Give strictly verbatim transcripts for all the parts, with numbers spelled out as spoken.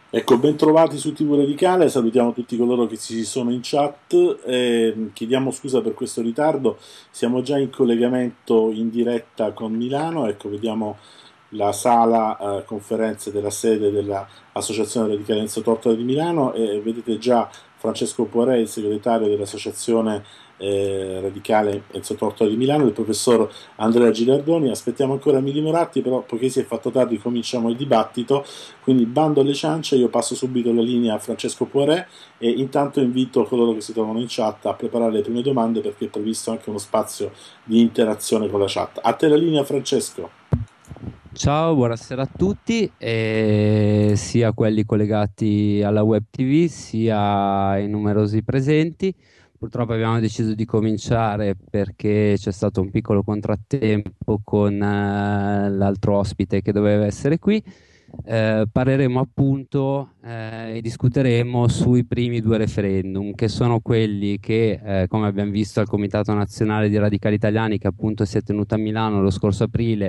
Ecco, ben trovati su T V Radicale, salutiamo tutti coloro che ci sono in chat, e chiediamo scusa per questo ritardo, siamo già in collegamento in diretta con Milano, ecco, vediamo la sala eh, conferenze della sede dell'Associazione Radicale Enzo Tortora di Milano e vedete già Francesco Poiré, il segretario dell'Associazione eh, Radicale Enzo Tortora di Milano, il professor Andrea Gilardoni. Aspettiamo ancora Mili Moratti, però poiché si è fatto tardi cominciamo il dibattito, quindi bando alle ciance, io passo subito la linea a Francesco Poiré e intanto invito coloro che si trovano in chat a preparare le prime domande perché è previsto anche uno spazio di interazione con la chat. A te la linea, Francesco. Ciao, buonasera a tutti, eh, sia quelli collegati alla web T V sia i numerosi presenti. Purtroppo abbiamo deciso di cominciare perché c'è stato un piccolo contrattempo con eh, l'altro ospite che doveva essere qui. Eh, parleremo appunto eh, e discuteremo sui primi due referendum, che sono quelli che, eh, come abbiamo visto al Comitato Nazionale di Radicali Italiani, che appunto si è tenuto a Milano lo scorso aprile.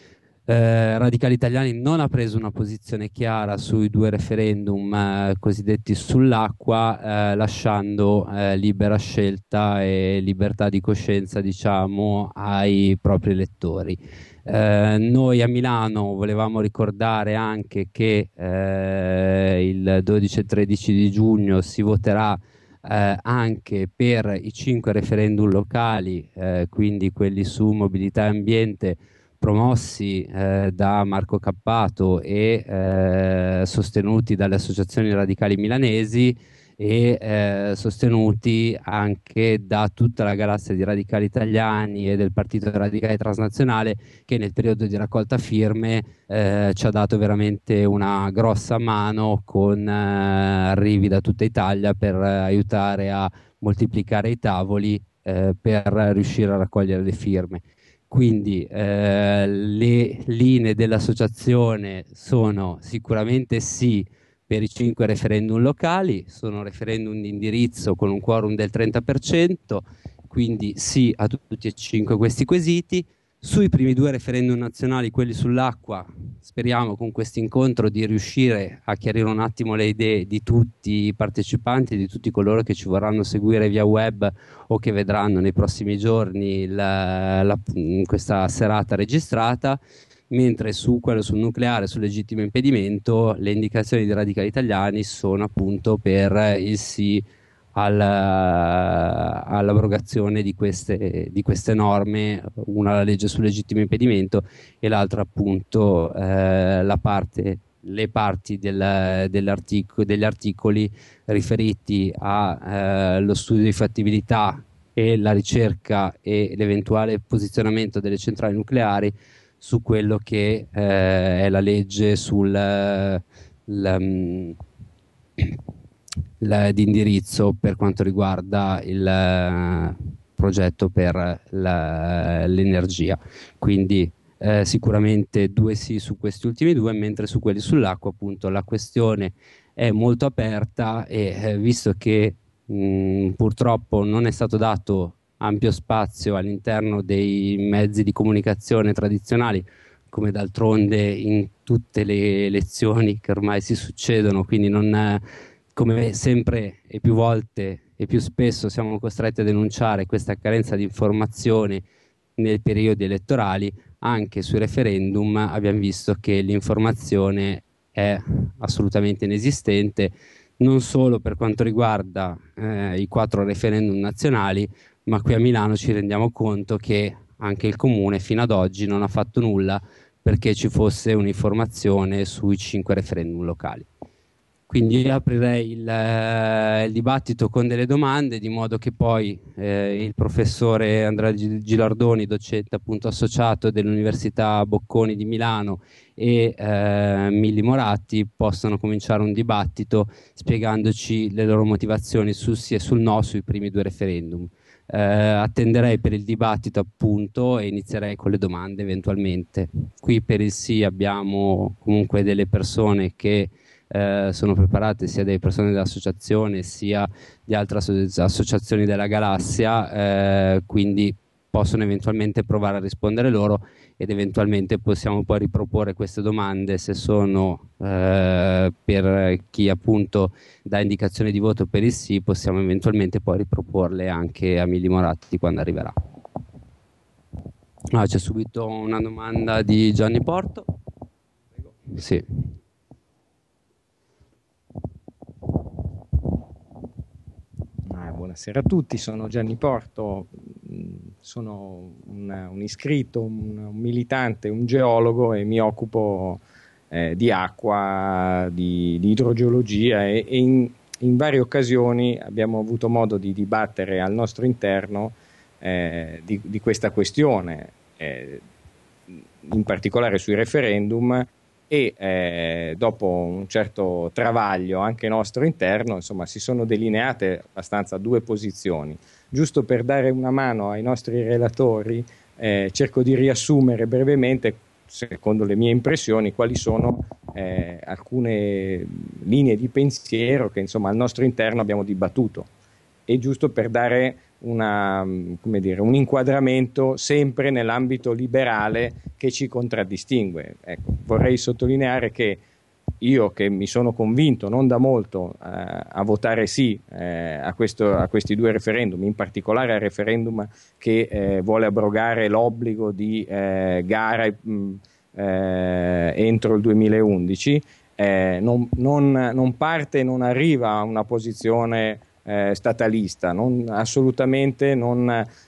Eh, Radicali Italiani non ha preso una posizione chiara sui due referendum eh, cosiddetti sull'acqua, eh, lasciando eh, libera scelta e libertà di coscienza, diciamo, ai propri elettori. Eh, noi a Milano volevamo ricordare anche che eh, il dodici e tredici di giugno si voterà eh, anche per i cinque referendum locali, eh, quindi quelli su mobilità e ambiente, promossi eh, da Marco Cappato e eh, sostenuti dalle associazioni radicali milanesi e eh, sostenuti anche da tutta la galassia di radicali italiani e del Partito Radicale Transnazionale, che nel periodo di raccolta firme eh, ci ha dato veramente una grossa mano con eh, arrivi da tutta Italia per eh, aiutare a moltiplicare i tavoli eh, per riuscire a raccogliere le firme. Quindi eh, le linee dell'associazione sono sicuramente sì per i cinque referendum locali, sono referendum di indirizzo con un quorum del trenta per cento, quindi sì a tutti e cinque questi quesiti. Sui primi due referendum nazionali, quelli sull'acqua, speriamo con questo incontro di riuscire a chiarire un attimo le idee di tutti i partecipanti, di tutti coloro che ci vorranno seguire via web o che vedranno nei prossimi giorni la, la, questa serata registrata, mentre su quello sul nucleare, sul legittimo impedimento, le indicazioni dei radicali italiani sono appunto per il sì al, all'abrogazione di queste, di queste norme, una la legge sul legittimo impedimento e l'altra appunto eh, la parte, le parti del, dell'artic- degli articoli riferiti allo eh, studio di fattibilità e la ricerca e l'eventuale posizionamento delle centrali nucleari su quello che eh, è la legge sul la, la, di indirizzo per quanto riguarda il uh, progetto per la, l'energia. Quindi eh, sicuramente due sì su questi ultimi due, mentre su quelli sull'acqua appunto la questione è molto aperta e eh, visto che mh, purtroppo non è stato dato ampio spazio all'interno dei mezzi di comunicazione tradizionali, come d'altronde in tutte le elezioni che ormai si succedono, quindi non, come sempre e più volte e più spesso siamo costretti a denunciare questa carenza di informazioni nei periodi elettorali. Anche sui referendum abbiamo visto che l'informazione è assolutamente inesistente, non solo per quanto riguarda eh, i quattro referendum nazionali, ma qui a Milano ci rendiamo conto che anche il comune fino ad oggi non ha fatto nulla perché ci fosse un'informazione sui cinque referendum locali. Quindi io aprirei il, eh, il dibattito con delle domande, di modo che poi eh, il professore Andrea Gilardoni, docente appunto associato dell'Università Bocconi di Milano, e eh, Milli Moratti possano cominciare un dibattito spiegandoci le loro motivazioni sul sì e sul no sui primi due referendum. Eh, attenderei per il dibattito appunto e inizierei con le domande eventualmente. Qui per il sì abbiamo comunque delle persone che eh, sono preparate, sia delle persone dell'associazione sia di altre asso- associazioni della galassia, eh, quindi possono eventualmente provare a rispondere loro, ed eventualmente possiamo poi riproporre queste domande, se sono eh, per chi appunto dà indicazione di voto per il sì, possiamo eventualmente poi riproporle anche a Mili Moratti quando arriverà. Ah, c'è subito una domanda di Gianni Porto. Sì. Ah, buonasera a tutti, sono Gianni Porto, sono un, un iscritto, un, un militante, un geologo e mi occupo eh, di acqua, di, di idrogeologia e, e in, in varie occasioni abbiamo avuto modo di dibattere al nostro interno eh, di, di questa questione, eh, in particolare sui referendum, e eh, dopo un certo travaglio anche nostro interno, insomma, si sono delineate abbastanza due posizioni. Giusto per dare una mano ai nostri relatori, eh, cerco di riassumere brevemente, secondo le mie impressioni, quali sono eh, alcune linee di pensiero che, insomma, al nostro interno abbiamo dibattuto. E giusto per dare una, come dire, un inquadramento sempre nell'ambito liberale che ci contraddistingue. Ecco, vorrei sottolineare che io, che mi sono convinto non da molto eh, a votare sì eh, a, questo, a questi due referendum, in particolare al referendum che eh, vuole abrogare l'obbligo di eh, gara mh, eh, entro il duemilaundici, eh, non, non, non parte, non arriva a una posizione Eh, statalista, non, assolutamente non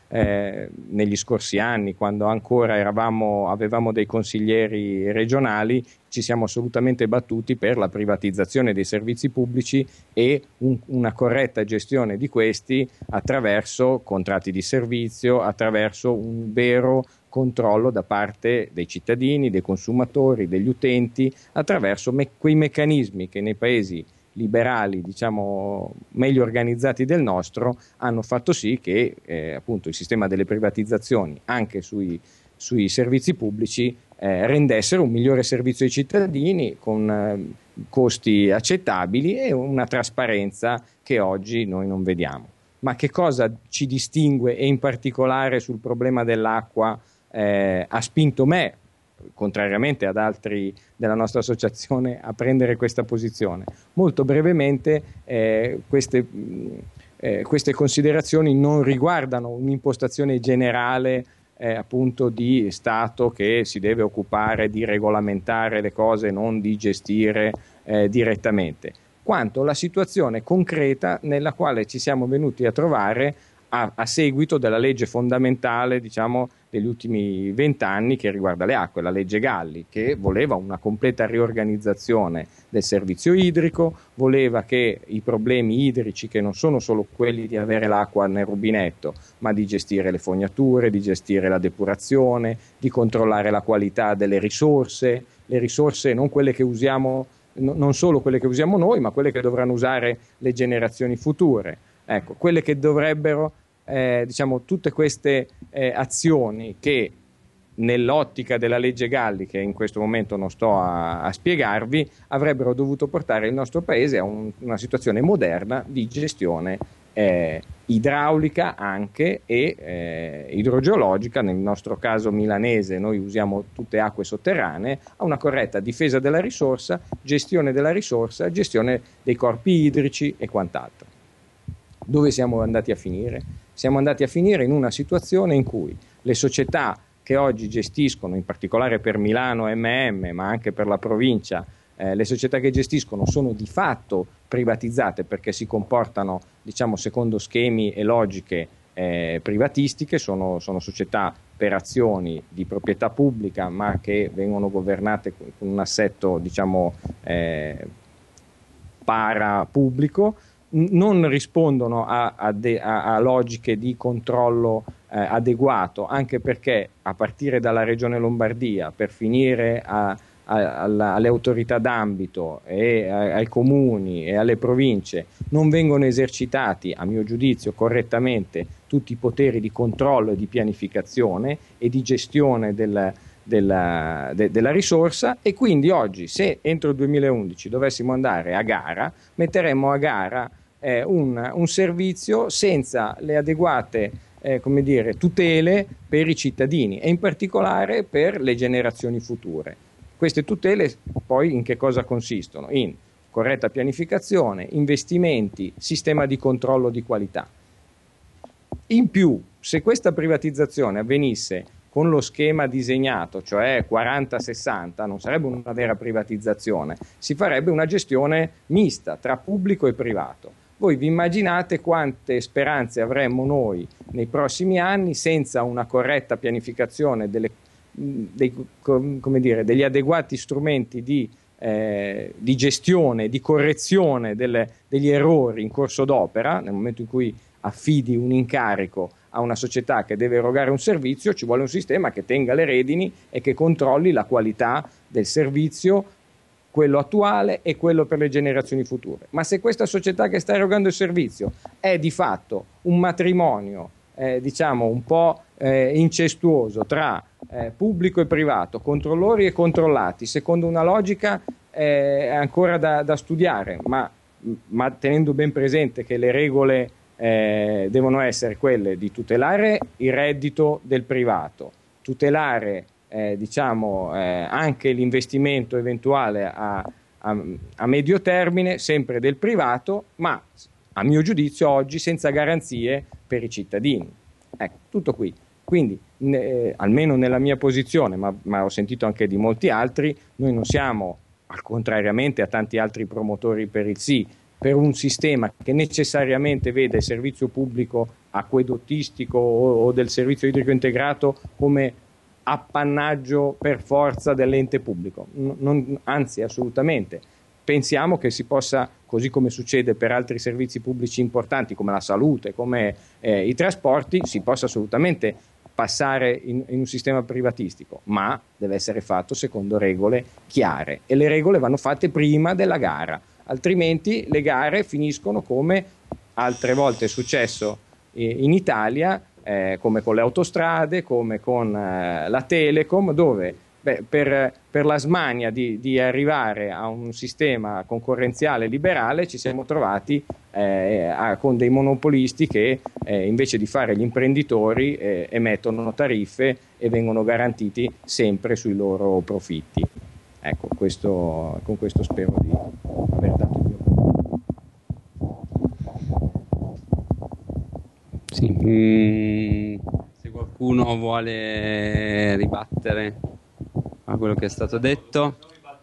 eh, negli scorsi anni, quando ancora eravamo, avevamo dei consiglieri regionali, ci siamo assolutamente battuti per la privatizzazione dei servizi pubblici e un, una corretta gestione di questi attraverso contratti di servizio, attraverso un vero controllo da parte dei cittadini, dei consumatori, degli utenti, attraverso me- quei meccanismi che nei paesi liberali, diciamo meglio organizzati del nostro, hanno fatto sì che eh, appunto il sistema delle privatizzazioni anche sui, sui servizi pubblici eh, rendessero un migliore servizio ai cittadini con eh, costi accettabili e una trasparenza che oggi noi non vediamo. Ma che cosa ci distingue, e in particolare sul problema dell'acqua eh, ha spinto me, contrariamente ad altri della nostra associazione, a prendere questa posizione? Molto brevemente, eh, queste, eh, queste considerazioni non riguardano un'impostazione generale eh, appunto di Stato che si deve occupare di regolamentare le cose, non di gestire eh, direttamente, quanto la situazione concreta nella quale ci siamo venuti a trovare a, a seguito della legge fondamentale, diciamo, degli ultimi vent'anni che riguarda le acque, la legge Galli, che voleva una completa riorganizzazione del servizio idrico, voleva che i problemi idrici, che non sono solo quelli di avere l'acqua nel rubinetto, ma di gestire le fognature, di gestire la depurazione, di controllare la qualità delle risorse, le risorse non quelle che usiamo, non solo quelle che usiamo noi, ma quelle che dovranno usare le generazioni future. Ecco, quelle che dovrebbero Eh, diciamo, tutte queste eh, azioni che nell'ottica della legge Galli, che in questo momento non sto a, a spiegarvi, avrebbero dovuto portare il nostro paese a un, una situazione moderna di gestione eh, idraulica anche e eh, idrogeologica. Nel nostro caso milanese noi usiamo tutte acque sotterranee, a una corretta difesa della risorsa, gestione della risorsa, gestione dei corpi idrici e quant'altro. Dove siamo andati a finire? Siamo andati a finire in una situazione in cui le società che oggi gestiscono, in particolare per Milano M M, ma anche per la provincia, eh, le società che gestiscono sono di fatto privatizzate perché si comportano, diciamo, secondo schemi e logiche eh, privatistiche, sono, sono società per azioni di proprietà pubblica, ma che vengono governate con un assetto, diciamo, eh, parapubblico. Non rispondono a, a, de, a, a logiche di controllo eh, adeguato, anche perché a partire dalla Regione Lombardia per finire a, a, alla, alle autorità d'ambito e a, ai comuni e alle province non vengono esercitati, a mio giudizio correttamente, tutti i poteri di controllo e di pianificazione e di gestione del, della, de, della risorsa, e quindi oggi, se entro il duemilaundici dovessimo andare a gara, metteremmo a gara Eh, un, un servizio senza le adeguate eh, come dire, tutele per i cittadini e in particolare per le generazioni future. Queste tutele poi in che cosa consistono? In corretta pianificazione, investimenti, sistema di controllo di qualità. In più, se questa privatizzazione avvenisse con lo schema disegnato, cioè quaranta sessanta, non sarebbe una vera privatizzazione, si farebbe una gestione mista tra pubblico e privato. Voi vi immaginate quante speranze avremmo noi nei prossimi anni senza una corretta pianificazione delle, dei, come dire, degli adeguati strumenti di, eh, di gestione, di correzione delle, degli errori in corso d'opera, nel momento in cui affidi un incarico a una società che deve erogare un servizio, ci vuole un sistema che tenga le redini e che controlli la qualità del servizio, quello attuale e quello per le generazioni future. Ma se questa società che sta erogando il servizio è di fatto un matrimonio, eh, diciamo un po' eh, incestuoso tra eh, pubblico e privato, controllori e controllati, secondo una logica eh, ancora da, da studiare, ma, ma tenendo ben presente che le regole Eh, devono essere quelle di tutelare il reddito del privato, tutelare eh, diciamo, eh, anche l'investimento eventuale a, a, a medio termine, sempre del privato, ma a mio giudizio oggi senza garanzie per i cittadini. Ecco, tutto qui. Quindi, eh, almeno nella mia posizione, ma, ma ho sentito anche di molti altri, noi non siamo, al contrariamente a tanti altri promotori per il sì, per un sistema che necessariamente vede il servizio pubblico acquedottistico o, o del servizio idrico integrato come appannaggio per forza dell'ente pubblico. Non, anzi, assolutamente. Pensiamo che si possa, così come succede per altri servizi pubblici importanti come la salute, come eh, i trasporti, si possa assolutamente passare in, in un sistema privatistico, ma deve essere fatto secondo regole chiare e le regole vanno fatte prima della gara. Altrimenti le gare finiscono come altre volte è successo in Italia, eh, come con le autostrade, come con eh, la Telecom, dove beh, per, per la smania di, di arrivare a un sistema concorrenziale liberale ci siamo trovati eh, a, con dei monopolisti che eh, invece di fare gli imprenditori eh, emettono tariffe e vengono garantiti sempre sui loro profitti. Ecco, questo, con questo spero di aver dato il mio contributo. Sì, mm, se qualcuno vuole ribattere a quello che è stato detto.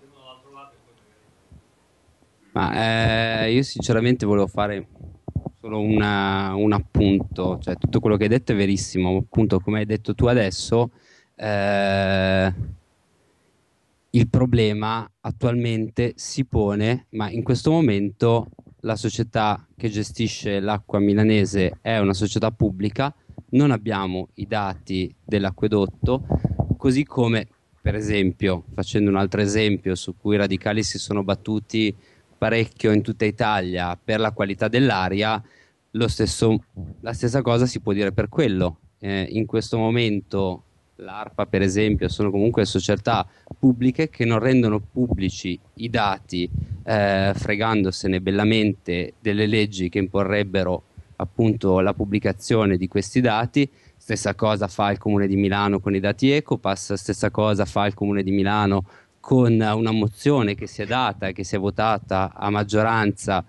Ma eh, io sinceramente volevo fare solo una, un appunto, cioè tutto quello che hai detto è verissimo, appunto come hai detto tu adesso. Eh, Il problema attualmente si pone, ma in questo momento la società che gestisce l'acqua milanese è una società pubblica, non abbiamo i dati dell'acquedotto, così come, per esempio, facendo un altro esempio su cui i radicali si sono battuti parecchio in tutta Italia per la qualità dell'aria, lo stesso, la stessa cosa si può dire per quello. Eh, in questo momento l'ARPA, per esempio, sono comunque società pubbliche che non rendono pubblici i dati, eh, fregandosene bellamente delle leggi che imporrebbero appunto la pubblicazione di questi dati. Stessa cosa fa il Comune di Milano con i dati Ecopass, stessa cosa fa il Comune di Milano con una mozione che si è data e che si è votata a maggioranza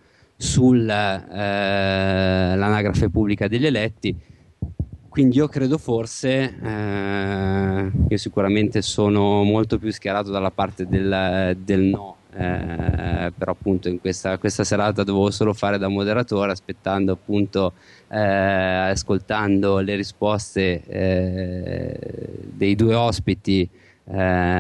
sull'anagrafe eh, pubblica degli eletti. Quindi io credo forse, eh, io sicuramente sono molto più schierato dalla parte del, del no, eh, però appunto in questa, questa serata dovevo solo fare da moderatore, aspettando appunto, eh, ascoltando le risposte eh, dei due ospiti eh,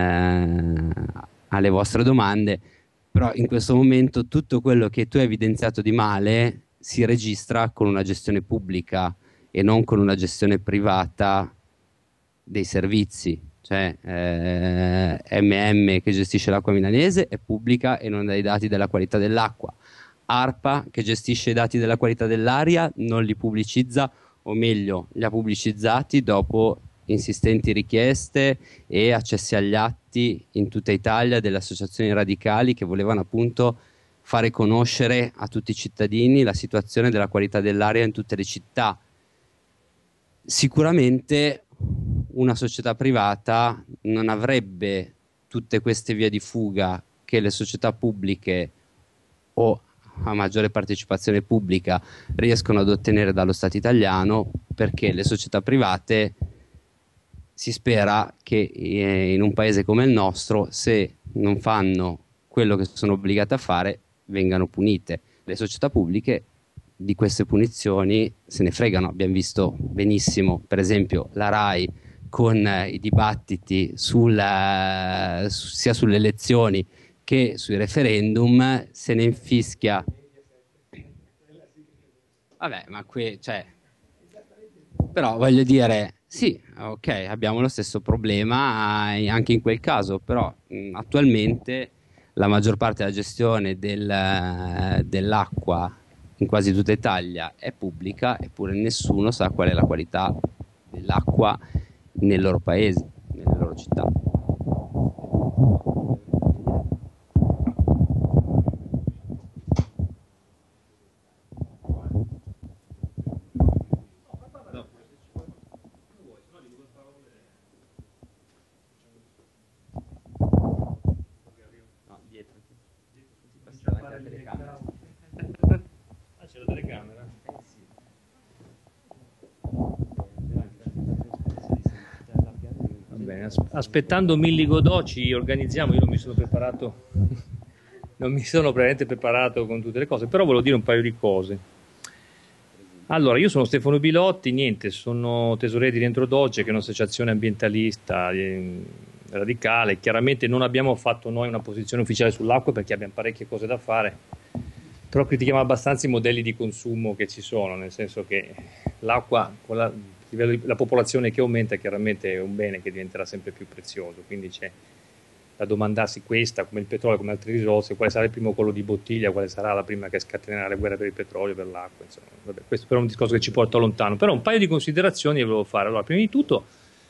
alle vostre domande, però in questo momento tutto quello che tu hai evidenziato di male si registra con una gestione pubblica e non con una gestione privata dei servizi. Cioè eh, M M che gestisce l'acqua milanese è pubblica e non dà i dati della qualità dell'acqua. ARPA che gestisce i dati della qualità dell'aria non li pubblicizza, o meglio li ha pubblicizzati dopo insistenti richieste e accessi agli atti in tutta Italia delle associazioni radicali che volevano appunto fare conoscere a tutti i cittadini la situazione della qualità dell'aria in tutte le città. sicuramente una società privata non avrebbe tutte queste vie di fuga che le società pubbliche o a maggiore partecipazione pubblica riescono ad ottenere dallo Stato italiano, perché le società private si spera che eh, in un paese come il nostro, se non fanno quello che sono obbligate a fare, vengano punite. Le società pubbliche di queste punizioni se ne fregano. Abbiamo visto benissimo, per esempio, la RAI con eh, i dibattiti sulla, su, sia sulle elezioni che sui referendum, se ne infischia. Vabbè, ma qui, cioè, però voglio dire, sì, ok, abbiamo lo stesso problema eh, anche in quel caso, però mh, attualmente la maggior parte della gestione del, dell'acqua in quasi tutta Italia è pubblica, eppure nessuno sa qual è la qualità dell'acqua nel loro paese, nelle loro città. Aspettando Milli Godò ci organizziamo. Io non mi sono preparato non mi sono veramente preparato con tutte le cose, però volevo dire un paio di cose. Allora, io sono Stefano Bilotti, niente, sono tesoriere di Rientro Doce, che è un'associazione ambientalista eh, radicale. Chiaramente non abbiamo fatto noi una posizione ufficiale sull'acqua perché abbiamo parecchie cose da fare, però critichiamo abbastanza i modelli di consumo che ci sono, nel senso che l'acqua, con la, la popolazione che aumenta, chiaramente è un bene che diventerà sempre più prezioso, quindi c'è da domandarsi questa, come il petrolio, come altre risorse, quale sarà il primo collo di bottiglia, quale sarà la prima che scatenerà la guerra per il petrolio, per l'acqua, insomma. Vabbè, questo però è un discorso che ci porta lontano, però un paio di considerazioni volevo fare. Allora, prima di tutto,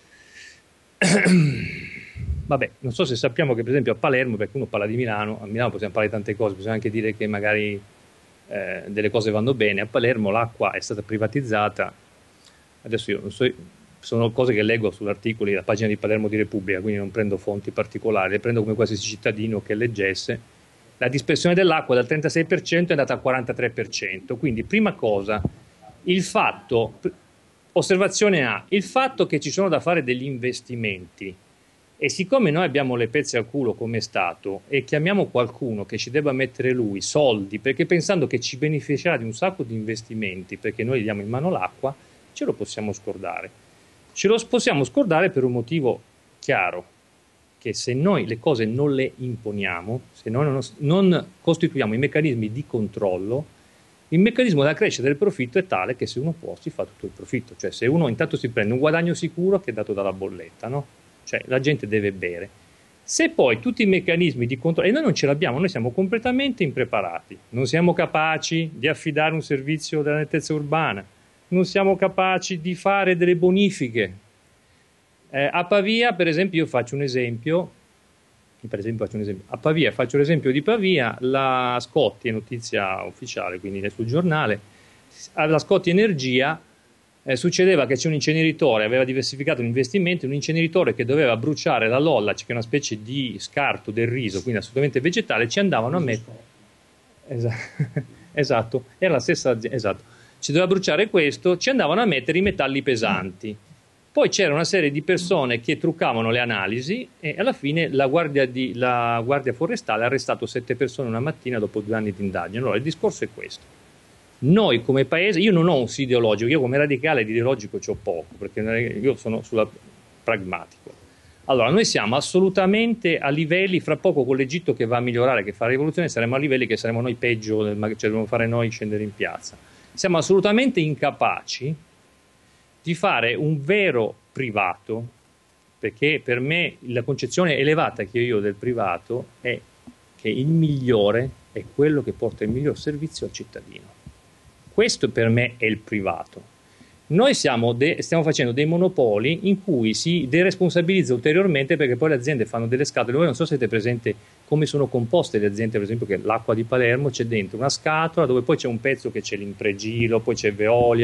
vabbè, non so se sappiamo che per esempio a Palermo, perché uno parla di Milano, a Milano possiamo parlare di tante cose, bisogna anche dire che magari eh, delle cose vanno bene. A Palermo l'acqua è stata privatizzata, adesso io non so, sono cose che leggo sull'articoli, la pagina di Palermo di Repubblica, quindi non prendo fonti particolari, le prendo come qualsiasi cittadino che leggesse. La dispersione dell'acqua dal trentasei per cento è andata al quarantatré per cento, quindi prima cosa, il fatto, osservazione A, il fatto che ci sono da fare degli investimenti, e siccome noi abbiamo le pezze al culo come Stato e chiamiamo qualcuno che ci debba mettere lui soldi, perché pensando che ci beneficerà di un sacco di investimenti, perché noi gli diamo in mano l'acqua, ce lo possiamo scordare. Ce lo possiamo scordare per un motivo chiaro, che se noi le cose non le imponiamo, se noi non, non costituiamo i meccanismi di controllo, il meccanismo della crescita del profitto è tale che se uno può si fa tutto il profitto, cioè se uno intanto si prende un guadagno sicuro che è dato dalla bolletta, no? Cioè la gente deve bere. Se poi tutti i meccanismi di controllo, e noi non ce l'abbiamo, noi siamo completamente impreparati, non siamo capaci di affidare un servizio della nettezza urbana, non siamo capaci di fare delle bonifiche. Eh, a Pavia, per esempio, io faccio un esempio, per esempio faccio un esempio, a Pavia, faccio l'esempio di Pavia, la Scotti, è notizia ufficiale, quindi è sul giornale, alla Scotti Energia eh, succedeva che c'è un inceneritore, aveva diversificato l'investimento, un inceneritore che doveva bruciare la lolla, che è una specie di scarto del riso, quindi assolutamente vegetale, ci andavano a mettere... Esatto, esatto, era la stessa azienda, esatto. Ci doveva bruciare questo, ci andavano a mettere i metalli pesanti. Poi c'era una serie di persone che truccavano le analisi e alla fine la guardia, di, la guardia forestale ha arrestato sette persone una mattina dopo due anni di indagine. Allora il discorso è questo. Noi come paese, io non ho un sì ideologico, io come radicale di ideologico c'ho poco, perché io sono sulla pragmatico. Allora noi siamo assolutamente a livelli, fra poco con l'Egitto che va a migliorare, che fa la rivoluzione, saremo a livelli che saremo noi peggio, cioè dobbiamo fare noi scendere in piazza. Siamo assolutamente incapaci di fare un vero privato, perché per me la concezione elevata che io ho del privato è che il migliore è quello che porta il miglior servizio al cittadino. Questo per me è il privato. Noi siamo stiamo facendo dei monopoli in cui si deresponsabilizza ulteriormente, perché poi le aziende fanno delle scatole. Voi non so se siete presente come sono composte le aziende, per esempio che l'acqua di Palermo c'è dentro una scatola dove poi c'è un pezzo che c'è l'Impregilo, poi c'è Veolia,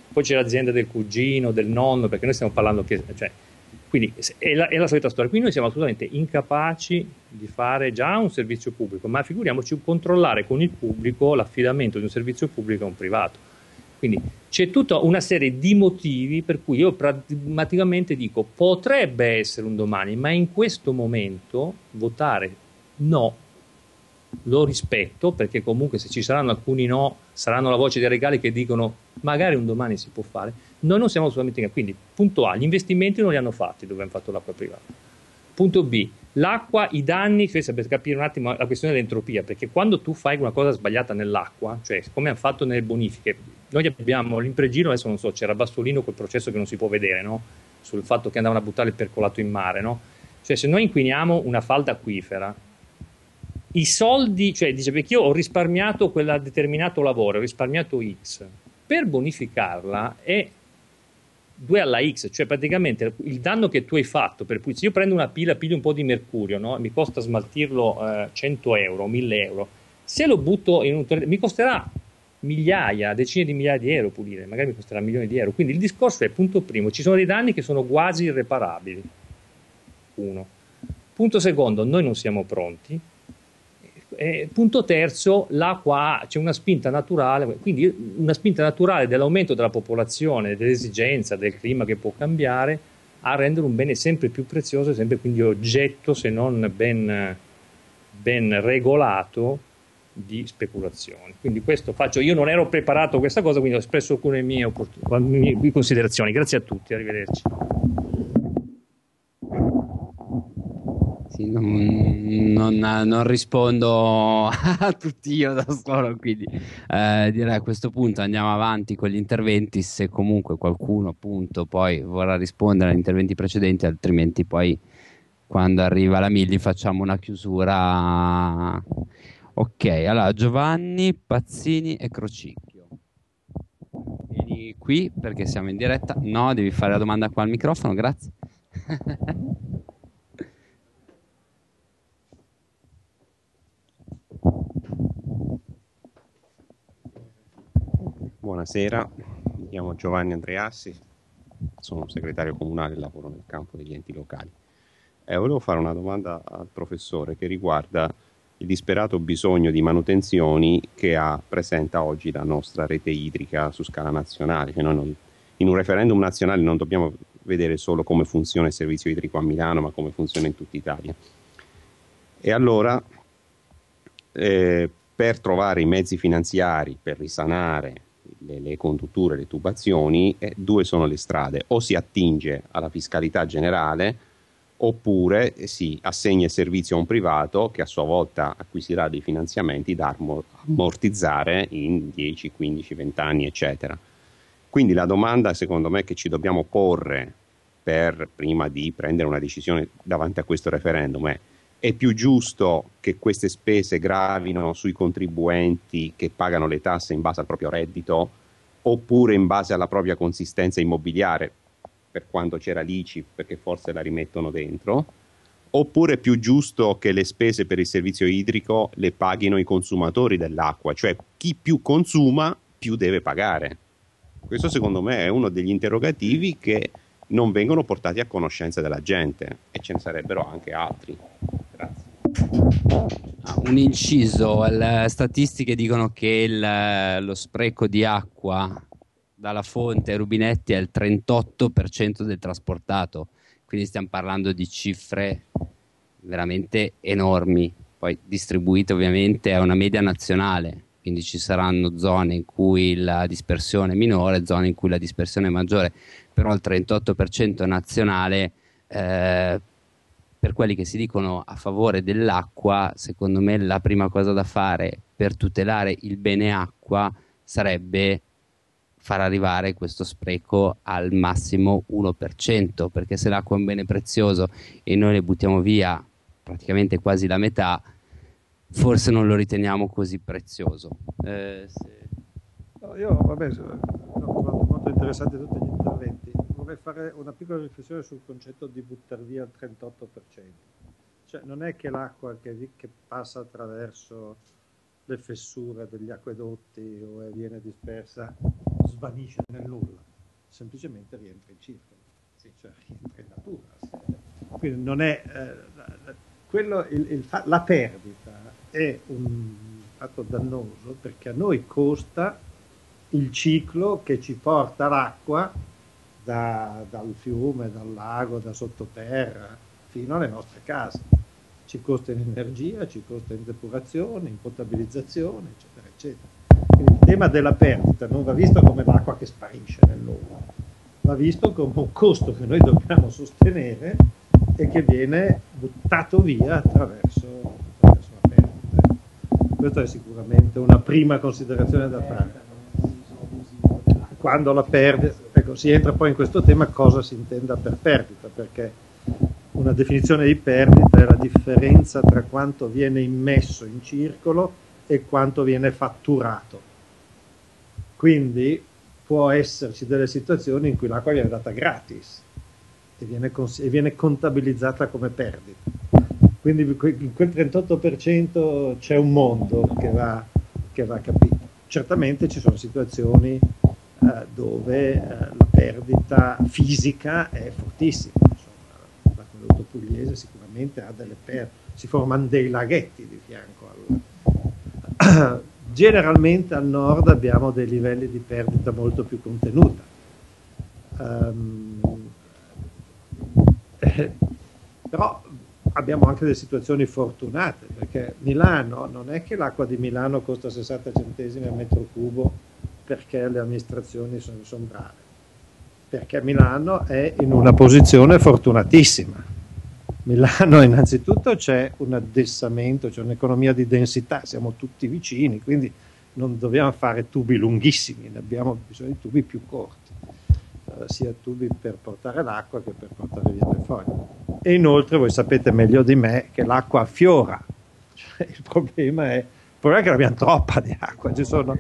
poi c'è l'azienda del cugino, del nonno, perché noi stiamo parlando che... Cioè, quindi è la, è la solita storia. Quindi noi siamo assolutamente incapaci di fare già un servizio pubblico, ma figuriamoci controllare con il pubblico l'affidamento di un servizio pubblico a un privato. Quindi c'è tutta una serie di motivi per cui io pragmaticamente dico potrebbe essere un domani, ma in questo momento votare no, lo rispetto, perché comunque se ci saranno alcuni no, saranno la voce dei regali che dicono magari un domani si può fare. Noi non siamo assolutamente in... Quindi punto A, gli investimenti non li hanno fatti dove hanno fatto l'acqua privata. Punto B, l'acqua, i danni, cioè, per capire un attimo la questione dell'entropia, perché quando tu fai una cosa sbagliata nell'acqua, cioè come hanno fatto nelle bonifiche, noi abbiamo l'impregino, adesso non so, c'era Bassolino quel processo che non si può vedere, no? Sul fatto che andavano a buttare il percolato in mare, no? Cioè se noi inquiniamo una falda acquifera, i soldi, cioè dice perché io ho risparmiato quel determinato lavoro, ho risparmiato X, per bonificarla è due alla X, cioè praticamente il danno che tu hai fatto, per cui se io prendo una pila, piglio un po' di mercurio, no? Mi costa smaltirlo eh, cento euro, mille euro, se lo butto in un mi costerà migliaia, decine di migliaia di euro pulire, magari mi costerà milioni di euro. Quindi il discorso è, punto primo, ci sono dei danni che sono quasi irreparabili, uno. Punto secondo, noi non siamo pronti. Eh, punto terzo, l'acqua c'è una spinta naturale, quindi una spinta naturale dell'aumento della popolazione, dell'esigenza del clima che può cambiare, a rendere un bene sempre più prezioso e sempre quindi oggetto, se non ben, ben regolato, di speculazioni. Quindi questo faccio, io non ero preparato a questa cosa, quindi ho espresso alcune mie, mie considerazioni. Grazie a tutti, arrivederci. Sì, non, non, non rispondo a tutti io da solo, quindi eh, direi a questo punto andiamo avanti con gli interventi, se comunque qualcuno appunto poi vorrà rispondere agli interventi precedenti, altrimenti poi quando arriva la Milli facciamo una chiusura. Ok, allora Giovanni, Pazzini e Crocicchio. Vieni qui perché siamo in diretta. No, devi fare la domanda qua al microfono, grazie. Buonasera, mi chiamo Giovanni Andreassi, sono un segretario comunale e lavoro nel campo degli enti locali. Eh, volevo fare una domanda al professore che riguarda il disperato bisogno di manutenzioni che ha, presenta oggi la nostra rete idrica su scala nazionale. Cioè noi non, in un referendum nazionale non dobbiamo vedere solo come funziona il servizio idrico a Milano, ma come funziona in tutta Italia. E allora, eh, per trovare i mezzi finanziari per risanare le, le condutture, le tubazioni, eh, due sono le strade: o si attinge alla fiscalità generale, oppure si assegna il servizio a un privato che a sua volta acquisirà dei finanziamenti da ammortizzare in dieci, quindici, venti anni, eccetera. Quindi la domanda, secondo me, che ci dobbiamo porre per prima di prendere una decisione davanti a questo referendum è: è più giusto che queste spese gravino sui contribuenti che pagano le tasse in base al proprio reddito, oppure in base alla propria consistenza immobiliare, per quando c'era l'I C I, perché forse la rimettono dentro, oppure è più giusto che le spese per il servizio idrico le paghino i consumatori dell'acqua, cioè chi più consuma più deve pagare. Questo secondo me è uno degli interrogativi che non vengono portati a conoscenza della gente, e ce ne sarebbero anche altri. Grazie. Un inciso, le statistiche dicono che il, lo spreco di acqua dalla fonte ai rubinetti è il trentotto per cento del trasportato, quindi stiamo parlando di cifre veramente enormi, poi distribuite ovviamente a una media nazionale, quindi ci saranno zone in cui la dispersione è minore, zone in cui la dispersione è maggiore, però il trentotto per cento nazionale, eh, per quelli che si dicono a favore dell'acqua, secondo me la prima cosa da fare per tutelare il bene acqua sarebbe far arrivare questo spreco al massimo uno per cento, perché se l'acqua è un bene prezioso e noi ne buttiamo via praticamente quasi la metà, forse non lo riteniamo così prezioso. Eh, se... no, io vabbè, ho trovato molto interessanti tutti gli interventi. Vorrei fare una piccola riflessione sul concetto di buttare via il trentotto per cento. Cioè non è che l'acqua che, che passa attraverso le fessure degli acquedotti o viene dispersa svanisce nel nulla, semplicemente rientra in circolo, sì, cioè rientra in natura. Quindi non è eh, quello, il, il, la perdita è un fatto dannoso perché a noi costa il ciclo che ci porta l'acqua da, dal fiume, dal lago, da sottoterra fino alle nostre case. Ci costa in energia, ci costa in depurazione, in potabilizzazione, eccetera, eccetera. Quindi il tema della perdita non va visto come l'acqua che sparisce nel nulla, va visto come un costo che noi dobbiamo sostenere e che viene buttato via attraverso, attraverso la perdita. Questa è sicuramente una prima considerazione da fare. Quando la perdita, ecco, si entra poi in questo tema cosa si intenda per perdita, perché una definizione di perdita è la differenza tra quanto viene immesso in circolo e quanto viene fatturato. Quindi può esserci delle situazioni in cui l'acqua viene data gratis e viene, e viene contabilizzata come perdita. Quindi in quel trentotto per cento c'è un mondo che va, che va capito. Certamente ci sono situazioni eh, dove eh, la perdita fisica è fortissima. Insomma, l'acquedotto pugliese sicuramente ha delle perdite, si formano dei laghetti di fianco al... Generalmente al nord abbiamo dei livelli di perdita molto più contenuta. Um, eh, però abbiamo anche delle situazioni fortunate, perché Milano, non è che l'acqua di Milano costa sessanta centesimi al metro cubo perché le amministrazioni sono, sono brave, perché Milano è in una posizione fortunatissima. Milano innanzitutto c'è un addessamento, c'è un'economia di densità, siamo tutti vicini, quindi non dobbiamo fare tubi lunghissimi, ne abbiamo bisogno di tubi più corti, eh, sia tubi per portare l'acqua che per portare via le foglie. E inoltre voi sapete meglio di me che l'acqua affiora, cioè, il problema è, il problema è che abbiamo troppa di acqua, ci sono...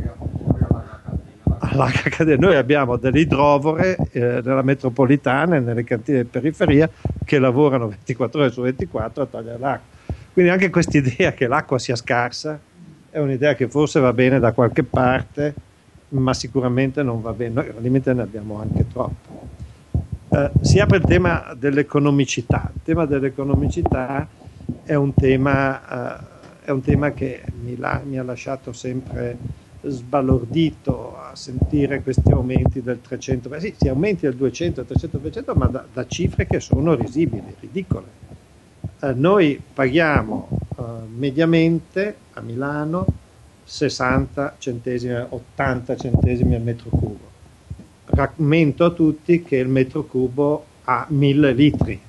Noi abbiamo delle idrovore eh, nella metropolitana e nelle cantine di periferia che lavorano ventiquattro ore su ventiquattro a togliere l'acqua. Quindi anche questa idea che l'acqua sia scarsa è un'idea che forse va bene da qualche parte, ma sicuramente non va bene. Noi realmente ne abbiamo anche troppo. Eh, si apre il tema dell'economicità. Il tema dell'economicità è un tema, eh, è un tema che mi, la, mi ha lasciato sempre sbalordito a sentire questi aumenti del trecento per cento. Beh, sì, si aumenti del duecento al trecento per cento, ma da, da cifre che sono risibili, ridicole. Eh, noi paghiamo eh, mediamente a Milano sessanta centesimi, ottanta centesimi al metro cubo. Rammento a tutti che il metro cubo ha mille litri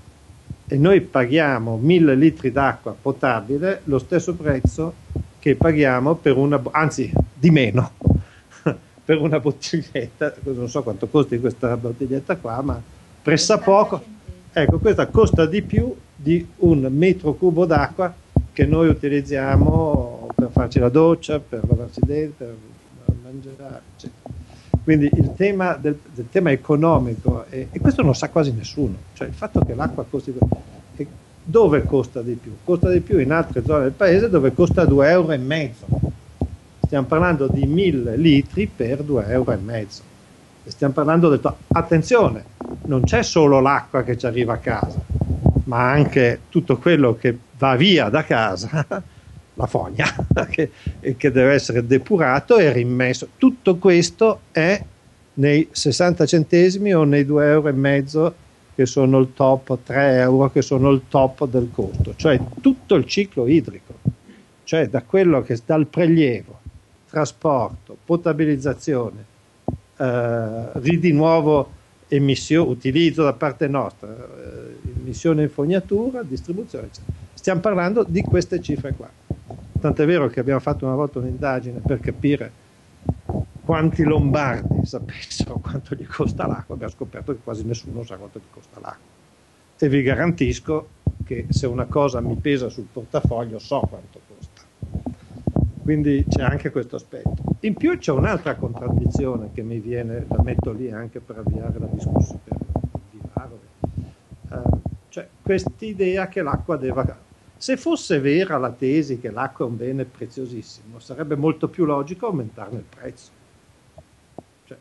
e noi paghiamo mille litri d'acqua potabile lo stesso prezzo che paghiamo per una, anzi di meno, per una bottiglietta, non so quanto costi questa bottiglietta qua, ma pressappoco, ecco, questa costa di più di un metro cubo d'acqua che noi utilizziamo per farci la doccia, per lavarci i denti, per mangiare, eccetera. Quindi il tema del, del tema economico, e, e questo non sa quasi nessuno, cioè il fatto che l'acqua costi... E dove costa di più? Costa di più in altre zone del paese dove costa due euro e mezzo. Stiamo parlando di mille litri per due euro e mezzo. E stiamo parlando del... To- Attenzione, non c'è solo l'acqua che ci arriva a casa, ma anche tutto quello che va via da casa, la fogna, che, che deve essere depurato e rimesso. Tutto questo è nei sessanta centesimi o nei due euro e mezzo che sono il top, tre euro che sono il top del costo, cioè tutto il ciclo idrico, cioè da quello che dal prelievo, trasporto, potabilizzazione, eh, di nuovo emissione, utilizzo da parte nostra, eh, emissione in fognatura, distribuzione, eccetera. Stiamo parlando di queste cifre qua. Tant'è vero che abbiamo fatto una volta un'indagine per capire quanti lombardi sapessero quanto gli costa l'acqua, abbiamo scoperto che quasi nessuno sa quanto gli costa l'acqua. E vi garantisco che se una cosa mi pesa sul portafoglio so quanto costa. Quindi c'è anche questo aspetto. In più c'è un'altra contraddizione che mi viene, la metto lì anche per avviare la discussione, per avviare, uh, cioè quest'idea che l'acqua deve... Se fosse vera la tesi che l'acqua è un bene preziosissimo, sarebbe molto più logico aumentarne il prezzo. Cioè,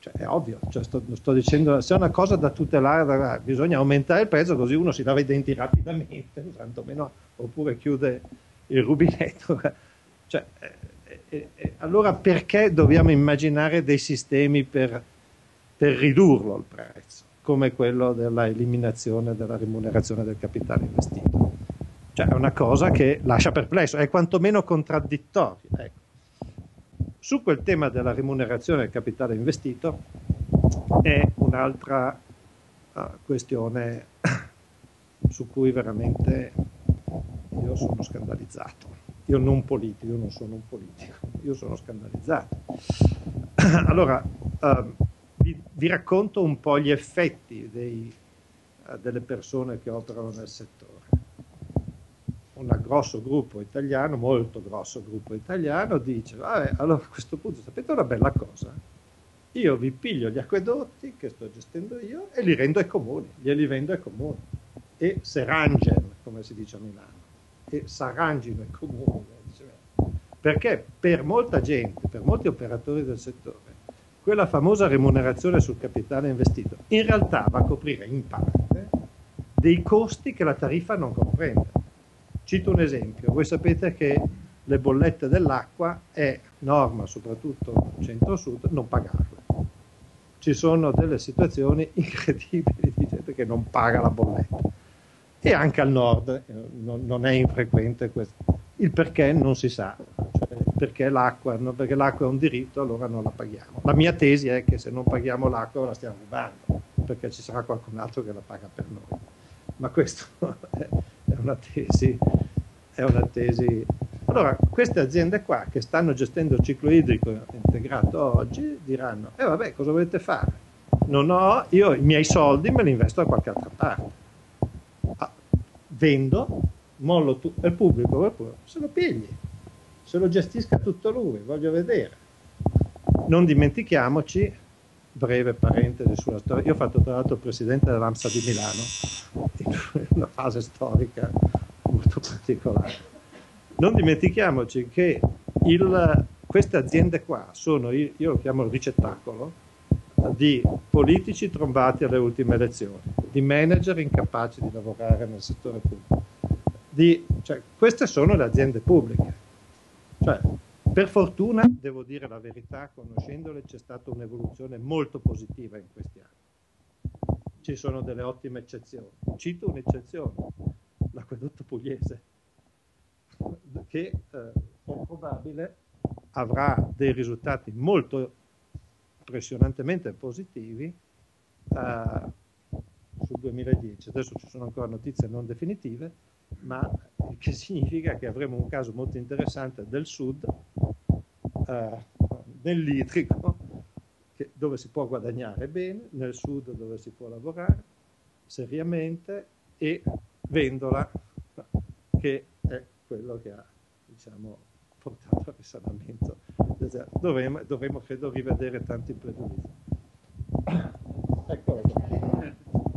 Cioè, è ovvio, cioè, sto, sto dicendo, se è una cosa da tutelare, da, bisogna aumentare il prezzo così uno si lava i denti rapidamente, tantomeno, oppure chiude il rubinetto. Cioè, eh, eh, eh, allora perché dobbiamo immaginare dei sistemi per, per ridurlo il prezzo, come quello della eliminazione della remunerazione del capitale investito? Cioè è una cosa che lascia perplesso, è quantomeno contraddittorio. Ecco. Su quel tema della remunerazione del capitale investito è un'altra uh, questione su cui veramente io sono scandalizzato. Io non politico, io non sono un politico, io sono scandalizzato. Allora, uh, vi, vi racconto un po' gli effetti dei, uh, delle persone che operano nel settore. Un grosso gruppo italiano, molto grosso gruppo italiano, dice, vabbè, allora a questo punto sapete una bella cosa? Io vi piglio gli acquedotti che sto gestendo io e li rendo ai comuni, glieli vendo ai comuni. E s'arrangen, come si dice a Milano, e s'arrangino i comuni. Perché per molta gente, per molti operatori del settore, quella famosa remunerazione sul capitale investito in realtà va a coprire in parte dei costi che la tariffa non comprende. Cito un esempio, voi sapete che le bollette dell'acqua è norma, soprattutto centro-sud, non pagarle. Ci sono delle situazioni incredibili di gente che non paga la bolletta. E anche al nord non, non è infrequente questo. Il perché non si sa, cioè perché l'acqua, no, perché l'acqua è un diritto, allora non la paghiamo. La mia tesi è che se non paghiamo l'acqua la stiamo rubando, perché ci sarà qualcun altro che la paga per noi. Ma questo è una tesi, è una tesi. Allora, queste aziende qua che stanno gestendo il ciclo idrico integrato oggi diranno, e eh vabbè, cosa volete fare? Non ho, io i miei soldi me li investo da qualche altra parte. Ah, vendo, mollo tu, il pubblico, se lo pigli, se lo gestisca tutto lui, voglio vedere. Non dimentichiamoci, breve parentesi sulla storia, io ho fatto tra l'altro il presidente dell'AMSA di Milano, in una fase storica molto particolare. Non dimentichiamoci che il, queste aziende qua sono, io lo chiamo il ricettacolo, di politici trombati alle ultime elezioni, di manager incapaci di lavorare nel settore pubblico. Di, cioè, queste sono le aziende pubbliche. Cioè, per fortuna, devo dire la verità, conoscendole, c'è stata un'evoluzione molto positiva in questi anni. Ci sono delle ottime eccezioni. Cito un'eccezione, l'acquedotto pugliese, che eh, è probabile avrà dei risultati molto impressionantemente positivi eh, sul duemiladieci. Adesso ci sono ancora notizie non definitive, ma che significa che avremo un caso molto interessante del sud, eh, nell'idrico, che, dove si può guadagnare bene, nel sud dove si può lavorare seriamente e vendola, che è quello che ha, diciamo, portato al risanamento. Dovremo, dovremo credo rivedere tanti pregiudizi. Eccolo qua.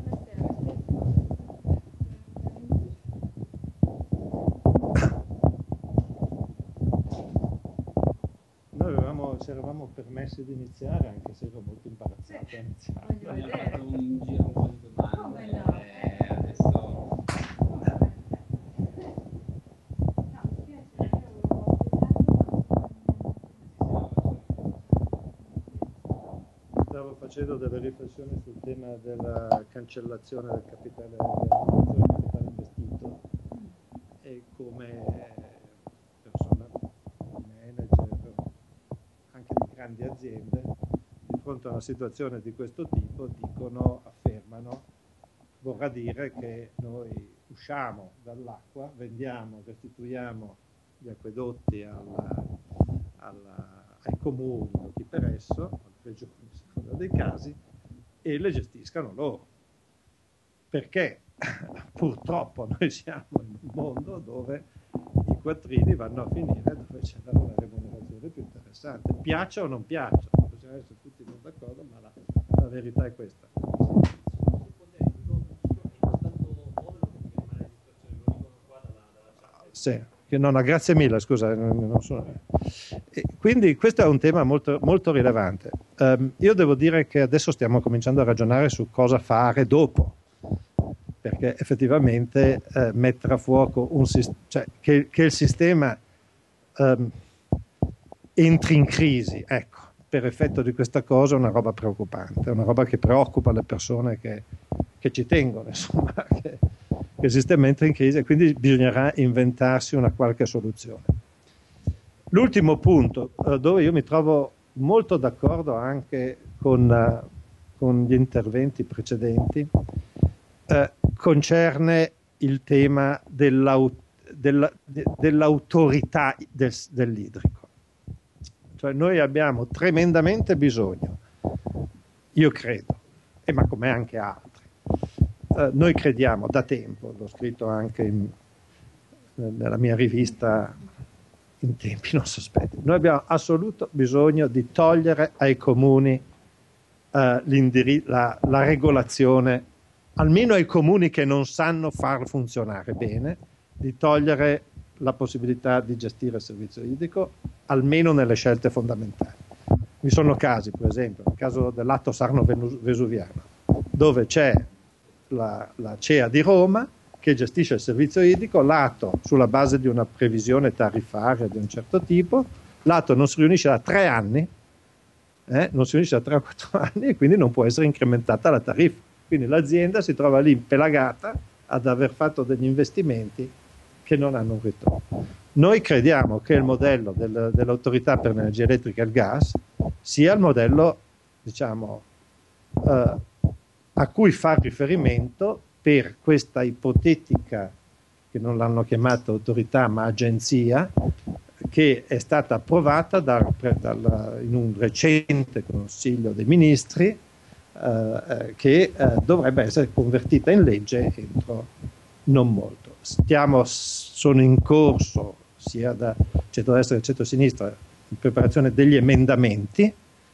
Noi avevamo, ci eravamo permessi di iniziare, anche se ero molto imbarazzato a iniziare. Abbiamo fatto un giro un po' di domande, eh, adesso... Stavo facendo delle riflessioni sul tema della cancellazione del capitale, del capitale investito e come persona, manager, anche di grandi aziende, di fronte a una situazione di questo tipo dicono, affermano, vorrà dire che noi usciamo dall'acqua, vendiamo, restituiamo gli acquedotti alla, alla, ai comuni o chi per esso, alle regioni a seconda dei casi, e le gestiscano loro. Perché purtroppo noi siamo in un mondo dove i quattrini vanno a finire dove c'è una remunerazione più interessante. Piaccia o non piaccia, possiamo essere tutti non d'accordo, ma la, la verità è questa. Sì, che no, no, grazie mille, scusa, non sono... E quindi questo è un tema molto, molto rilevante. Um, io devo dire che adesso stiamo cominciando a ragionare su cosa fare dopo, perché effettivamente eh, mettere a fuoco un sistema, cioè che, che il sistema um, entri in crisi, ecco, per effetto di questa cosa è una roba preoccupante, è una roba che preoccupa le persone che, che ci tengono, insomma, che, che il sistema entri in crisi e quindi bisognerà inventarsi una qualche soluzione. L'ultimo punto, eh, dove io mi trovo molto d'accordo anche con, uh, con gli interventi precedenti, eh, concerne il tema dell'au- della, de- dell'autorità del, dell'idrico. Cioè noi abbiamo tremendamente bisogno, io credo, e ma come anche altri, eh, noi crediamo da tempo, l'ho scritto anche in, nella mia rivista in tempi non sospetti, noi abbiamo assoluto bisogno di togliere ai comuni eh, la, la regolazione, almeno ai comuni che non sanno far funzionare bene, di togliere la possibilità di gestire il servizio idrico, almeno nelle scelte fondamentali. Vi sono casi, per esempio, il caso dell'atto Sarno-Vesuviano, dove c'è la, la C E A di Roma che gestisce il servizio idrico, l'atto sulla base di una previsione tariffaria di un certo tipo, l'atto non si riunisce da tre anni, eh, non si riunisce da tre o quattro anni e quindi non può essere incrementata la tariffa. Quindi l'azienda si trova lì impelagata ad aver fatto degli investimenti che non hanno un ritorno. Noi crediamo che il modello del, dell'autorità per l'energia elettrica e il gas sia il modello, diciamo, eh, a cui far riferimento per questa ipotetica, che non l'hanno chiamata autorità ma agenzia, che è stata approvata dal, dal, in un recente Consiglio dei Ministri, eh, che eh, dovrebbe essere convertita in legge entro non molto. Stiamo, sono in corso sia da centrodestra che da centrosinistra in preparazione degli emendamenti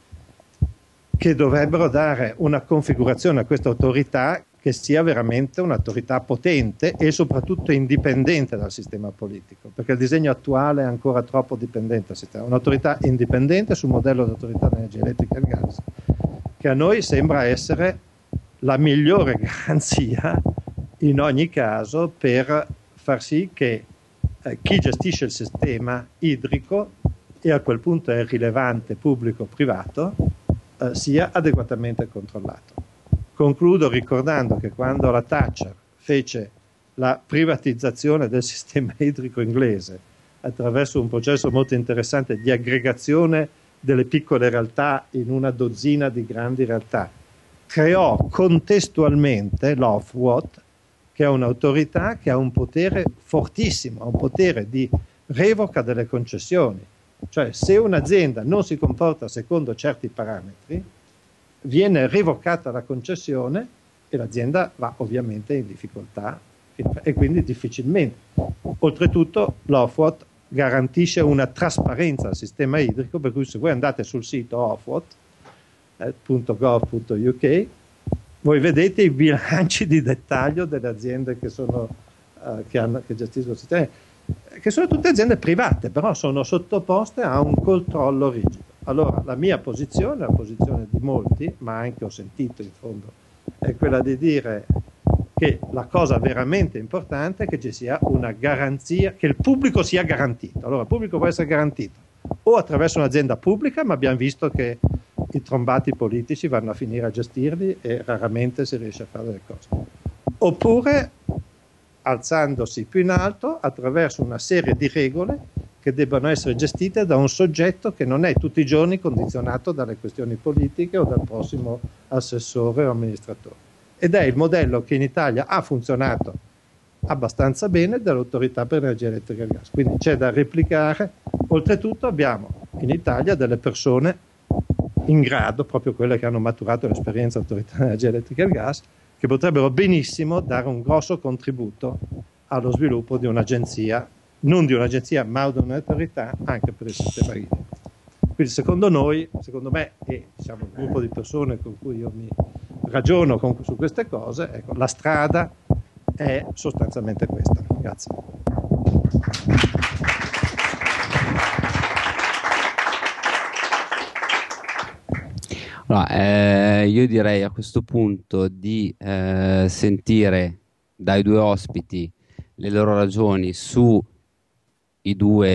che dovrebbero dare una configurazione a questa autorità che sia veramente un'autorità potente e soprattutto indipendente dal sistema politico, perché il disegno attuale è ancora troppo dipendente dal sistema. Un'autorità indipendente sul modello di autorità dell'energia elettrica e il gas, che a noi sembra essere la migliore garanzia in ogni caso per far sì che eh, chi gestisce il sistema idrico, e a quel punto è rilevante pubblico o privato, eh, sia adeguatamente controllato. Concludo ricordando che quando la Thatcher fece la privatizzazione del sistema idrico inglese attraverso un processo molto interessante di aggregazione delle piccole realtà in una dozzina di grandi realtà, creò contestualmente l'Ofwat, che è un'autorità che ha un potere fortissimo, ha un potere di revoca delle concessioni. Cioè se un'azienda non si comporta secondo certi parametri, viene revocata la concessione e l'azienda va ovviamente in difficoltà e quindi difficilmente. Oltretutto l'Ofwat garantisce una trasparenza al sistema idrico, per cui se voi andate sul sito ofwat punto gov punto u k voi vedete i bilanci di dettaglio delle aziende che, sono, uh, che, hanno, che gestiscono il sistema, che sono tutte aziende private, però sono sottoposte a un controllo rigido. Allora la mia posizione, la posizione di molti, ma anche ho sentito in fondo, è quella di dire che la cosa veramente importante è che ci sia una garanzia, che il pubblico sia garantito. Allora il pubblico può essere garantito o attraverso un'azienda pubblica, ma abbiamo visto che i trombati politici vanno a finire a gestirli e raramente si riesce a fare delle cose, oppure alzandosi più in alto attraverso una serie di regole che debbano essere gestite da un soggetto che non è tutti i giorni condizionato dalle questioni politiche o dal prossimo assessore o amministratore. Ed è il modello che in Italia ha funzionato abbastanza bene dall'autorità per l'energia elettrica e il gas. Quindi c'è da replicare. Oltretutto abbiamo in Italia delle persone in grado, proprio quelle che hanno maturato l'esperienza dell'autorità dell'energia elettrica e il gas, che potrebbero benissimo dare un grosso contributo allo sviluppo di un'agenzia, non di un'agenzia ma di un'autorità anche per il sistema idrico. Quindi secondo noi, secondo me e diciamo il gruppo di persone con cui io mi ragiono con, su queste cose, ecco, la strada è sostanzialmente questa. Grazie. Allora, eh, io direi a questo punto di eh, sentire dai due ospiti le loro ragioni su i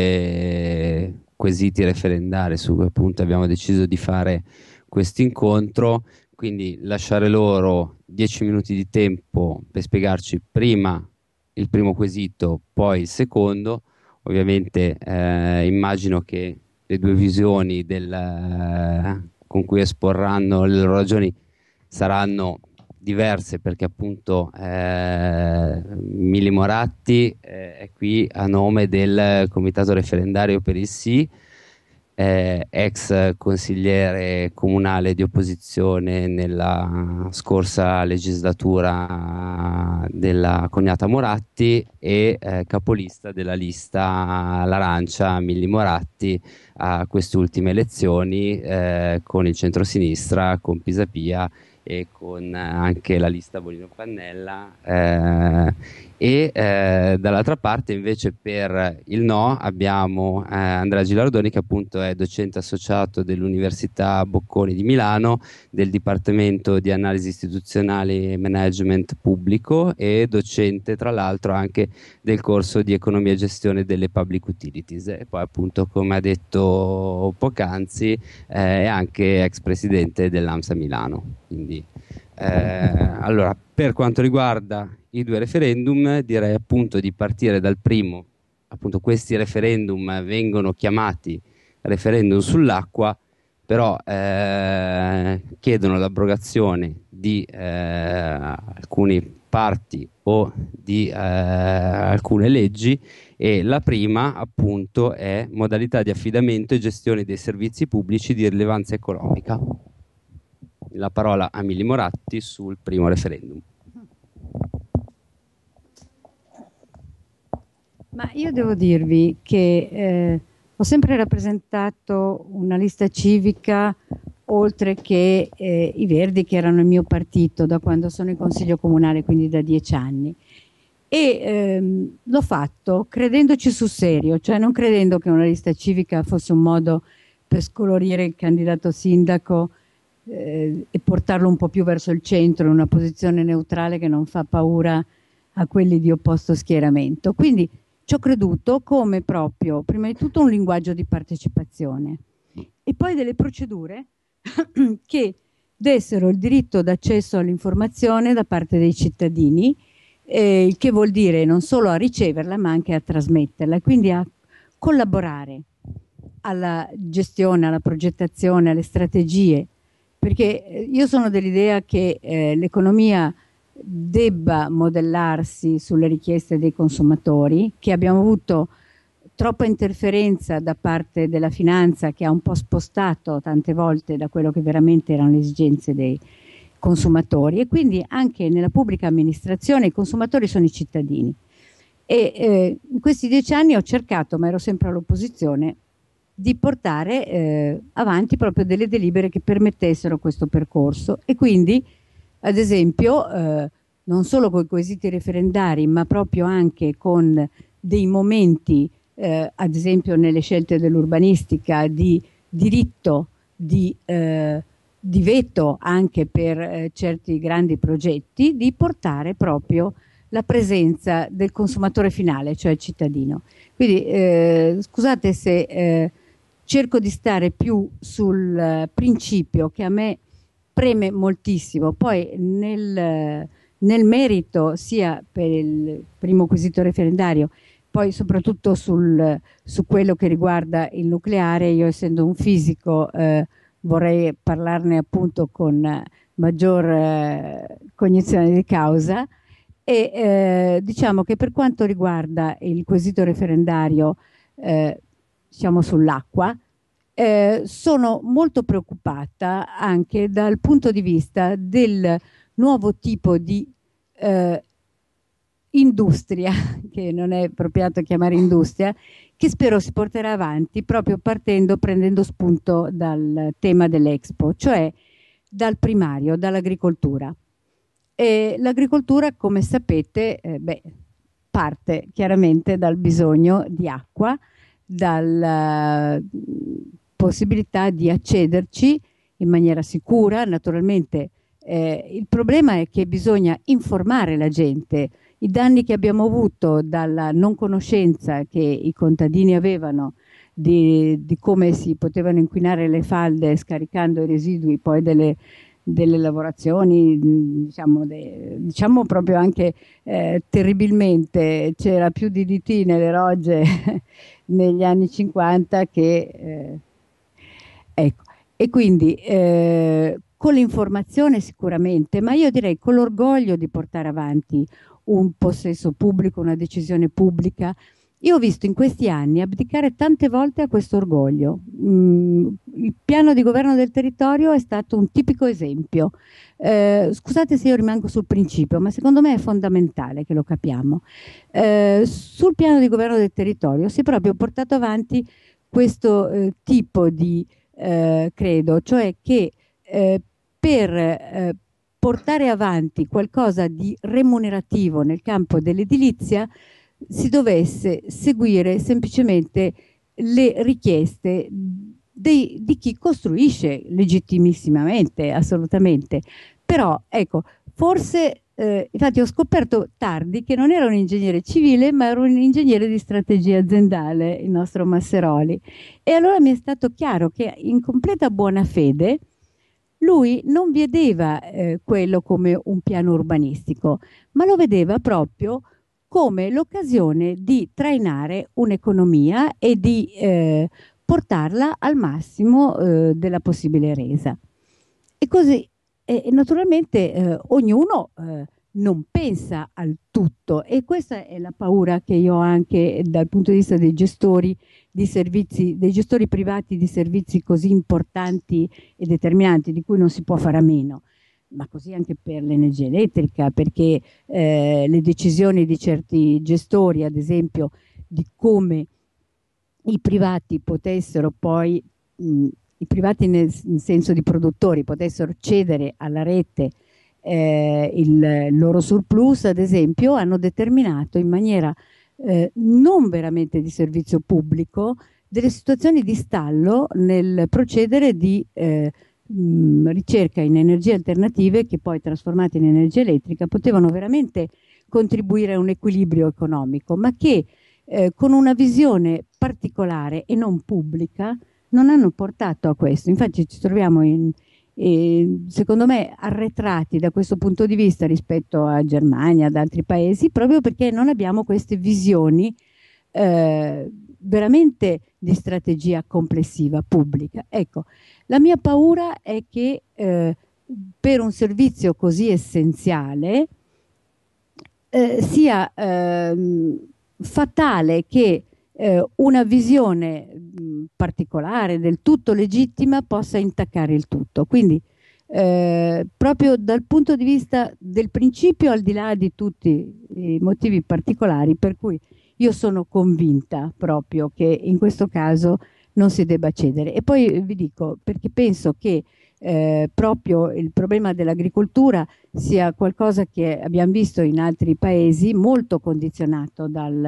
due quesiti referendari su cui appunto abbiamo deciso di fare questo incontro, quindi lasciare loro dieci minuti di tempo per spiegarci prima il primo quesito, poi il secondo. Ovviamente eh, immagino che le due visioni del, eh, con cui esporranno le loro ragioni saranno diverse, perché appunto eh, Mili Moratti eh, è qui a nome del comitato referendario per il sì, eh, ex consigliere comunale di opposizione nella scorsa legislatura della cognata Moratti e eh, capolista della lista L'Arancia Mili Moratti a queste ultime elezioni eh, con il centrosinistra, con Pisapia e con anche la lista Bonino Pannella eh, e eh, dall'altra parte invece per il no abbiamo eh, Andrea Gilardoni, che appunto è docente associato dell'Università Bocconi di Milano, del Dipartimento di Analisi Istituzionali e Management Pubblico e docente tra l'altro anche del corso di Economia e Gestione delle Public Utilities, e poi appunto, come ha detto poc'anzi, eh, è anche ex presidente dell'AMSA Milano. Quindi eh, allora, per quanto riguarda i due referendum, direi appunto di partire dal primo. Appunto, questi referendum vengono chiamati referendum sull'acqua, però eh, chiedono l'abrogazione di eh, alcune parti o di eh, alcune leggi, e la prima appunto è modalità di affidamento e gestione dei servizi pubblici di rilevanza economica. La parola a Mili Moratti sul primo referendum. Ma io devo dirvi che eh, ho sempre rappresentato una lista civica, oltre che eh, i Verdi, che erano il mio partito da quando sono in consiglio comunale, quindi da dieci anni. E ehm, l'ho fatto credendoci sul serio, cioè non credendo che una lista civica fosse un modo per scolorire il candidato sindaco eh, e portarlo un po' più verso il centro, in una posizione neutrale che non fa paura a quelli di opposto schieramento. Quindi ci ho creduto come proprio, prima di tutto, un linguaggio di partecipazione e poi delle procedure che dessero il diritto d'accesso all'informazione da parte dei cittadini, eh, il che vuol dire non solo a riceverla ma anche a trasmetterla, e quindi a collaborare alla gestione, alla progettazione, alle strategie, perché io sono dell'idea che eh, l'economia debba modellarsi sulle richieste dei consumatori, che abbiamo avuto troppa interferenza da parte della finanza, che ha un po' spostato tante volte da quello che veramente erano le esigenze dei consumatori, e quindi anche nella pubblica amministrazione i consumatori sono i cittadini. E eh, in questi dieci anni ho cercato, ma ero sempre all'opposizione, di portare eh, avanti proprio delle delibere che permettessero questo percorso, e quindi ad esempio eh, non solo con i quesiti referendari, ma proprio anche con dei momenti eh, ad esempio nelle scelte dell'urbanistica di diritto di, eh, di veto anche per eh, certi grandi progetti, di portare proprio la presenza del consumatore finale, cioè il cittadino. Quindi eh, scusate se eh, cerco di stare più sul eh, principio che a me preme moltissimo, poi nel, nel merito, sia per il primo quesito referendario, poi soprattutto sul, su quello che riguarda il nucleare. Io, essendo un fisico, eh, vorrei parlarne appunto con maggior eh, cognizione di causa, e eh, diciamo che per quanto riguarda il quesito referendario eh, diciamo sull'acqua, Eh, sono molto preoccupata anche dal punto di vista del nuovo tipo di eh, industria, che non è appropriato chiamare industria, che spero si porterà avanti proprio partendo, prendendo spunto dal tema dell'Expo, cioè dal primario, dall'agricoltura. E l'agricoltura, come sapete, eh, beh, parte chiaramente dal bisogno di acqua, dalla possibilità di accederci in in maniera sicura. Naturalmente eh, il problema è che bisogna informare la gente. I danni che abbiamo avuto dalla non conoscenza che i contadini avevano di, di come si potevano inquinare le falde scaricando i residui poi delle, delle lavorazioni, diciamo, de, diciamo proprio anche eh, terribilmente. C'era più D D T nelle rogge negli anni cinquanta che... Eh, ecco. E quindi eh, con l'informazione sicuramente, ma io direi con l'orgoglio di portare avanti un possesso pubblico, una decisione pubblica. Io ho visto in questi anni abdicare tante volte a questo orgoglio. Mm, il piano di governo del territorio è stato un tipico esempio. Eh, scusate se io rimango sul principio, ma secondo me è fondamentale che lo capiamo. Eh, sul piano di governo del territorio si è proprio portato avanti questo eh, tipo di eh, credo, cioè che eh, per eh, portare avanti qualcosa di remunerativo nel campo dell'edilizia si dovesse seguire semplicemente le richieste dei, di chi costruisce legittimissimamente, assolutamente. Però ecco, forse, eh, infatti ho scoperto tardi che non era un ingegnere civile, ma era un ingegnere di strategia aziendale, il nostro Masseroli. E allora mi è stato chiaro che in completa buona fede lui non vedeva eh, quello come un piano urbanistico, ma lo vedeva proprio come l'occasione di trainare un'economia e di eh, portarla al massimo eh, della possibile resa. E così, e naturalmente eh, ognuno eh, non pensa al tutto, e questa è la paura che io ho anche dal punto di vista dei gestori di servizi, dei gestori privati di servizi così importanti e determinanti, di cui non si può fare a meno. Ma così anche per l'energia elettrica, perché eh, le decisioni di certi gestori, ad esempio, di come i privati potessero poi, mh, i privati nel, nel senso di produttori, potessero cedere alla rete eh, il loro surplus, ad esempio, hanno determinato in maniera eh, non veramente di servizio pubblico delle situazioni di stallo nel procedere di eh, mh, ricerca in energie alternative che poi trasformate in energia elettrica potevano veramente contribuire a un equilibrio economico, ma che eh, con una visione particolare e non pubblica non hanno portato a questo. Infatti ci troviamo in, eh, secondo me arretrati da questo punto di vista rispetto a Germania, ad altri paesi, proprio perché non abbiamo queste visioni eh, veramente di strategia complessiva pubblica. Ecco, la mia paura è che eh, per un servizio così essenziale eh, sia eh, fatale che eh, una visione mh, particolare, del tutto legittima, possa intaccare il tutto. Quindi eh, proprio dal punto di vista del principio, al di là di tutti i motivi particolari, per cui io sono convinta proprio che in questo caso non si debba cedere. E poi vi dico, perché penso che eh, proprio il problema dell'agricoltura sia qualcosa che abbiamo visto in altri paesi molto condizionato dal,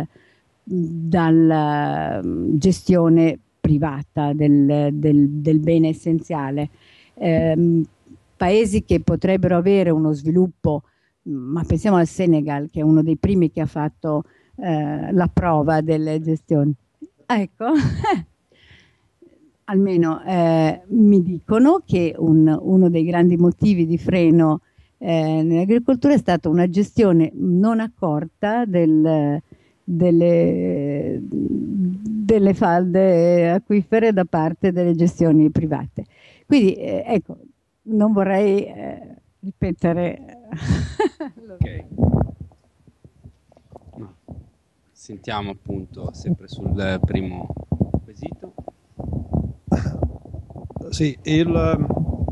dalla gestione privata del, del, del bene essenziale. Eh, paesi che potrebbero avere uno sviluppo, ma pensiamo al Senegal, che è uno dei primi che ha fatto eh, la prova delle gestioni. Ecco, almeno eh, mi dicono che un, uno dei grandi motivi di freno eh, nell'agricoltura è stata una gestione non accorta del, delle, delle falde acquifere da parte delle gestioni private. Quindi eh, ecco, non vorrei eh, ripetere. Ok. No. Sentiamo appunto sempre sul primo quesito. Sì, il,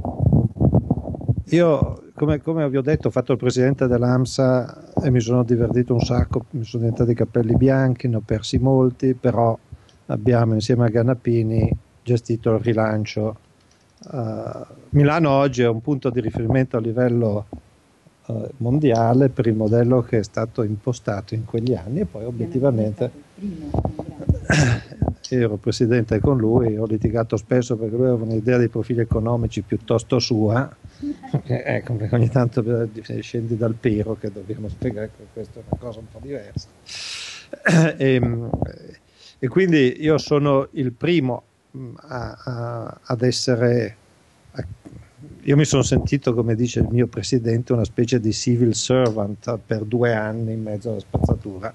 io come, come vi ho detto ho fatto il presidente dell'AMSA e mi sono divertito un sacco, mi sono diventati i capelli bianchi, ne ho persi molti, però abbiamo insieme a Ganappini gestito il rilancio. Uh, Milano oggi è un punto di riferimento a livello uh, mondiale per il modello che è stato impostato in quegli anni, e poi obiettivamente io ero presidente con lui, ho litigato spesso perché lui aveva un'idea dei profili economici piuttosto sua, ecco, perché ogni tanto scendi dal pero che dobbiamo spiegare che questa è una cosa un po' diversa. E, e quindi io sono il primo a, a, ad essere, a, io mi sono sentito, come dice il mio presidente, una specie di civil servant per due anni in mezzo alla spazzatura.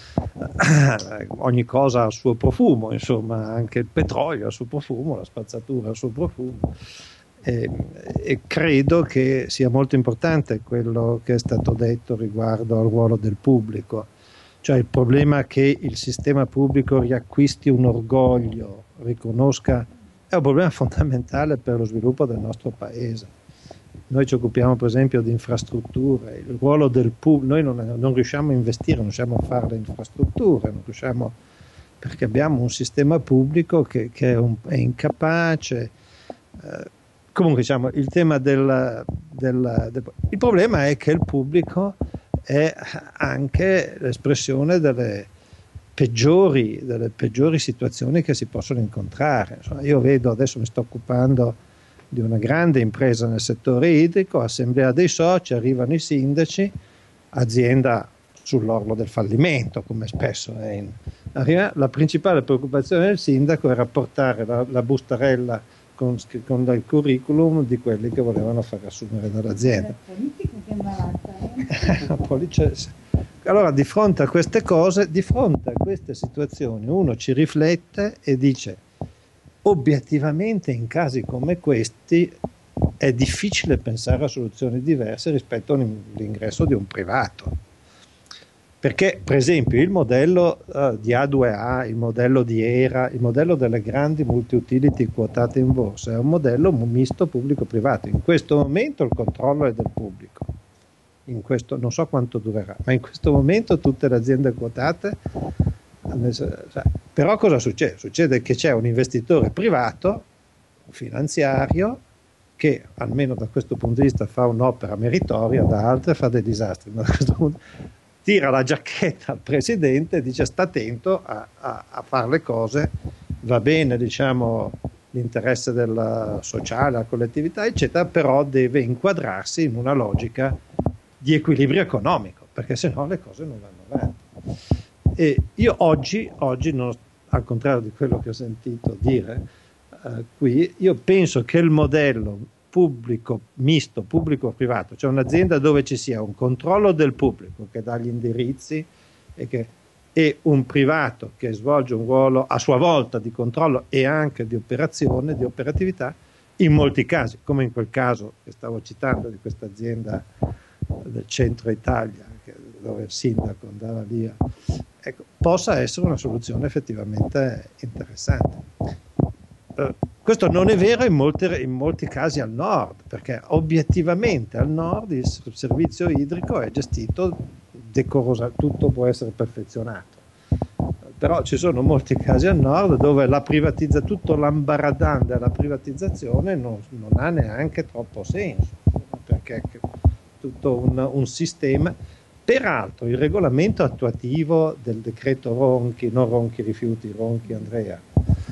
Ogni cosa ha il suo profumo, insomma, anche il petrolio ha il suo profumo, la spazzatura ha il suo profumo. E, e credo che sia molto importante quello che è stato detto riguardo al ruolo del pubblico, cioè il problema che il sistema pubblico riacquisti un orgoglio, riconosca, è un problema fondamentale per lo sviluppo del nostro paese. Noi ci occupiamo per esempio di infrastrutture, il ruolo del pubblico, noi non, non riusciamo a investire, non riusciamo a fare le infrastrutture, non riusciamo, perché abbiamo un sistema pubblico che, che è, un, è incapace. Eh, comunque diciamo, il tema del, del, del... Il problema è che il pubblico è anche l'espressione delle peggiori, delle peggiori situazioni che si possono incontrare. Insomma, io vedo, adesso mi sto occupando di una grande impresa nel settore idrico, assemblea dei soci, arrivano i sindaci, azienda sull'orlo del fallimento, come spesso è in... Arriva, la principale preoccupazione del sindaco era portare la, la bustarella con, con il curriculum di quelli che volevano far assumere dall'azienda. Allora, di fronte a queste cose, di fronte a queste situazioni, uno ci riflette e dice: obiettivamente in casi come questi è difficile pensare a soluzioni diverse rispetto all'ingresso di un privato, perché per esempio il modello uh, di A due A, il modello di ERA, il modello delle grandi multi-utility quotate in borsa è un modello misto pubblico-privato. In questo momento il controllo è del pubblico, in questo, non so quanto durerà, ma in questo momento tutte le aziende quotate. Però cosa succede? Succede che c'è un investitore privato, finanziario, che almeno da questo punto di vista fa un'opera meritoria, da altre fa dei disastri, ma da questo punto tira la giacchetta al presidente e dice: sta attento a, a, a fare le cose, va bene, diciamo, l'interesse del sociale, la collettività, eccetera, però deve inquadrarsi in una logica di equilibrio economico, perché sennò le cose non vanno avanti. E io oggi, oggi non, al contrario di quello che ho sentito dire eh, qui, io penso che il modello pubblico, misto, pubblico-privato, cioè un'azienda dove ci sia un controllo del pubblico che dà gli indirizzi e, che, e un privato che svolge un ruolo a sua volta di controllo e anche di operazione, di operatività, in molti casi, come in quel caso che stavo citando di questa azienda del centro Italia, che, dove il sindaco andava via, ecco, possa essere una soluzione effettivamente interessante. Eh, questo non è vero in, molte, in molti casi al nord, perché obiettivamente al nord il servizio idrico è gestito decorosa, tutto può essere perfezionato. Però ci sono molti casi al nord dove la privatizza, tutto l'ambaradan della privatizzazione non, non ha neanche troppo senso, perché è tutto un, un sistema. Peraltro il regolamento attuativo del decreto Ronchi, non Ronchi rifiuti, Ronchi Andrea,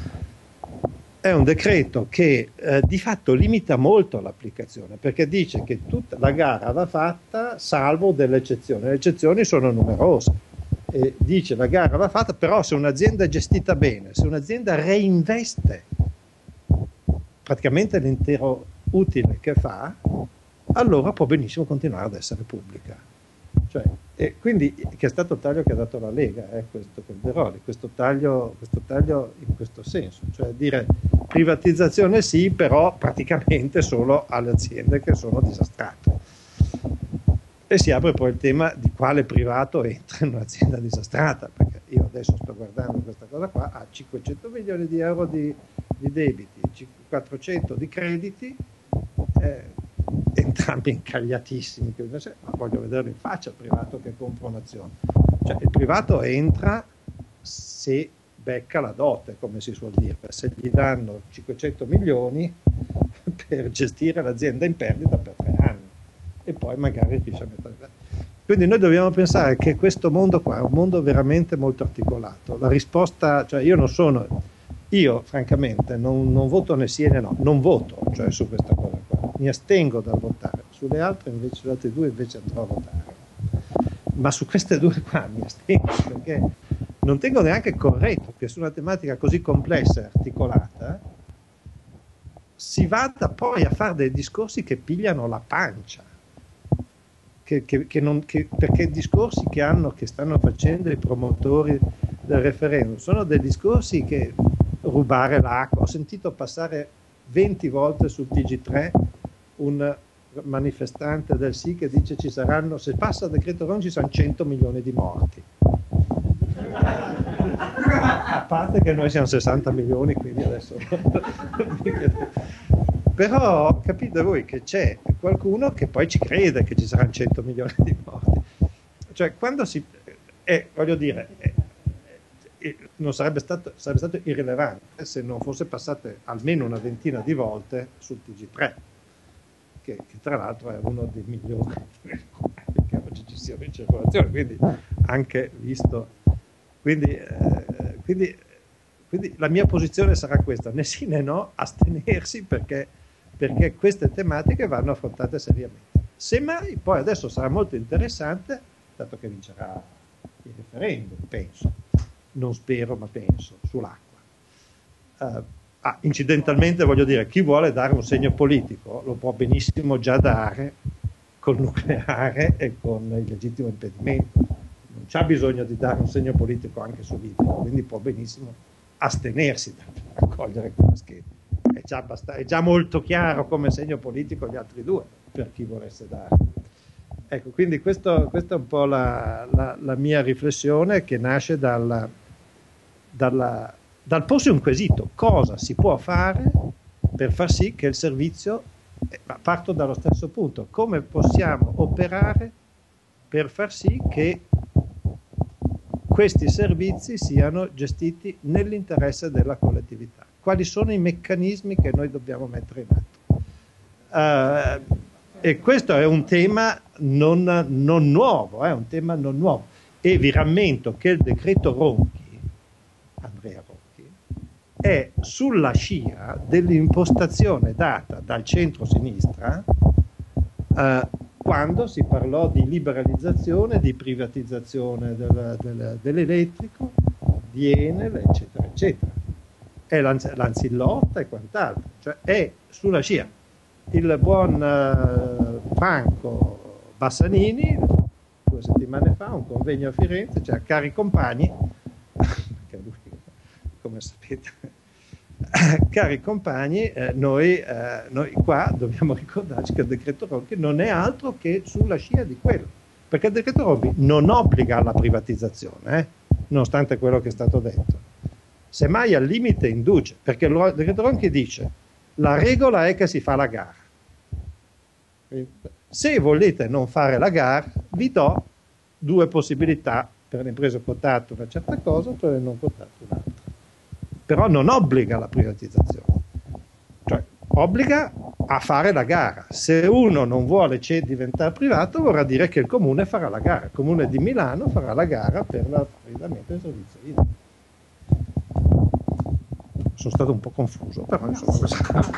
è un decreto che eh, di fatto limita molto l'applicazione, perché dice che tutta la gara va fatta salvo delle eccezioni. Le eccezioni sono numerose. E dice la gara va fatta, però se un'azienda è gestita bene, se un'azienda reinveste praticamente l'intero utile che fa, allora può benissimo continuare ad essere pubblica. Cioè, e quindi che è stato il taglio che ha dato la Lega, eh, questo Calderoli, questo taglio, questo taglio in questo senso, cioè dire privatizzazione sì, però praticamente solo alle aziende che sono disastrate. E si apre poi il tema di quale privato entra in un'azienda disastrata, perché io adesso sto guardando questa cosa qua, ha cinquecento milioni di euro di, di debiti, quattrocento di crediti, eh, entrambi incagliatissimi, ma voglio vederlo in faccia il privato che compra un'azione. Cioè il privato entra se becca la dote, come si suol dire, se gli danno cinquecento milioni per gestire l'azienda in perdita per tre anni e poi magari riesce a mettere. Quindi noi dobbiamo pensare che questo mondo qua è un mondo veramente molto articolato. La risposta, cioè io non sono io francamente non, non voto né sì né no, non voto, cioè su questa cosa qua, mi astengo dal votare, sulle altre invece, sulle altre due invece andrò a votare, ma su queste due qua mi astengo perché non tengo neanche corretto che su una tematica così complessa e articolata si vada poi a fare dei discorsi che pigliano la pancia, che, che, che non, che, perché i discorsi che, hanno, che stanno facendo i promotori del referendum sono dei discorsi che rubare l'acqua. Ho sentito passare venti volte sul T G tre un manifestante del sì che dice ci saranno, se passa il decreto Ron ci saranno cento milioni di morti. A parte che noi siamo sessanta milioni, quindi adesso però capite voi che c'è qualcuno che poi ci crede che ci saranno cento milioni di morti, cioè quando si eh, voglio dire eh, eh, non sarebbe stato, sarebbe stato irrilevante se non fosse passate almeno una ventina di volte sul T G tre, che, che tra l'altro è uno dei migliori che oggi ci siano in circolazione, quindi anche visto. Quindi, eh, quindi, quindi la mia posizione sarà questa, né sì né no, astenersi perché, perché queste tematiche vanno affrontate seriamente. Semmai poi adesso sarà molto interessante, dato che vincerà il referendum, penso, non spero ma penso, sull'acqua. Uh, ah, incidentalmente voglio dire, chi vuole dare un segno politico lo può benissimo già dare col nucleare e con il legittimo impedimento. Non c'ha bisogno di dare un segno politico anche sull'idrico, quindi può benissimo astenersi da raccogliere quella scheda. È già, abbast- è già molto chiaro come segno politico gli altri due, per chi volesse dare. Ecco, quindi questo, questa è un po' la, la, la mia riflessione che nasce dalla, dalla, dal porsi un quesito: cosa si può fare per far sì che il servizio, eh, parto dallo stesso punto, come possiamo operare per far sì che questi servizi siano gestiti nell'interesse della collettività. Quali sono i meccanismi che noi dobbiamo mettere in atto? Uh, e questo è un tema non, non nuovo, è eh, un tema non nuovo. E vi rammento che il decreto Ronchi, Andrea Ronchi, è sulla scia dell'impostazione data dal centro-sinistra uh, quando si parlò di liberalizzazione, di privatizzazione del, del, dell'elettrico, di Enel, eccetera, eccetera. È l'Anzillotta e quant'altro, cioè è sulla scia. Il buon uh, Franco Bassanini, due settimane fa, un convegno a Firenze, cioè cari compagni, perché lui, come sapete, cari compagni, eh, noi, eh, noi qua dobbiamo ricordarci che il decreto Ronchi non è altro che sulla scia di quello, perché il decreto Ronchi non obbliga alla privatizzazione, eh, nonostante quello che è stato detto, semmai al limite induce, perché il decreto Ronchi dice la regola è che si fa la gara, se volete non fare la gara vi do due possibilità: per le imprese quotate una certa cosa, per le non quotate un'altra. Però non obbliga la privatizzazione, cioè obbliga a fare la gara. Se uno non vuole diventare privato, vorrà dire che il comune farà la gara, il comune di Milano farà la gara per l'affidamento del servizio idrico. Sono stato un po' confuso, però insomma questa...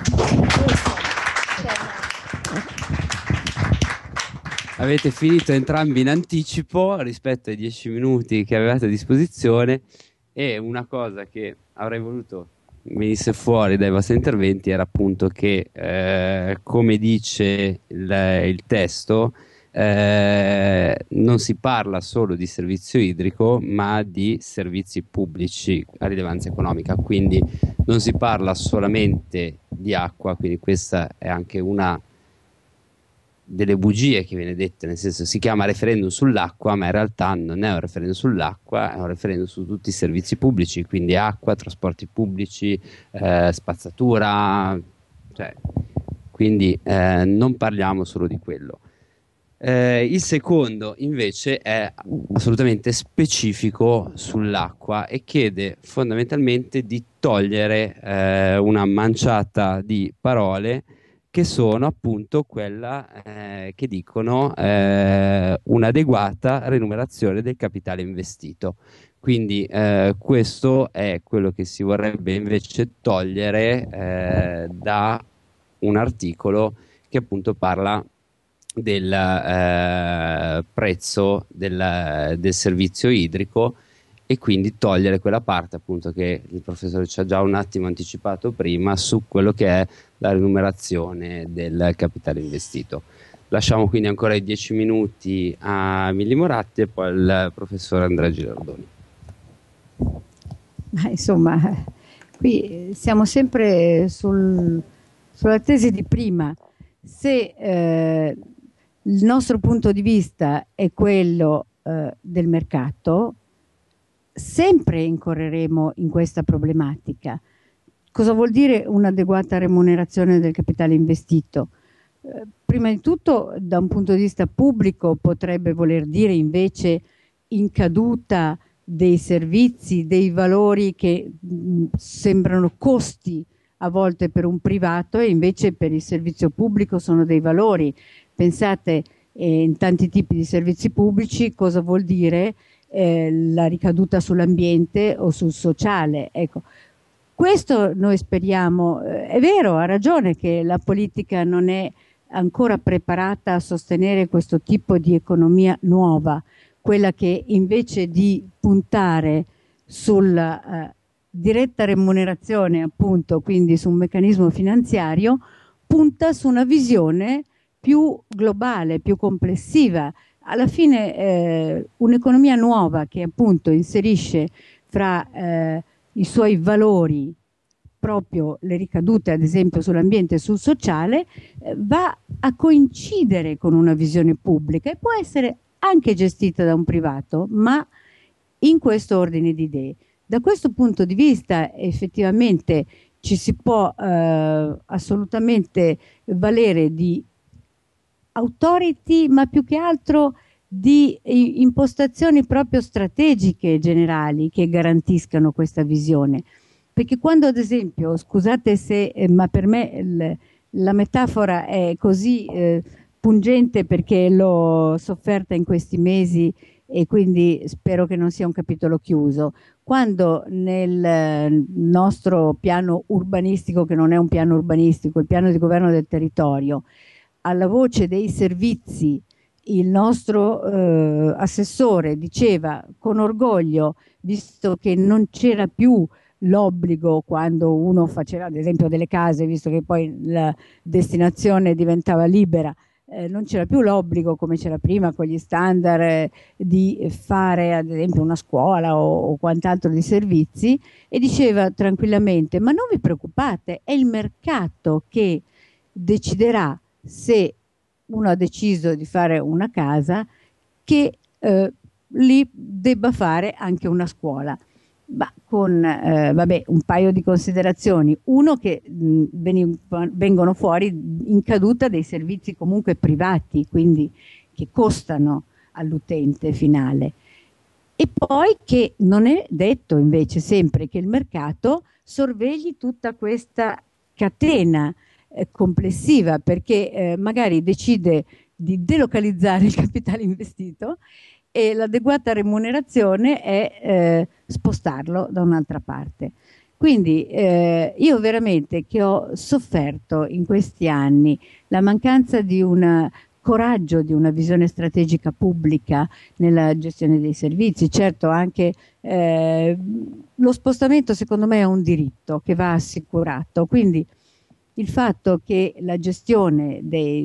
Avete finito entrambi in anticipo rispetto ai dieci minuti che avevate a disposizione, e una cosa che avrei voluto venisse fuori dai vostri interventi era appunto che, eh, come dice il, il testo, eh, non si parla solo di servizio idrico, ma di servizi pubblici a rilevanza economica, quindi non si parla solamente di acqua, quindi questa è anche una delle bugie che viene dette, nel senso si chiama referendum sull'acqua, ma in realtà non è un referendum sull'acqua, è un referendum su tutti i servizi pubblici, quindi acqua, trasporti pubblici, eh, spazzatura, cioè, quindi eh, non parliamo solo di quello. Eh, il secondo invece è assolutamente specifico sull'acqua e chiede fondamentalmente di togliere eh, una manciata di parole che sono appunto quella eh, che dicono eh, un'adeguata remunerazione del capitale investito. Quindi eh, questo è quello che si vorrebbe invece togliere eh, da un articolo che appunto parla del eh, prezzo del, del servizio idrico, e quindi togliere quella parte appunto che il professore ci ha già un attimo anticipato prima su quello che è la remunerazione del capitale investito. Lasciamo quindi ancora i dieci minuti a Mili Moratti e poi al professore Andrea Girardoni. Ma insomma, qui siamo sempre sul, sulla tesi di prima. Se eh, il nostro punto di vista è quello eh, del mercato, sempre incorreremo in questa problematica. Cosa vuol dire un'adeguata remunerazione del capitale investito? Eh, prima di tutto, da un punto di vista pubblico, potrebbe voler dire invece in caduta dei servizi, dei valori che mh, sembrano costi a volte per un privato e invece per il servizio pubblico sono dei valori. Pensate eh, in tanti tipi di servizi pubblici cosa vuol dire eh, la ricaduta sull'ambiente o sul sociale. Ecco, questo noi speriamo. Eh, è vero, ha ragione che la politica non è ancora preparata a sostenere questo tipo di economia nuova, quella che invece di puntare sulla eh, diretta remunerazione, appunto, quindi su un meccanismo finanziario, punta su una visione più globale, più complessiva. Alla fine eh, un'economia nuova che appunto inserisce fra eh, i suoi valori proprio le ricadute ad esempio sull'ambiente e sul sociale, eh, va a coincidere con una visione pubblica e può essere anche gestita da un privato, ma in questo ordine di idee. Da questo punto di vista effettivamente ci si può eh, assolutamente valere di authority, ma più che altro di impostazioni proprio strategiche generali che garantiscano questa visione. Perché quando ad esempio, scusate se, eh, ma per me il, la metafora è così eh, pungente perché l'ho sofferta in questi mesi e quindi spero che non sia un capitolo chiuso. Quando nel nostro piano urbanistico, che non è un piano urbanistico, il piano di governo del territorio, alla voce dei servizi, il nostro eh, assessore diceva con orgoglio, visto che non c'era più l'obbligo quando uno faceva ad esempio delle case, visto che poi la destinazione diventava libera, eh, non c'era più l'obbligo come c'era prima con gli standard eh, di fare ad esempio una scuola o, o quant'altro di servizi, e diceva tranquillamente: ma non vi preoccupate, è il mercato che deciderà, se uno ha deciso di fare una casa, che eh, lì debba fare anche una scuola. Ma con eh, vabbè, un paio di considerazioni. Uno, che mh, vengono fuori in caduta dei servizi comunque privati, quindi che costano all'utente finale. E poi che non è detto invece sempre che il mercato sorvegli tutta questa catena eh, complessiva, perché eh, magari decide di delocalizzare il capitale investito e l'adeguata remunerazione è eh, spostarlo da un'altra parte. Quindi eh, io veramente che ho sofferto in questi anni la mancanza di un coraggio, di una visione strategica pubblica nella gestione dei servizi. Certo, anche eh, lo spostamento secondo me è un diritto che va assicurato, quindi il fatto che la gestione dei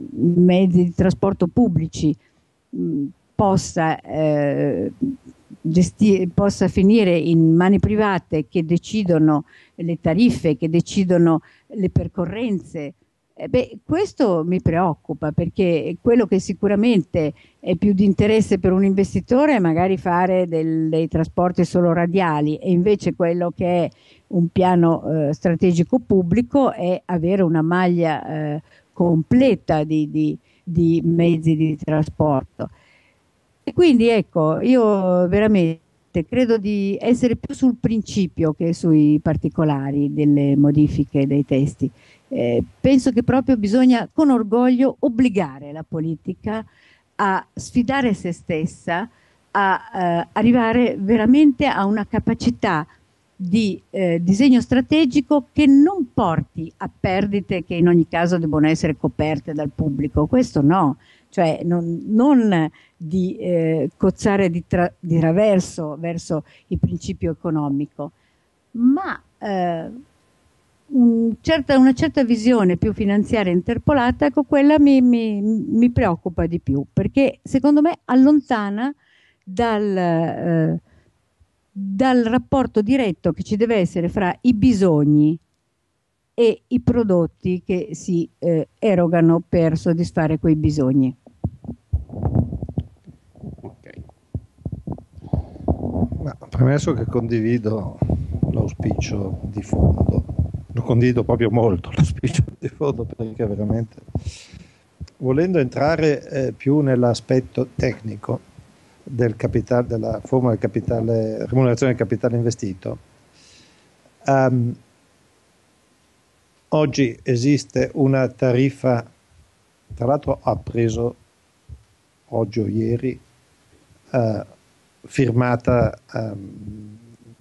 mezzi di trasporto pubblici mh, possa, eh, gestire, possa finire in mani private che decidono le tariffe, che decidono le percorrenze, eh beh, questo mi preoccupa, perché quello che sicuramente è più di interesse per un investitore è magari fare del, dei trasporti solo radiali, e invece quello che è un piano eh, strategico pubblico è avere una maglia eh, completa di, di, di mezzi di trasporto. E quindi ecco, io veramente credo di essere più sul principio che sui particolari delle modifiche dei testi. Eh, penso che proprio bisogna con orgoglio obbligare la politica a sfidare se stessa a eh, arrivare veramente a una capacità di eh, disegno strategico che non porti a perdite che in ogni caso debbono essere coperte dal pubblico, questo no, cioè non, non di eh, cozzare di, tra, di traverso verso il principio economico, ma eh, un certa, una certa visione più finanziaria interpolata, ecco quella mi, mi, mi preoccupa di più, perché secondo me allontana dal... Eh, dal rapporto diretto che ci deve essere fra i bisogni e i prodotti che si eh, erogano per soddisfare quei bisogni. Ok. Ma premesso che condivido l'auspicio di fondo, lo condivido proprio molto l'auspicio di fondo, perché veramente, volendo entrare eh, più nell'aspetto tecnico del capitale, della forma del capitale, remunerazione del capitale investito, um, oggi esiste una tariffa, tra l'altro ha preso oggi o ieri, uh, firmata um,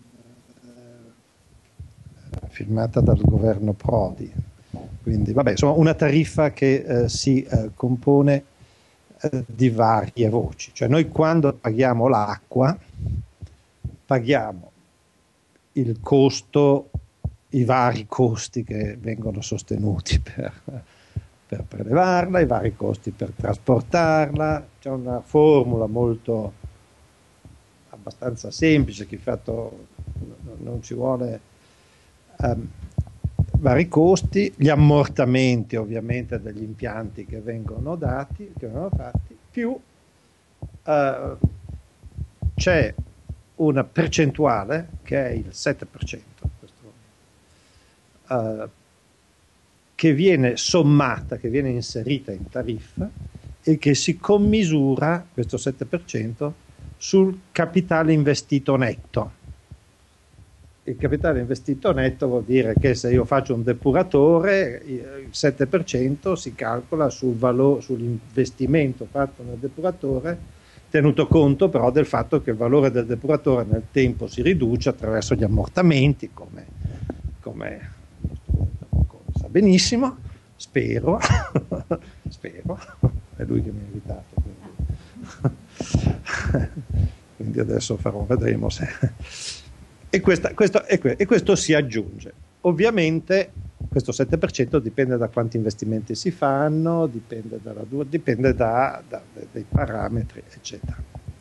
firmata dal governo Prodi, quindi vabbè, insomma una tariffa che uh, si uh, compone di varie voci, cioè noi quando paghiamo l'acqua paghiamo il costo, i vari costi che vengono sostenuti per, per prelevarla, i vari costi per trasportarla, c'è una formula molto abbastanza semplice che fatto non ci vuole um, vari costi, gli ammortamenti ovviamente degli impianti che vengono dati, che vengono fatti, più uh, c'è una percentuale che è il sette per cento, questo, uh, che viene sommata, che viene inserita in tariffa e che si commisura, questo sette per cento, sul capitale investito netto. Il capitale investito netto vuol dire che se io faccio un depuratore il sette per cento si calcola sul valore, sull'investimento fatto nel depuratore, tenuto conto però del fatto che il valore del depuratore nel tempo si riduce attraverso gli ammortamenti, come, come, come sa benissimo, spero, spero, è lui che mi ha invitato, quindi, quindi adesso farò, vedremo se... E, questa, questo, e, que, e questo si aggiunge. Ovviamente questo sette per cento dipende da quanti investimenti si fanno, dipende, dalla, dipende da, da, dai parametri, eccetera.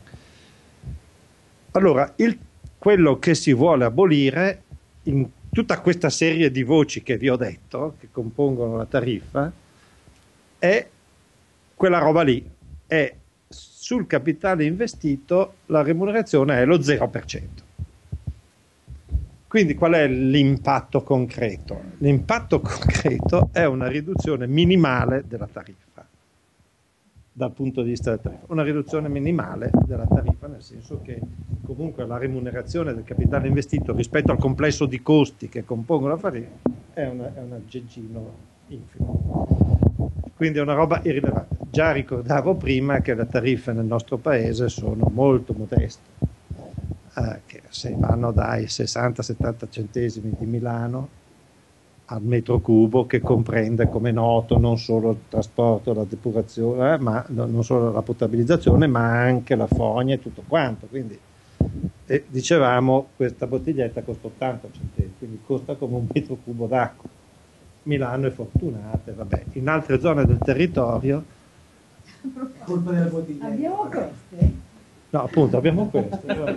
Allora, il, quello che si vuole abolire in tutta questa serie di voci che vi ho detto, che compongono la tariffa, è quella roba lì. È sul capitale investito la remunerazione è lo zero per cento. Quindi qual è l'impatto concreto? L'impatto concreto è una riduzione minimale della tariffa, dal punto di vista della tariffa. Una riduzione minimale della tariffa, nel senso che comunque la remunerazione del capitale investito rispetto al complesso di costi che compongono la tariffa è, una, è un aggeggino infimo. Quindi è una roba irrilevante. Già ricordavo prima che le tariffe nel nostro paese sono molto modeste. Eh, che se vanno dai sessanta settanta centesimi di Milano al metro cubo, che comprende, come noto, non solo il trasporto, la depurazione, eh, ma non solo la potabilizzazione, ma anche la fogna e tutto quanto. Quindi e dicevamo questa bottiglietta costa ottanta centesimi, quindi costa come un metro cubo d'acqua. Milano è fortunata, vabbè. In altre zone del territorio colpa della bottiglietta. Abbiamo queste? No, appunto, abbiamo questo. Io,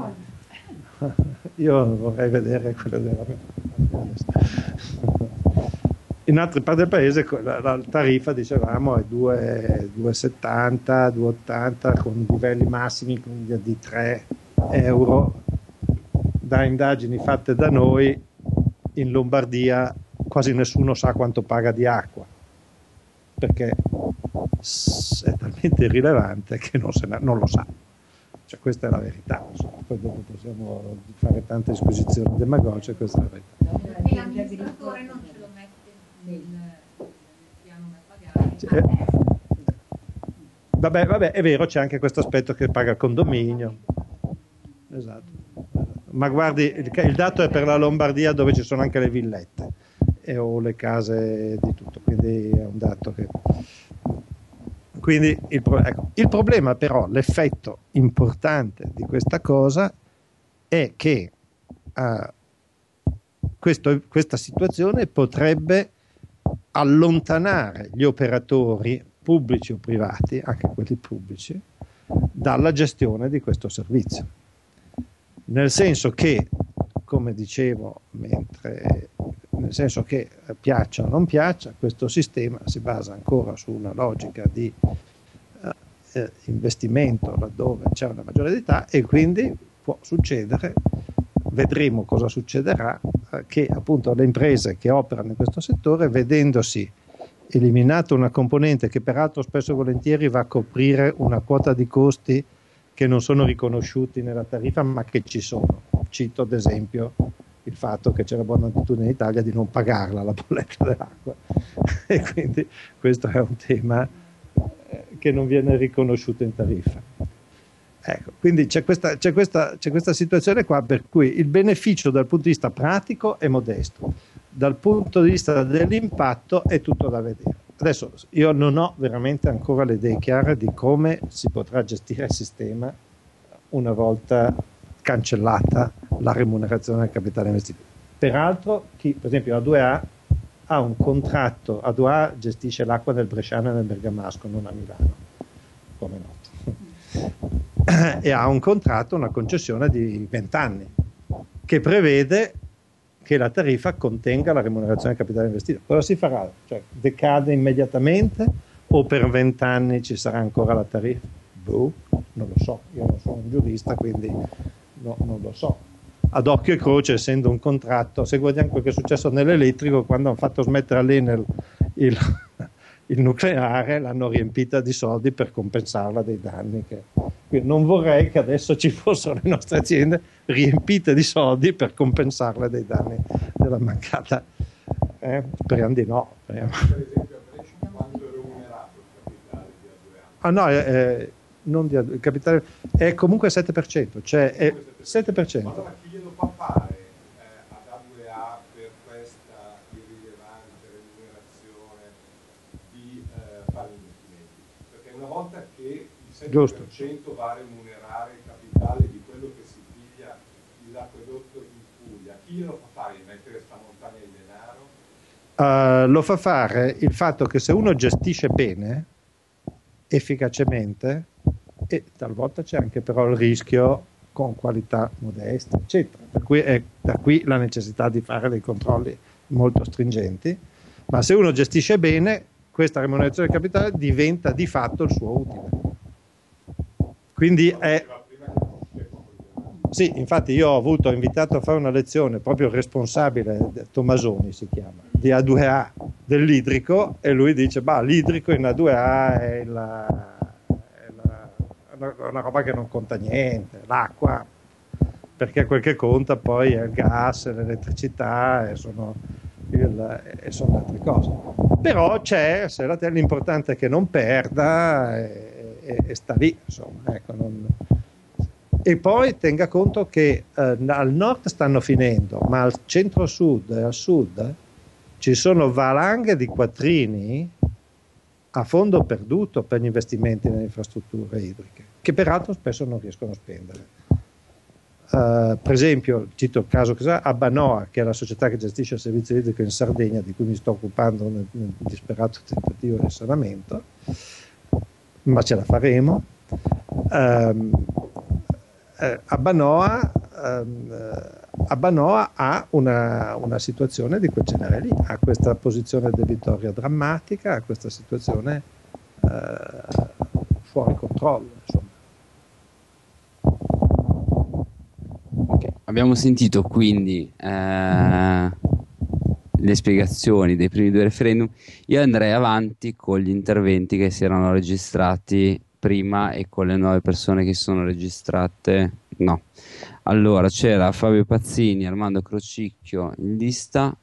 io vorrei vedere quello della in altre parti del paese la, la tariffa, dicevamo, è due virgola settanta, due virgola ottanta con livelli massimi di tre euro. Da indagini fatte da noi, in Lombardia quasi nessuno sa quanto paga di acqua, perché è talmente irrilevante che non, se ne, non lo sa. Cioè, questa è la verità, insomma. Poi dopo possiamo fare tante disquisizioni demagogiche, questa è la verità. Perché l'amministratore non ce lo mette nel, nel piano da pagare. Vabbè, vabbè, è vero, c'è anche questo aspetto che paga il condominio. Esatto. Ma guardi, il, il dato è per la Lombardia, dove ci sono anche le villette e, o le case di tutto, quindi è un dato che... Quindi il, pro... ecco, il problema però, l'effetto importante di questa cosa è che uh, questo, questa situazione potrebbe allontanare gli operatori pubblici o privati, anche quelli pubblici, dalla gestione di questo servizio. Nel senso che, come dicevo, mentre, nel senso che piaccia o non piaccia, questo sistema si basa ancora su una logica di eh, investimento laddove c'è una maggiore eredità, e quindi può succedere, vedremo cosa succederà, eh, che appunto le imprese che operano in questo settore, vedendosi eliminata una componente che peraltro spesso e volentieri va a coprire una quota di costi che non sono riconosciuti nella tariffa ma che ci sono. Cito ad esempio il fatto che c'è la buona abitudine in Italia di non pagarla la bolletta dell'acqua e quindi questo è un tema che non viene riconosciuto in tariffa. Ecco, quindi c'è questa, c'è questa, c'è questa situazione qua per cui il beneficio dal punto di vista pratico è modesto, dal punto di vista dell'impatto è tutto da vedere. Adesso io non ho veramente ancora le idee chiare di come si potrà gestire il sistema una volta cancellata la remunerazione del capitale investito. Peraltro, chi, per esempio A due A ha un contratto, A due A gestisce l'acqua del Bresciano e del Bergamasco, non a Milano, come noto, e ha un contratto, una concessione di vent'anni, che prevede che la tariffa contenga la remunerazione del capitale investito. Cosa si farà? Cioè, decade immediatamente o per vent'anni ci sarà ancora la tariffa? Boh, non lo so, io non sono un giurista, quindi no, non lo so. Ad occhio e croce, essendo un contratto, se guardiamo quello che è successo nell'elettrico, quando hanno fatto smettere all'Enel il, il nucleare, l'hanno riempita di soldi per compensarla dei danni. Che... Quindi non vorrei che adesso ci fossero le nostre aziende riempite di soldi per compensarle dei danni della mancata. Eh, speriamo di no. Speriamo. Per esempio a Brescia quanto è remunerato il capitale di A due A? Ah no, eh, non di, il capitale è comunque sette per cento, cioè è sette per cento. Allora chi glielo fa fare eh, ad A due A per questa irrilevante remunerazione di eh, fare investimenti? Perché una volta che il sette per cento va a remunerare il capitale di quello che si piglia l'acquedotto in Puglia, chi glielo fa fare? Mettere sta montagna di denaro? Uh, lo fa fare il fatto che se uno gestisce bene, efficacemente, e talvolta c'è anche però il rischio con qualità modeste, eccetera. Per cui è da qui la necessità di fare dei controlli molto stringenti, ma se uno gestisce bene, questa remunerazione del capitale diventa di fatto il suo utile. Quindi è... Sì, infatti io ho avuto invitato a fare una lezione proprio il responsabile, Tomasoni si chiama, di A due A dell'idrico, e lui dice, bah, l'idrico in A due A è, la, è la, una, una roba che non conta niente, l'acqua, perché quel che conta poi è il gas, l'elettricità e sono, il, e sono altre cose. Però c'è, se la l'importante è che non perda e, e, e sta lì, insomma, ecco, non... E poi tenga conto che eh, al nord stanno finendo, ma al centro-sud e al sud ci sono valanghe di quattrini a fondo perduto per gli investimenti nelle infrastrutture idriche, che peraltro spesso non riescono a spendere. Uh, per esempio, cito il caso che sa, Abbanoa, che è la società che gestisce il servizio idrico in Sardegna, di cui mi sto occupando nel, nel disperato tentativo di risanamento, ma ce la faremo. Um, Eh, Abbanoa, ehm, Abbanoa ha una, una situazione di quel genere lì, ha questa posizione debitoria drammatica, ha questa situazione eh, fuori controllo, insomma. Okay. Abbiamo sentito quindi eh, le spiegazioni dei primi due referendum. Io andrei avanti con gli interventi che si erano registrati prima e con le nuove persone che sono registrate. No, allora c'era Fabio Pazzini, Armando Crocicchio in lista.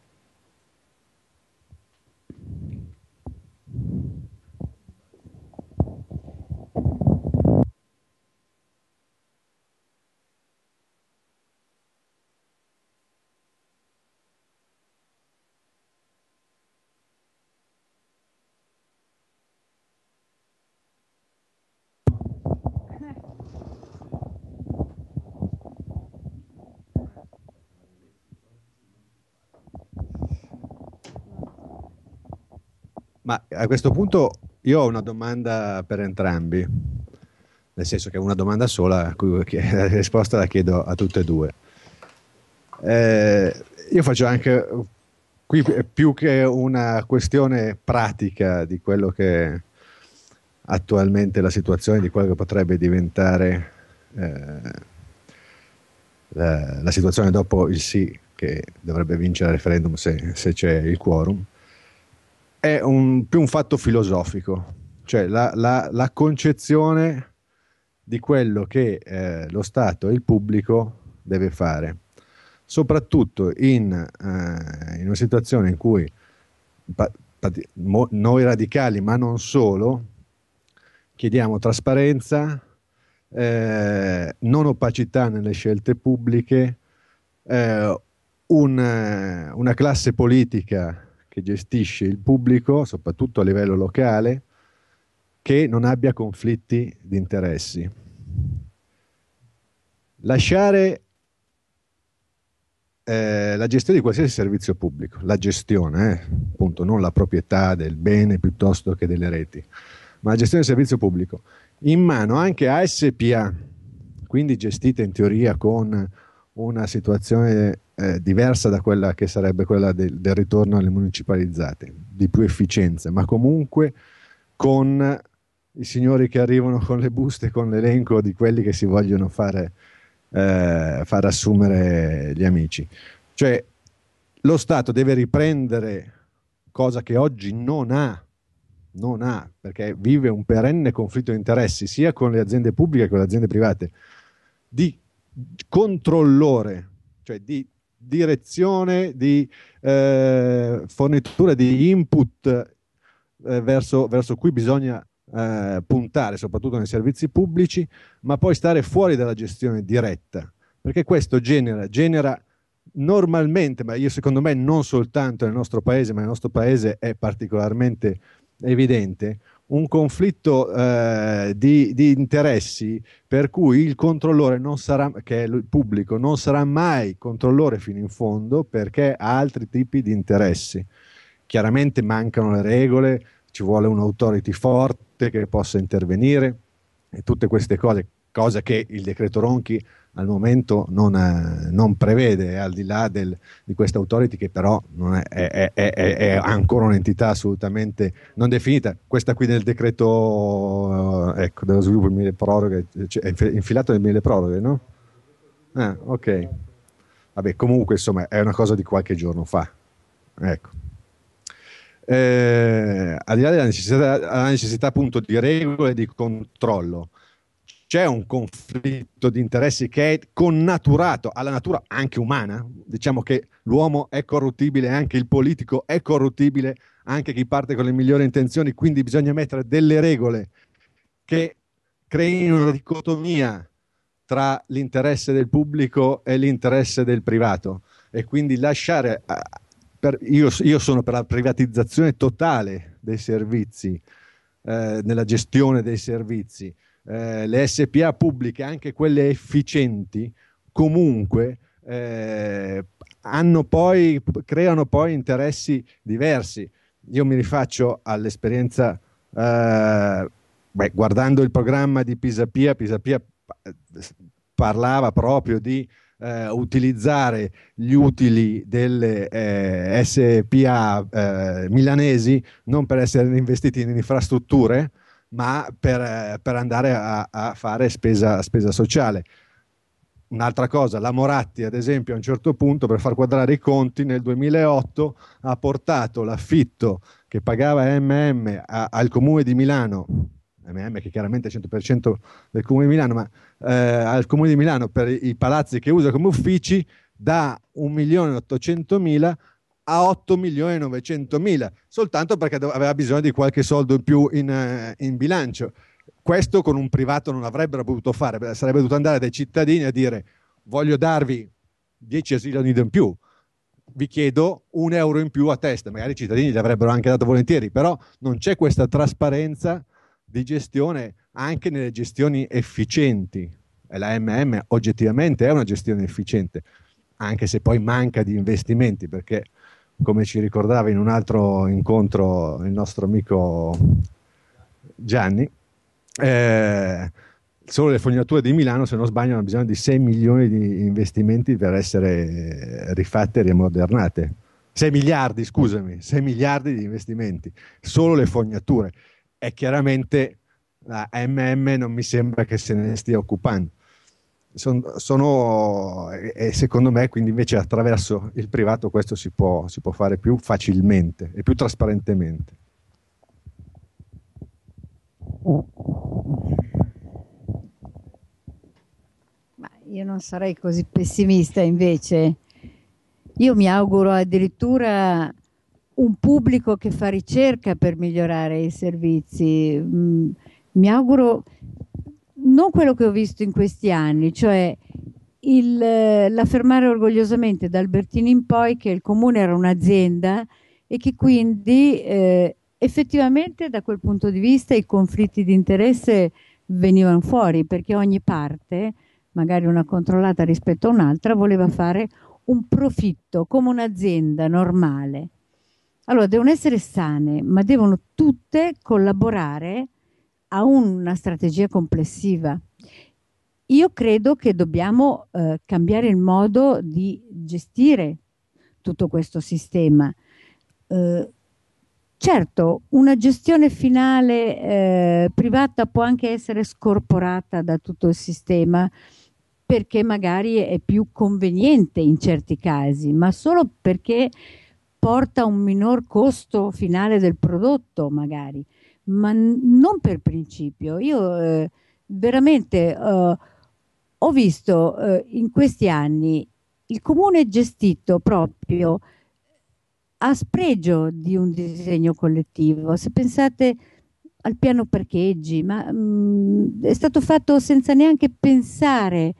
Ma a questo punto io ho una domanda per entrambi, nel senso che è una domanda sola, a cui la risposta la chiedo a tutte e due. Eh, io faccio anche qui più che una questione pratica di quello che è attualmente la situazione, di quello che potrebbe diventare eh, la, la situazione dopo il sì, che dovrebbe vincere il referendum se, se c'è il quorum. È un, più un fatto filosofico, cioè la, la, la concezione di quello che eh, lo Stato e il pubblico deve fare, soprattutto in, eh, in una situazione in cui pa, pa, mo, noi radicali, ma non solo, chiediamo trasparenza, eh, non opacità nelle scelte pubbliche, eh, un, una classe politica che gestisce il pubblico, soprattutto a livello locale, che non abbia conflitti di interessi. Lasciare eh, la gestione di qualsiasi servizio pubblico, la gestione, eh, appunto, non la proprietà del bene piuttosto che delle reti, ma la gestione del servizio pubblico, in mano anche a S P A, quindi gestite in teoria con una situazione eh, diversa da quella che sarebbe quella del, del ritorno alle municipalizzate, di più efficienza, ma comunque con i signori che arrivano con le buste, con l'elenco di quelli che si vogliono fare, eh, far assumere gli amici. Cioè lo Stato deve riprendere, cosa che oggi non ha, non ha, perché vive un perenne conflitto di interessi sia con le aziende pubbliche che con le aziende private, di controllore, cioè di direzione, di eh, fornitura di input eh, verso, verso cui bisogna eh, puntare, soprattutto nei servizi pubblici, ma poi stare fuori dalla gestione diretta, perché questo genera, genera normalmente, ma io secondo me non soltanto nel nostro paese, ma nel nostro paese è particolarmente evidente, un conflitto eh, di, di interessi per cui il controllore non sarà, che è il pubblico, non sarà mai controllore fino in fondo perché ha altri tipi di interessi. Chiaramente mancano le regole, ci vuole un'autority forte che possa intervenire e tutte queste cose, cosa che il decreto Ronchi al momento non, eh, non prevede, al di là del, di questa authority che però non è, è, è, è, è ancora un'entità assolutamente non definita. Questa qui del decreto eh, ecco, dello sviluppo in mille proroghe, cioè, è infilato nel mille proroghe, no? Ah, ok. Vabbè, comunque insomma è una cosa di qualche giorno fa. Ecco. Eh, al di là della necessità, la necessità appunto di regole e di controllo, c'è un conflitto di interessi che è connaturato alla natura anche umana. Diciamo che l'uomo è corruttibile, anche il politico è corruttibile, anche chi parte con le migliori intenzioni, quindi bisogna mettere delle regole che creino una dicotomia tra l'interesse del pubblico e l'interesse del privato, e quindi lasciare per, io, io sono per la privatizzazione totale dei servizi, eh, nella gestione dei servizi. Eh, le S P A pubbliche, anche quelle efficienti, comunque eh, hanno poi, creano poi interessi diversi. Io mi rifaccio all'esperienza, eh, beh, guardando il programma di Pisapia, Pisapia parlava proprio di eh, utilizzare gli utili delle eh, S P A eh, milanesi non per essere investiti in infrastrutture, ma per, per andare a, a fare spesa, spesa sociale. Un'altra cosa, la Moratti ad esempio a un certo punto, per far quadrare i conti, nel duemilaotto ha portato l'affitto che pagava M M a, al Comune di Milano, M M che chiaramente è il cento per cento del Comune di Milano, ma eh, al Comune di Milano per i palazzi che usa come uffici, da un milione e ottocentomila a otto milioni e novecentomila, soltanto perché aveva bisogno di qualche soldo in più in, in bilancio. Questo con un privato non avrebbero potuto fare, sarebbe dovuto andare dai cittadini a dire: voglio darvi dieci asili nido in più, vi chiedo un euro in più a testa. Magari i cittadini gli avrebbero anche dato volentieri, però non c'è questa trasparenza di gestione anche nelle gestioni efficienti, e la M M oggettivamente è una gestione efficiente, anche se poi manca di investimenti, perché come ci ricordava in un altro incontro il nostro amico Gianni, eh, solo le fognature di Milano, se non sbaglio, hanno bisogno di sei milioni di investimenti per essere rifatte e riammodernate. sei miliardi, scusami, sei miliardi di investimenti, solo le fognature. E chiaramente la M M non mi sembra che se ne stia occupando. Son, sono, e secondo me, quindi invece attraverso il privato questo si può, si può fare più facilmente e più trasparentemente. Ma io non sarei così pessimista invece. Io mi auguro addirittura un pubblico che fa ricerca per migliorare i servizi. Mm, mi auguro non quello che ho visto in questi anni, cioè il, l'affermare orgogliosamente da Albertini in poi che il comune era un'azienda e che quindi eh, effettivamente da quel punto di vista i conflitti di interesse venivano fuori, perché ogni parte, magari una controllata rispetto a un'altra, voleva fare un profitto come un'azienda normale. Allora devono essere sane, ma devono tutte collaborare a una strategia complessiva. Io credo che dobbiamo eh, cambiare il modo di gestire tutto questo sistema. Eh, certo, una gestione finale eh, privata può anche essere scorporata da tutto il sistema perché magari è più conveniente in certi casi, ma solo perché porta un minor costo finale del prodotto magari, ma n- non per principio. Io eh, veramente eh, ho visto eh, in questi anni il comune gestito proprio a spregio di un disegno collettivo. Se pensate al piano parcheggi, ma mh, è stato fatto senza neanche pensare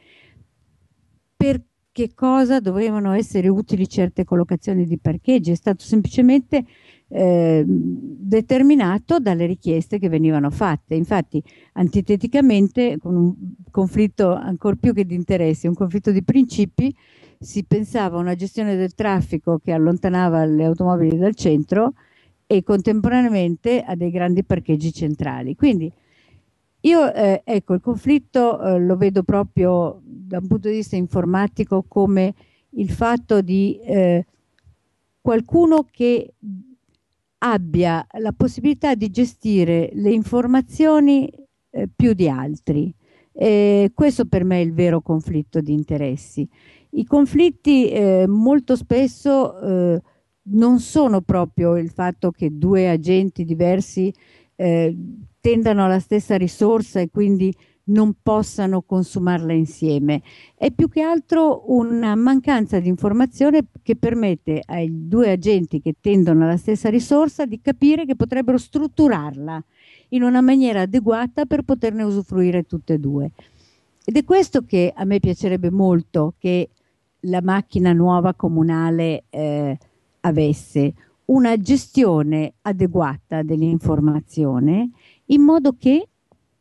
per che cosa dovevano essere utili certe collocazioni di parcheggi, è stato semplicemente eh, determinato dalle richieste che venivano fatte. Infatti, antiteticamente, con un conflitto ancor più che di interessi, un conflitto di principi, si pensava a una gestione del traffico che allontanava le automobili dal centro e contemporaneamente a dei grandi parcheggi centrali. Quindi io eh, ecco, il conflitto eh, lo vedo proprio da un punto di vista informatico come il fatto di eh, qualcuno che abbia la possibilità di gestire le informazioni eh, più di altri. Eh, questo per me è il vero conflitto di interessi. I conflitti eh, molto spesso eh, non sono proprio il fatto che due agenti diversi eh, tendano alla stessa risorsa e quindi non possano consumarla insieme. È più che altro una mancanza di informazione che permette ai due agenti che tendono alla stessa risorsa di capire che potrebbero strutturarla in una maniera adeguata per poterne usufruire tutte e due. Ed è questo che a me piacerebbe molto che la macchina nuova comunale eh, avesse, una gestione adeguata dell'informazione in modo che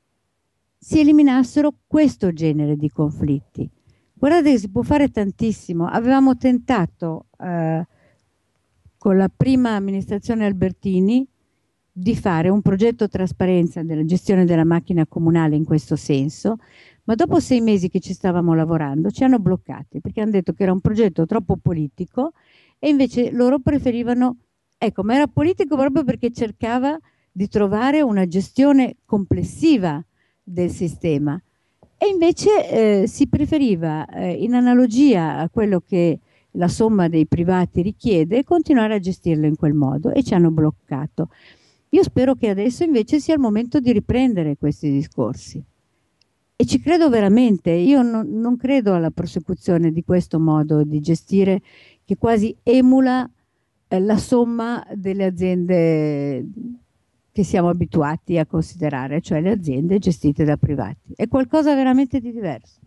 si eliminassero questo genere di conflitti. Guardate che si può fare tantissimo. Avevamo tentato eh, con la prima amministrazione Albertini di fare un progetto trasparenza della gestione della macchina comunale in questo senso, ma dopo sei mesi che ci stavamo lavorando ci hanno bloccati perché hanno detto che era un progetto troppo politico e invece loro preferivano, ecco, ma era politico proprio perché cercava di trovare una gestione complessiva del sistema e invece eh, si preferiva eh, in analogia a quello che la somma dei privati richiede continuare a gestirlo in quel modo e ci hanno bloccato. Io spero che adesso invece sia il momento di riprendere questi discorsi e ci credo veramente. Io non, non credo alla prosecuzione di questo modo di gestire che quasi emula eh, la somma delle aziende che siamo abituati a considerare, cioè le aziende gestite da privati. È qualcosa veramente di diverso.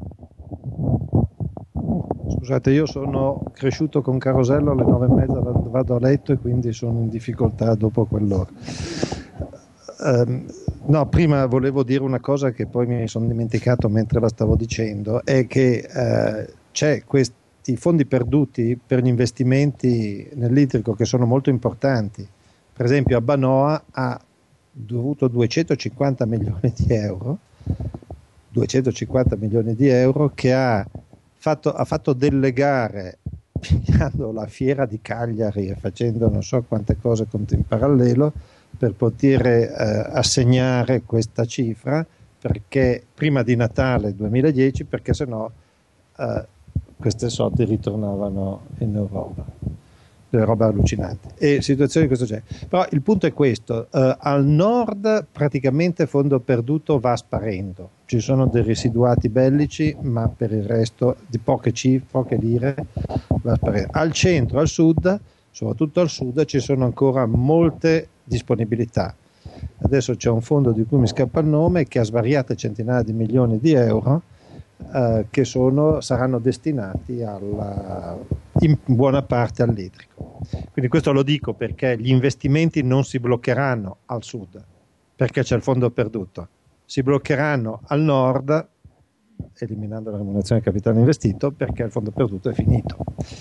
Scusate, io sono cresciuto con Carosello, alle nove e mezza vado a letto e quindi sono in difficoltà dopo quell'ora. Um, no, prima volevo dire una cosa che poi mi sono dimenticato mentre la stavo dicendo, è che uh, c'è questi i fondi perduti per gli investimenti nell'idrico, che sono molto importanti. Per esempio a Banoa ha dovuto duecentocinquanta milioni di euro, duecentocinquanta milioni di euro che ha fatto, ha fatto delle gare pigliando la fiera di Cagliari e facendo non so quante cose in parallelo per poter eh, assegnare questa cifra, perché prima di Natale duemiladieci, perché sennò eh, questi soldi ritornavano in Europa, delle robe allucinanti e situazioni di questo genere. Però il punto è questo: eh, al nord praticamente fondo perduto va sparendo, ci sono dei residuati bellici, ma per il resto di poche cifre, poche lire, va sparendo. Al centro, al sud, soprattutto al sud, ci sono ancora molte disponibilità. Adesso c'è un fondo di cui mi scappa il nome, che ha svariate centinaia di milioni di euro eh, che sono, saranno destinati alla, in buona parte all'idrico. Quindi questo lo dico perché gli investimenti non si bloccheranno al sud, perché c'è il fondo perduto, si bloccheranno al nord, eliminando la remunerazione del capitale investito, perché il fondo perduto è finito.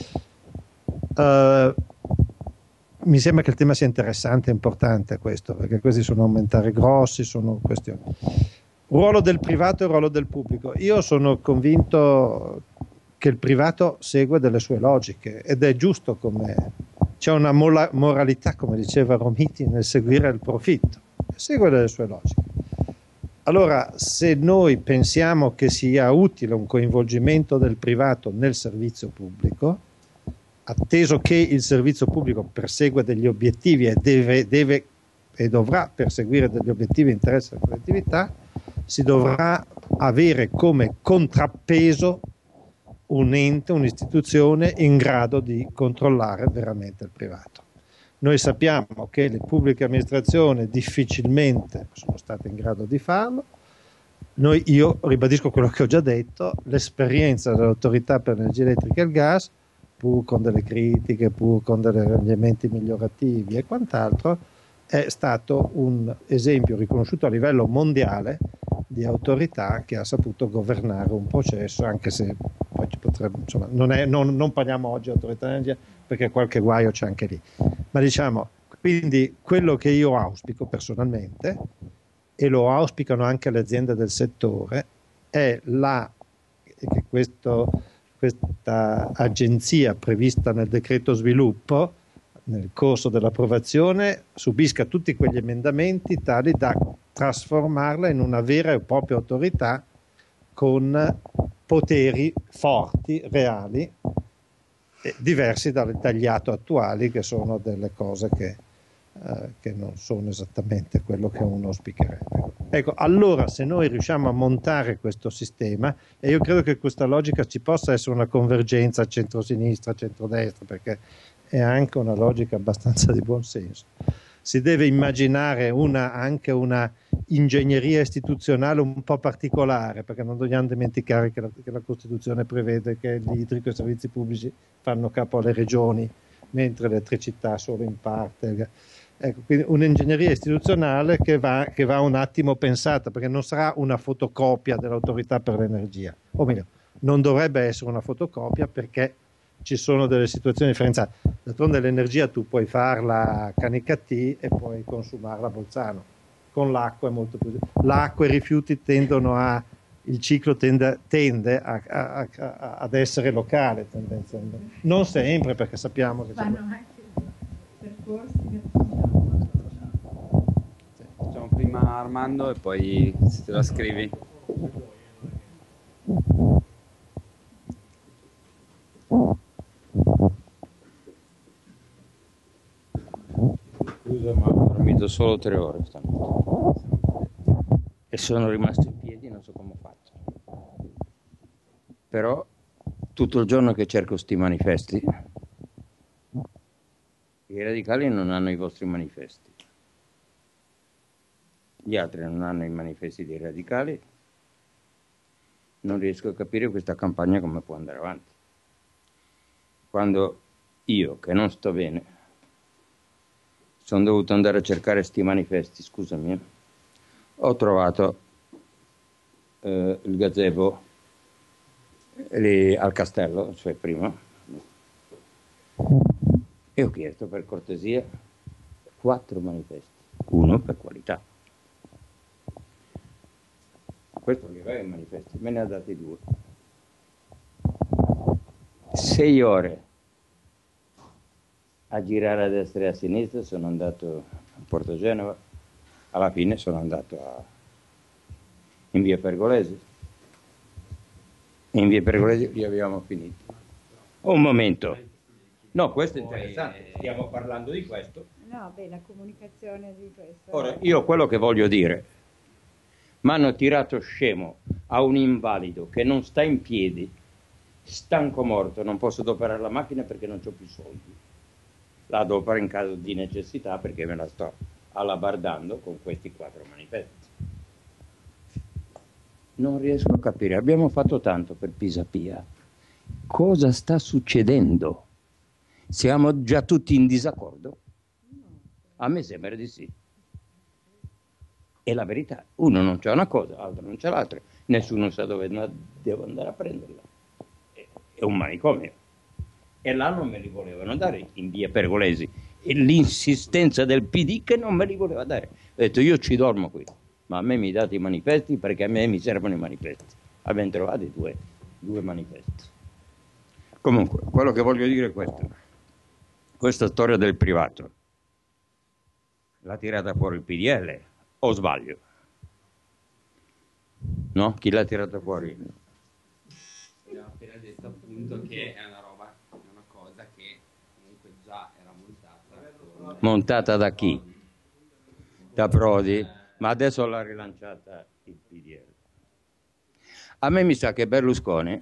Uh, mi sembra che il tema sia interessante e importante questo, perché questi sono aumentare grossi, sono questioni. Ruolo del privato e ruolo del pubblico. Io sono convinto che il privato segue delle sue logiche ed è giusto, come c'è una mola, moralità, come diceva Romiti, nel seguire il profitto, segue delle sue logiche. Allora, se noi pensiamo che sia utile un coinvolgimento del privato nel servizio pubblico, atteso che il servizio pubblico persegue degli obiettivi e deve, deve e dovrà perseguire degli obiettivi in interesse della collettività, si dovrà avere come contrappeso un ente, un'istituzione in grado di controllare veramente il privato. Noi sappiamo che le pubbliche amministrazioni difficilmente sono state in grado di farlo. Noi, io ribadisco quello che ho già detto, l'esperienza dell'autorità per l'energia elettrica e il gas, pur con delle critiche, pur con degli elementi migliorativi e quant'altro, è stato un esempio riconosciuto a livello mondiale di autorità che ha saputo governare un processo, anche se poi ci potrebbe, insomma, non, è, non, non parliamo oggi di autorità dell'energia perché qualche guaio c'è anche lì, ma diciamo, quindi quello che io auspico personalmente, e lo auspicano anche le aziende del settore, è la, che questo, questa agenzia prevista nel decreto sviluppo nel corso dell'approvazione subisca tutti quegli emendamenti tali da trasformarla in una vera e propria autorità con poteri forti, reali, e diversi dal, dagli atti attuali, che sono delle cose che, eh, che non sono esattamente quello che uno auspicherebbe. Ecco, allora se noi riusciamo a montare questo sistema, e io credo che questa logica ci possa essere una convergenza centro-sinistra, centrodestra, perché è anche una logica abbastanza di buon senso. Si deve immaginare una, anche una ingegneria istituzionale un po' particolare, perché non dobbiamo dimenticare che la, che la Costituzione prevede che l'idrico e i servizi pubblici fanno capo alle regioni, mentre l'elettricità solo in parte. Ecco, quindi un'ingegneria istituzionale che va, che va un attimo pensata, perché non sarà una fotocopia dell'autorità per l'energia, o meglio, non dovrebbe essere una fotocopia, perché ci sono delle situazioni differenziate. D'altronde l'energia tu puoi farla a Canicattì e puoi consumarla a Bolzano. Con l'acqua è molto più... L'acqua e i rifiuti tendono a... il ciclo tende, tende a, a, a, ad essere locale tendenzialmente. Non sempre, perché sappiamo che... Fanno c'è... anche percorsi che... Facciamo prima Armando e poi se te la scrivi. Scusa, ma ho dormito solo tre ore stanotte e sono rimasto in piedi, non so come ho fatto. Però tutto il giorno che cerco sti manifesti, i radicali non hanno i vostri manifesti, gli altri non hanno i manifesti dei radicali. Non riesco a capire questa campagna come può andare avanti, quando io, che non sto bene, sono dovuto andare a cercare sti manifesti, scusami, eh. Ho trovato eh, il gazebo lì al castello, cioè prima, e ho chiesto per cortesia quattro manifesti, uno per qualità. Questo li aveva i manifesti, me ne ha dati due. Sei ore a girare a destra e a sinistra, sono andato a Porto Genova, alla fine sono andato a, in via Pergolesi. In via Pergolesi li abbiamo finiti. Un momento. No, questo è interessante, stiamo parlando di questo. No, beh, la comunicazione di questo. Ora, io quello che voglio dire, mi hanno tirato scemo a un invalido che non sta in piedi, stanco morto, non posso adoperare la macchina perché non ho più soldi. La adopero in caso di necessità perché me la sto alabardando con questi quattro manifesti. Non riesco a capire, abbiamo fatto tanto per Pisapia. Cosa sta succedendo? Siamo già tutti in disaccordo? A me sembra di sì. È la verità. Uno non c'è una cosa, l'altro non c'è l'altra. Nessuno sa dove devo andare a prenderla. È un manicomio. E là non me li volevano dare in via Pergolesi. E l'insistenza del P D che non me li voleva dare. Ho detto io ci dormo qui, ma a me mi date i manifesti perché a me mi servono i manifesti. Abbiamo trovato due, due manifesti. Comunque, quello che voglio dire è questo. Questa storia del privato l'ha tirata fuori il P D L o sbaglio? No? Chi l'ha tirata fuori? Abbiamo appena detto appunto che è una roba, è una cosa che comunque già era montata. Montata da chi? Da Prodi, ma adesso l'ha rilanciata il P D L. A me mi sa che Berlusconi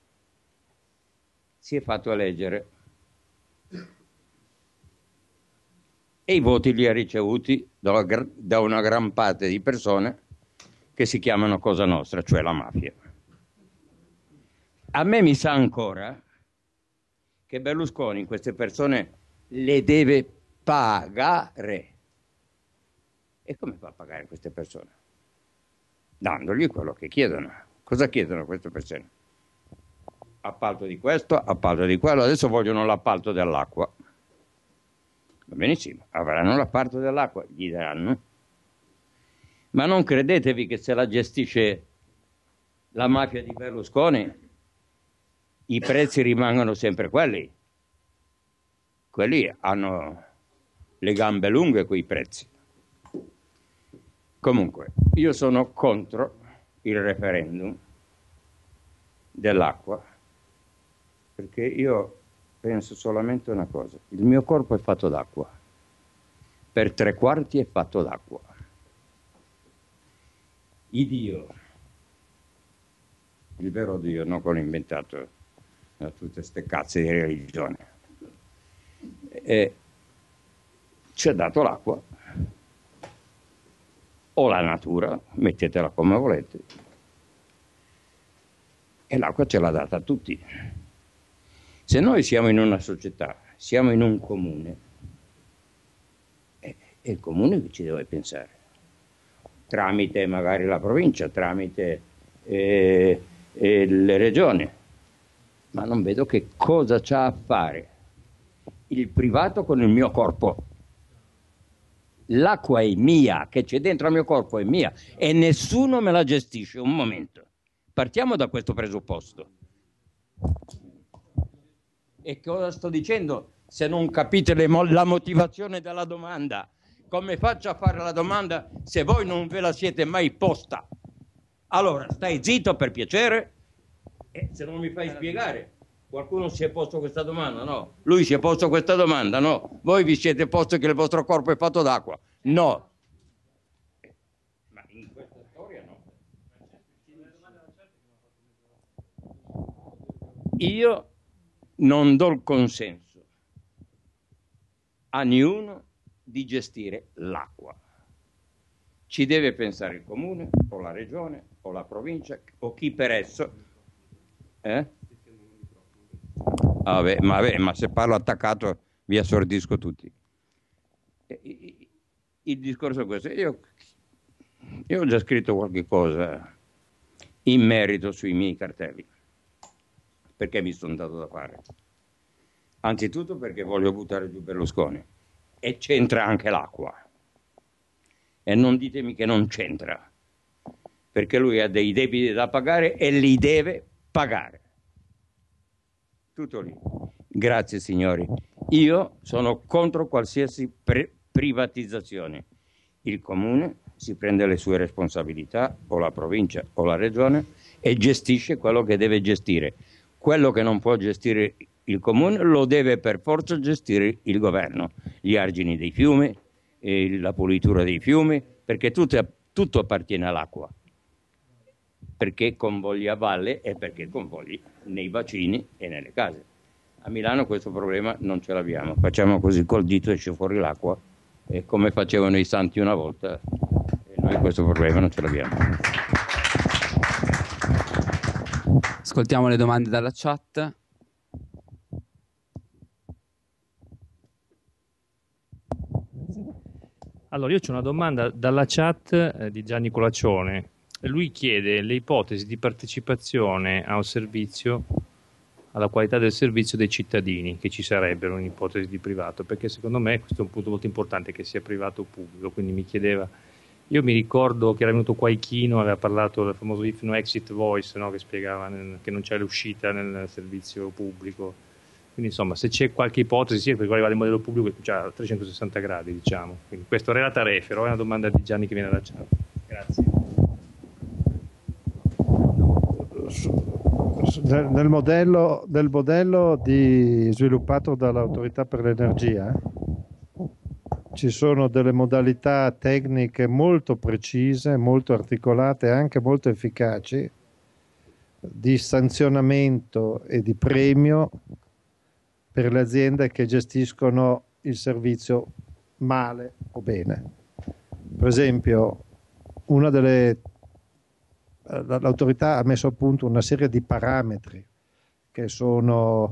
si è fatto eleggere e i voti li ha ricevuti da, da una gran parte di persone che si chiamano Cosa Nostra, cioè la mafia. A me mi sa ancora che Berlusconi queste persone le deve pagare. E come fa a pagare queste persone? Dandogli quello che chiedono. Cosa chiedono queste persone? Appalto di questo, appalto di quello. Adesso vogliono l'appalto dell'acqua. Va benissimo, avranno l'appalto dell'acqua, gli daranno. Ma non credetevi che se la gestisce la mafia di Berlusconi i prezzi rimangono sempre quelli. Quelli hanno le gambe lunghe quei prezzi. Comunque, io sono contro il referendum dell'acqua perché io penso solamente una cosa: il mio corpo è fatto d'acqua, per tre quarti è fatto d'acqua. Il Dio, il vero Dio, non quello inventato da tutte queste cazze di religione, e ci ha dato l'acqua, o la natura, mettetela come volete, e l'acqua ce l'ha data a tutti. Se noi siamo in una società, siamo in un comune, è, è il comune che ci deve pensare, tramite magari la provincia, tramite eh, eh, le regioni, ma non vedo che cosa c'ha a fare il privato con il mio corpo. L'acqua è mia, che c'è dentro al mio corpo è mia e nessuno me la gestisce. Un momento, partiamo da questo presupposto. E cosa sto dicendo? Se non capite le mo- la motivazione della domanda, come faccio a fare la domanda se voi non ve la siete mai posta? Allora, stai zitto per piacere, e se non mi fai spiegare. Qualcuno si è posto questa domanda? No. Lui si è posto questa domanda? No. Voi vi siete posto che il vostro corpo è fatto d'acqua? No. Ma in questa storia no. Io non do il consenso a niuno di gestire l'acqua. Ci deve pensare il comune, o la regione, o la provincia, o chi per esso. Eh? Ah, beh, ma, beh, ma se parlo attaccato vi assordisco tutti. Il discorso è questo. Io, io ho già scritto qualche cosa in merito sui miei cartelli. perché mi sono dato da fare. Anzitutto perché voglio buttare giù Berlusconi. E c'entra anche l'acqua. E non ditemi che non c'entra, perché lui ha dei debiti da pagare e li deve pagare. Tutto lì. Grazie signori. Io sono contro qualsiasi privatizzazione. Il comune si prende le sue responsabilità, o la provincia o la regione, e gestisce quello che deve gestire. Quello che non può gestire il comune lo deve per forza gestire il governo. Gli argini dei fiumi, eh, la pulitura dei fiumi, perché tutto, tutto appartiene all'acqua. Perché convogli a valle e perché convogli nei bacini e nelle case. A Milano questo problema non ce l'abbiamo. Facciamo così col dito, esce fuori l'acqua, e come facevano i santi una volta, e noi questo problema non ce l'abbiamo. Ascoltiamo le domande dalla chat. Allora, io c'ho una domanda dalla chat eh, di Gianni Colaccione. Lui chiede le ipotesi di partecipazione a un servizio, alla qualità del servizio dei cittadini, che ci sarebbero in ipotesi di privato, perché secondo me questo è un punto molto importante, che sia privato o pubblico. Quindi mi chiedeva, io mi ricordo che era venuto qua Ichino, aveva parlato del famoso if no exit voice, no? Che spiegava nel, che non c'è l'uscita nel servizio pubblico. Quindi insomma, se c'è qualche ipotesi, sia per quale va il modello pubblico, cioè a trecentosessanta gradi, diciamo. Quindi questo relata refero, è una domanda di Gianni che viene da chat. Grazie. Nel, nel, modello, nel modello di, sviluppato dall'Autorità per l'Energia ci sono delle modalità tecniche molto precise, molto articolate e anche molto efficaci di sanzionamento e di premio per le aziende che gestiscono il servizio male o bene. Per esempio, una delle l'autorità ha messo a punto una serie di parametri che sono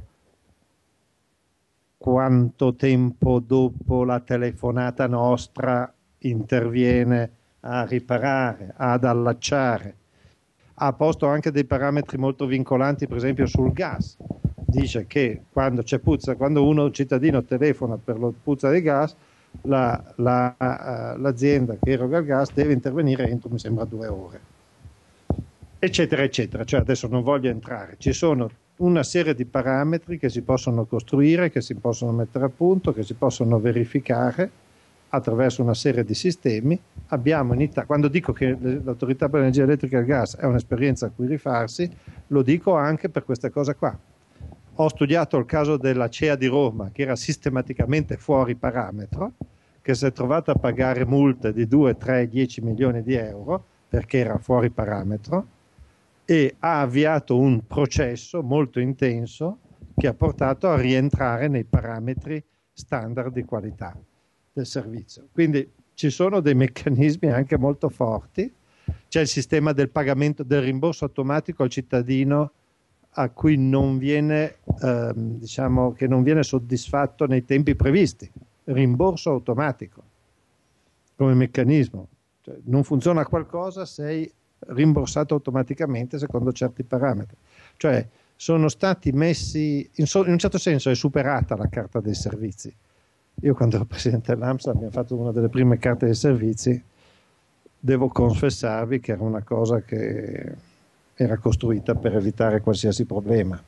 quanto tempo dopo la telefonata nostra interviene a riparare, ad allacciare. Ha posto anche dei parametri molto vincolanti, per esempio sul gas. Dice che quando c'è puzza, quando uno un cittadino telefona per la puzza di gas, la, la, uh, l'azienda che eroga il gas deve intervenire entro, mi sembra, due ore. Eccetera, eccetera. Cioè, adesso non voglio entrare. Ci sono una serie di parametri che si possono costruire, che si possono mettere a punto, che si possono verificare attraverso una serie di sistemi. Abbiamo in Italia, quando dico che l'Autorità per l'Energia Elettrica e il Gas è un'esperienza a cui rifarsi, lo dico anche per questa cosa qua. Ho studiato il caso della C E A di Roma, che era sistematicamente fuori parametro, che si è trovata a pagare multe di due, tre, dieci milioni di euro perché era fuori parametro, e ha avviato un processo molto intenso che ha portato a rientrare nei parametri standard di qualità del servizio. Quindi ci sono dei meccanismi anche molto forti. C'è il sistema del pagamento, del rimborso automatico al cittadino a cui non viene, ehm, diciamo, che non viene soddisfatto nei tempi previsti. Rimborso automatico come meccanismo. Cioè, non funziona qualcosa, sei rimborsato automaticamente secondo certi parametri. Cioè sono stati messi, in, so, in un certo senso è superata la carta dei servizi. Io quando ero presidente dell'AMSA abbiamo fatto una delle prime carte dei servizi, devo confessarvi che era una cosa che era costruita per evitare qualsiasi problema.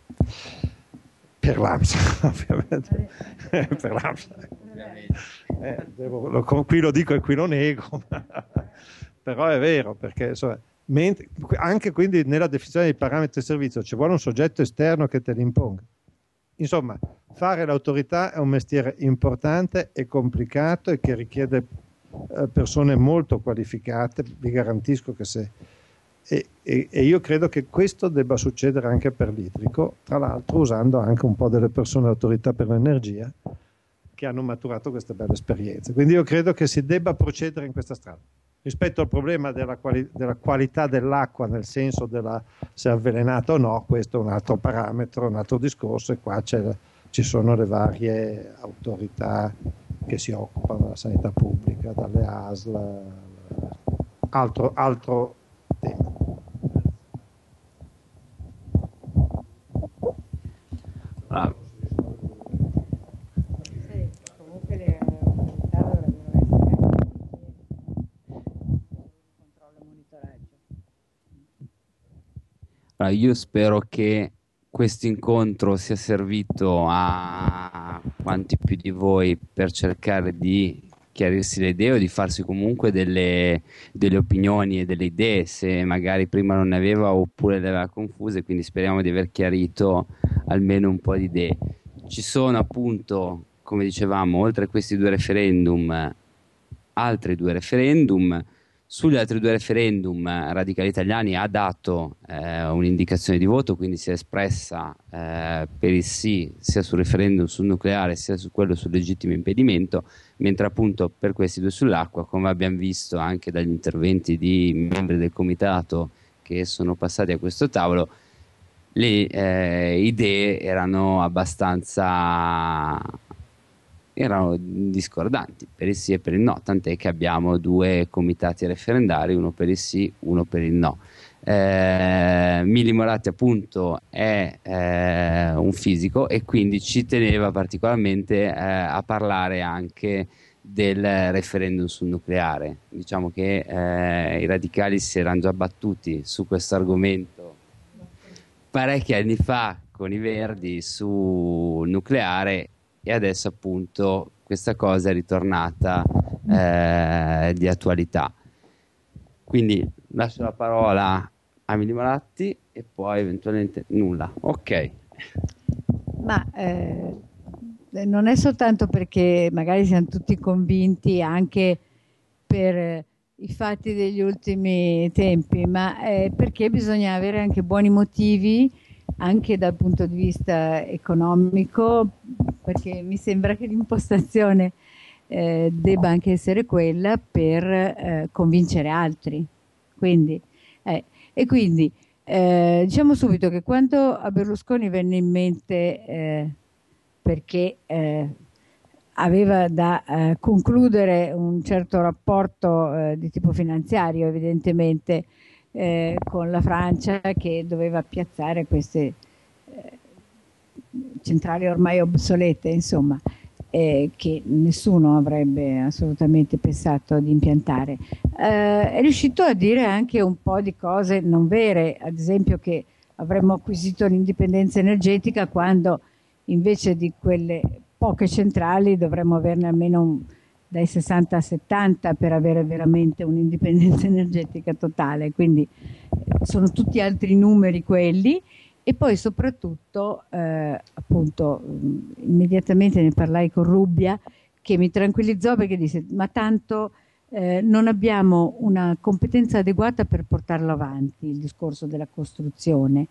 Per l'AMSA, ovviamente. Per l'AMSA. Eh, devo, lo, qui lo dico e qui lo nego, però è vero, perché insomma, mentre, anche quindi nella definizione dei parametri di servizio ci vuole un soggetto esterno che te li imponga. Insomma, fare l'autorità è un mestiere importante e complicato e che richiede eh, persone molto qualificate, vi garantisco che se... E, e, e io credo che questo debba succedere anche per l'idrico, tra l'altro usando anche un po' delle persone dell'autorità per l'energia che hanno maturato queste belle esperienze. Quindi io credo che si debba procedere in questa strada. Rispetto al problema della, quali- della qualità dell'acqua, nel senso della se è avvelenata o no, questo è un altro parametro, un altro discorso, e qua c'è, ci sono le varie autorità che si occupano della sanità pubblica, dalle A S L, altro, altro tema. Allora, io spero che questo incontro sia servito a quanti più di voi per cercare di chiarirsi le idee o di farsi comunque delle, delle opinioni e delle idee, se magari prima non ne aveva oppure le aveva confuse, quindi speriamo di aver chiarito almeno un po' di idee. Ci sono appunto, come dicevamo, oltre a questi due referendum, altri due referendum. Sugli altri due referendum Radicali Italiani ha dato eh, un'indicazione di voto, quindi si è espressa eh, per il sì sia sul referendum sul nucleare sia su quello sul legittimo impedimento, mentre appunto per questi due sull'acqua, come abbiamo visto anche dagli interventi di membri del comitato che sono passati a questo tavolo, le eh, idee erano abbastanza erano discordanti per il sì e per il no, tant'è che abbiamo due comitati referendari, uno per il sì, uno per il no. Eh, Mili Moratti appunto è eh, un fisico e quindi ci teneva particolarmente eh, a parlare anche del referendum sul nucleare. Diciamo che eh, i radicali si erano già battuti su questo argomento parecchi anni fa con i Verdi sul nucleare, e adesso appunto questa cosa è ritornata eh, di attualità. Quindi lascio la parola a Mili Moratti e poi eventualmente nulla. Ok. Ma eh, non è soltanto perché magari siamo tutti convinti anche per eh, i fatti degli ultimi tempi, ma è perché bisogna avere anche buoni motivi anche dal punto di vista economico, perché mi sembra che l'impostazione eh, debba anche essere quella per eh, convincere altri. Quindi, eh, e quindi eh, diciamo subito che quando a Berlusconi venne in mente, eh, perché eh, aveva da eh, concludere un certo rapporto eh, di tipo finanziario, evidentemente, Eh, con la Francia, che doveva piazzare queste eh, centrali ormai obsolete, insomma, eh, che nessuno avrebbe assolutamente pensato di impiantare. Eh, è riuscito a dire anche un po' di cose non vere, ad esempio che avremmo acquisito l'indipendenza energetica quando invece di quelle poche centrali dovremmo averne almeno un dai sessanta a settanta per avere veramente un'indipendenza energetica totale, quindi sono tutti altri numeri quelli. E poi soprattutto eh, appunto immediatamente ne parlai con Rubbia, che mi tranquillizzò perché disse ma tanto eh, non abbiamo una competenza adeguata per portarlo avanti il discorso della costruzione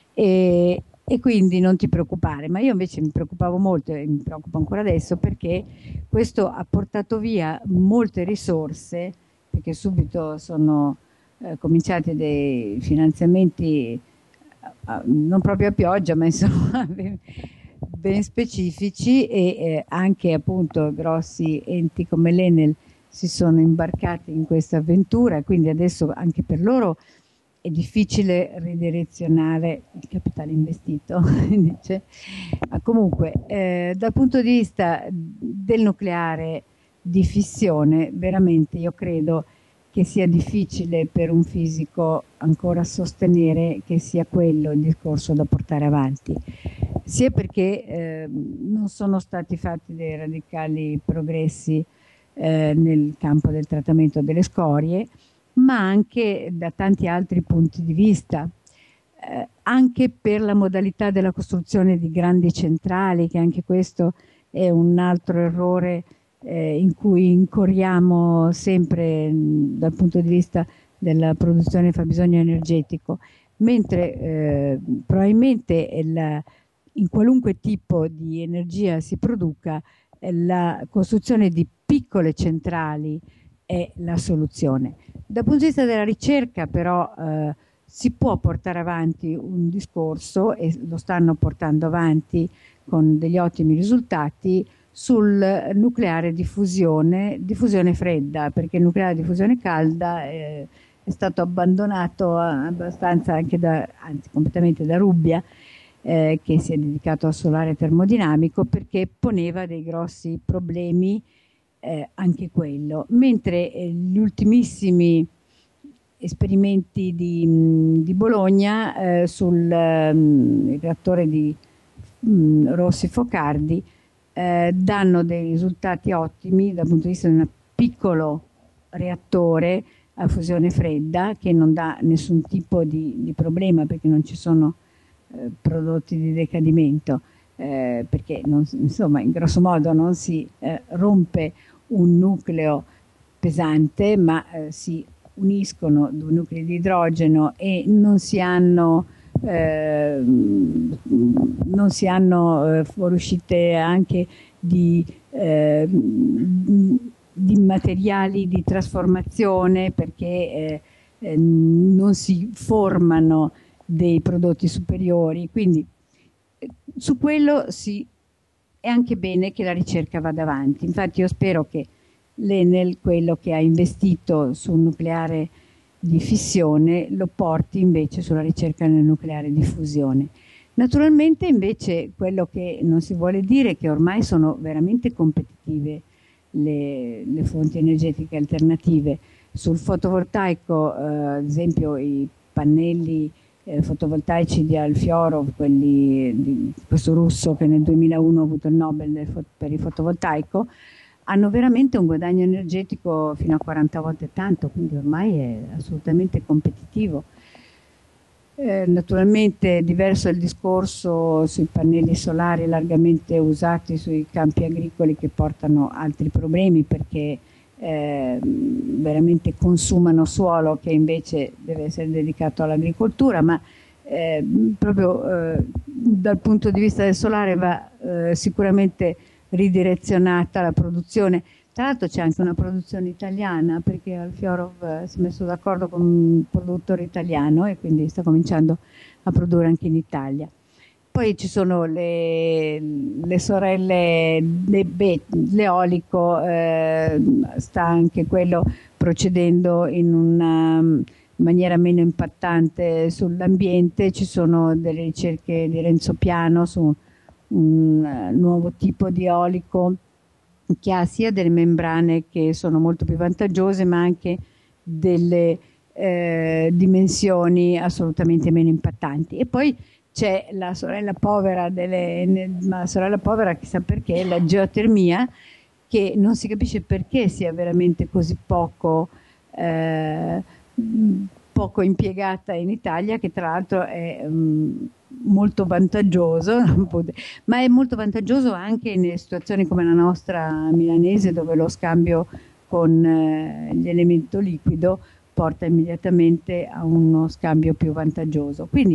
e, e quindi non ti preoccupare. Ma io invece mi preoccupavo molto e mi preoccupo ancora adesso, perché questo ha portato via molte risorse, perché subito sono eh, cominciati dei finanziamenti eh, non proprio a pioggia, ma insomma ben, ben specifici, e eh, anche appunto grossi enti come l'Enel si sono imbarcati in questa avventura, quindi adesso anche per loro è difficile ridirezionare il capitale investito, dice. Ma comunque eh, dal punto di vista del nucleare di fissione, veramente io credo che sia difficile per un fisico ancora sostenere che sia quello il discorso da portare avanti, sia perché eh, non sono stati fatti dei radicali progressi eh, nel campo del trattamento delle scorie, ma anche da tanti altri punti di vista, eh, anche per la modalità della costruzione di grandi centrali, che anche questo è un altro errore eh, in cui incorriamo sempre mh, dal punto di vista della produzione e fabbisogno energetico, mentre eh, probabilmente la, in qualunque tipo di energia si produca, eh, la costruzione di piccole centrali è la soluzione. Dal punto di vista della ricerca però eh, si può portare avanti un discorso, e lo stanno portando avanti con degli ottimi risultati, sul nucleare di fusione, di fusione fredda, perché il nucleare di fusione calda eh, è stato abbandonato abbastanza anche da, anzi completamente da Rubbia, eh, che si è dedicato al solare termodinamico, perché poneva dei grossi problemi. Eh, anche quello, mentre eh, gli ultimissimi esperimenti di, di Bologna eh, sul um, reattore di um, Rossi Focardi eh, danno dei risultati ottimi dal punto di vista di un piccolo reattore a fusione fredda che non dà nessun tipo di, di problema perché non ci sono eh, prodotti di decadimento, eh, perché non, insomma in grosso modo non si eh, rompe un nucleo pesante, ma eh, si uniscono due nuclei di idrogeno e non si hanno eh, non si hanno eh, fuoriuscite anche di eh, di materiali di trasformazione perché eh, eh, non si formano dei prodotti superiori, quindi eh, su quello si, è anche bene che la ricerca vada avanti. Infatti io spero che l'Enel, quello che ha investito sul nucleare di fissione, lo porti invece sulla ricerca nel nucleare di fusione. Naturalmente invece quello che non si vuole dire è che ormai sono veramente competitive Le, le fonti energetiche alternative. Sul fotovoltaico, eh, ad esempio i pannelli eh, fotovoltaici di Alfiorov, quelli di questo russo che nel duemilauno ha avuto il Nobel del, per il fotovoltaico, hanno veramente un guadagno energetico fino a quaranta volte tanto, quindi ormai è assolutamente competitivo. Eh, naturalmente è diverso il discorso sui pannelli solari largamente usati sui campi agricoli che portano altri problemi perché eh, veramente consumano suolo che invece deve essere dedicato all'agricoltura, ma eh, proprio eh, dal punto di vista del solare va eh, sicuramente ridirezionata la produzione. Tra l'altro c'è anche una produzione italiana perché Alfiorov si è messo d'accordo con un produttore italiano e quindi sta cominciando a produrre anche in Italia. Poi ci sono le, le sorelle, le, beh, l'eolico, eh, sta anche quello procedendo in una maniera meno impattante sull'ambiente. Ci sono delle ricerche di Renzo Piano su un nuovo tipo di eolico che ha sia delle membrane che sono molto più vantaggiose ma anche delle eh, dimensioni assolutamente meno impattanti. E poi c'è la sorella povera delle, la sorella povera chissà perché, la geotermia, che non si capisce perché sia veramente così poco eh, poco impiegata in Italia, che tra l'altro è um, molto vantaggioso, ma è molto vantaggioso anche in situazioni come la nostra milanese, dove lo scambio con eh, l'elemento liquido porta immediatamente a uno scambio più vantaggioso. Quindi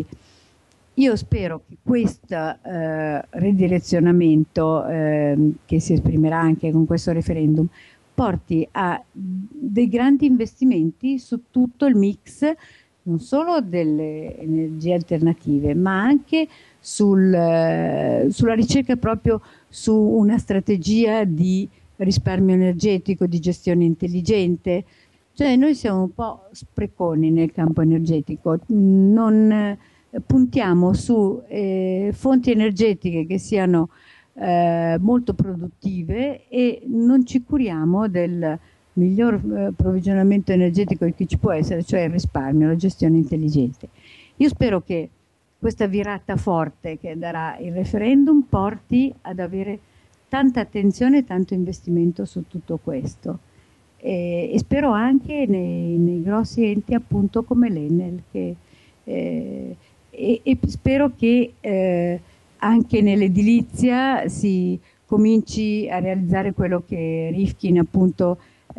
io spero che questo eh, ridirezionamento eh, che si esprimerà anche con questo referendum porti a dei grandi investimenti su tutto il mix, non solo delle energie alternative, ma anche sul, eh, sulla ricerca proprio su una strategia di risparmio energetico, di gestione intelligente. Cioè noi siamo un po' spreconi nel campo energetico, non eh, puntiamo su eh, fonti energetiche che siano eh, molto produttive e non ci curiamo del miglior eh, approvvigionamento energetico che ci può essere, cioè il risparmio, la gestione intelligente. Io spero che questa virata forte che darà il referendum porti ad avere tanta attenzione e tanto investimento su tutto questo. E, e spero anche nei, nei grossi enti appunto come l'Enel, che, eh, e, e spero che eh, anche nell'edilizia si cominci a realizzare quello che Rifkin appunto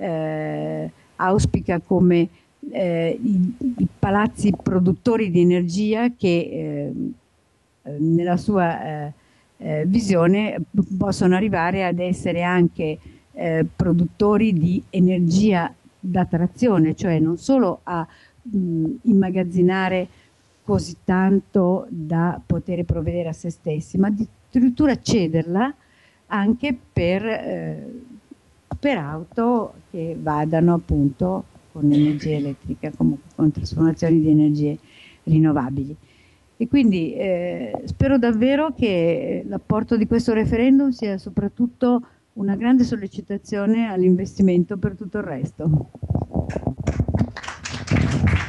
eh, auspica come eh, i, i palazzi produttori di energia che eh, nella sua eh, eh, visione possono arrivare ad essere anche Eh, produttori di energia da trazione, cioè non solo a mh, immagazzinare così tanto da poter provvedere a se stessi, ma addirittura cederla anche per, eh, per auto che vadano appunto con energia elettrica, comunque con trasformazioni di energie rinnovabili. E quindi eh, spero davvero che l'apporto di questo referendum sia soprattutto una grande sollecitazione all'investimento per tutto il resto.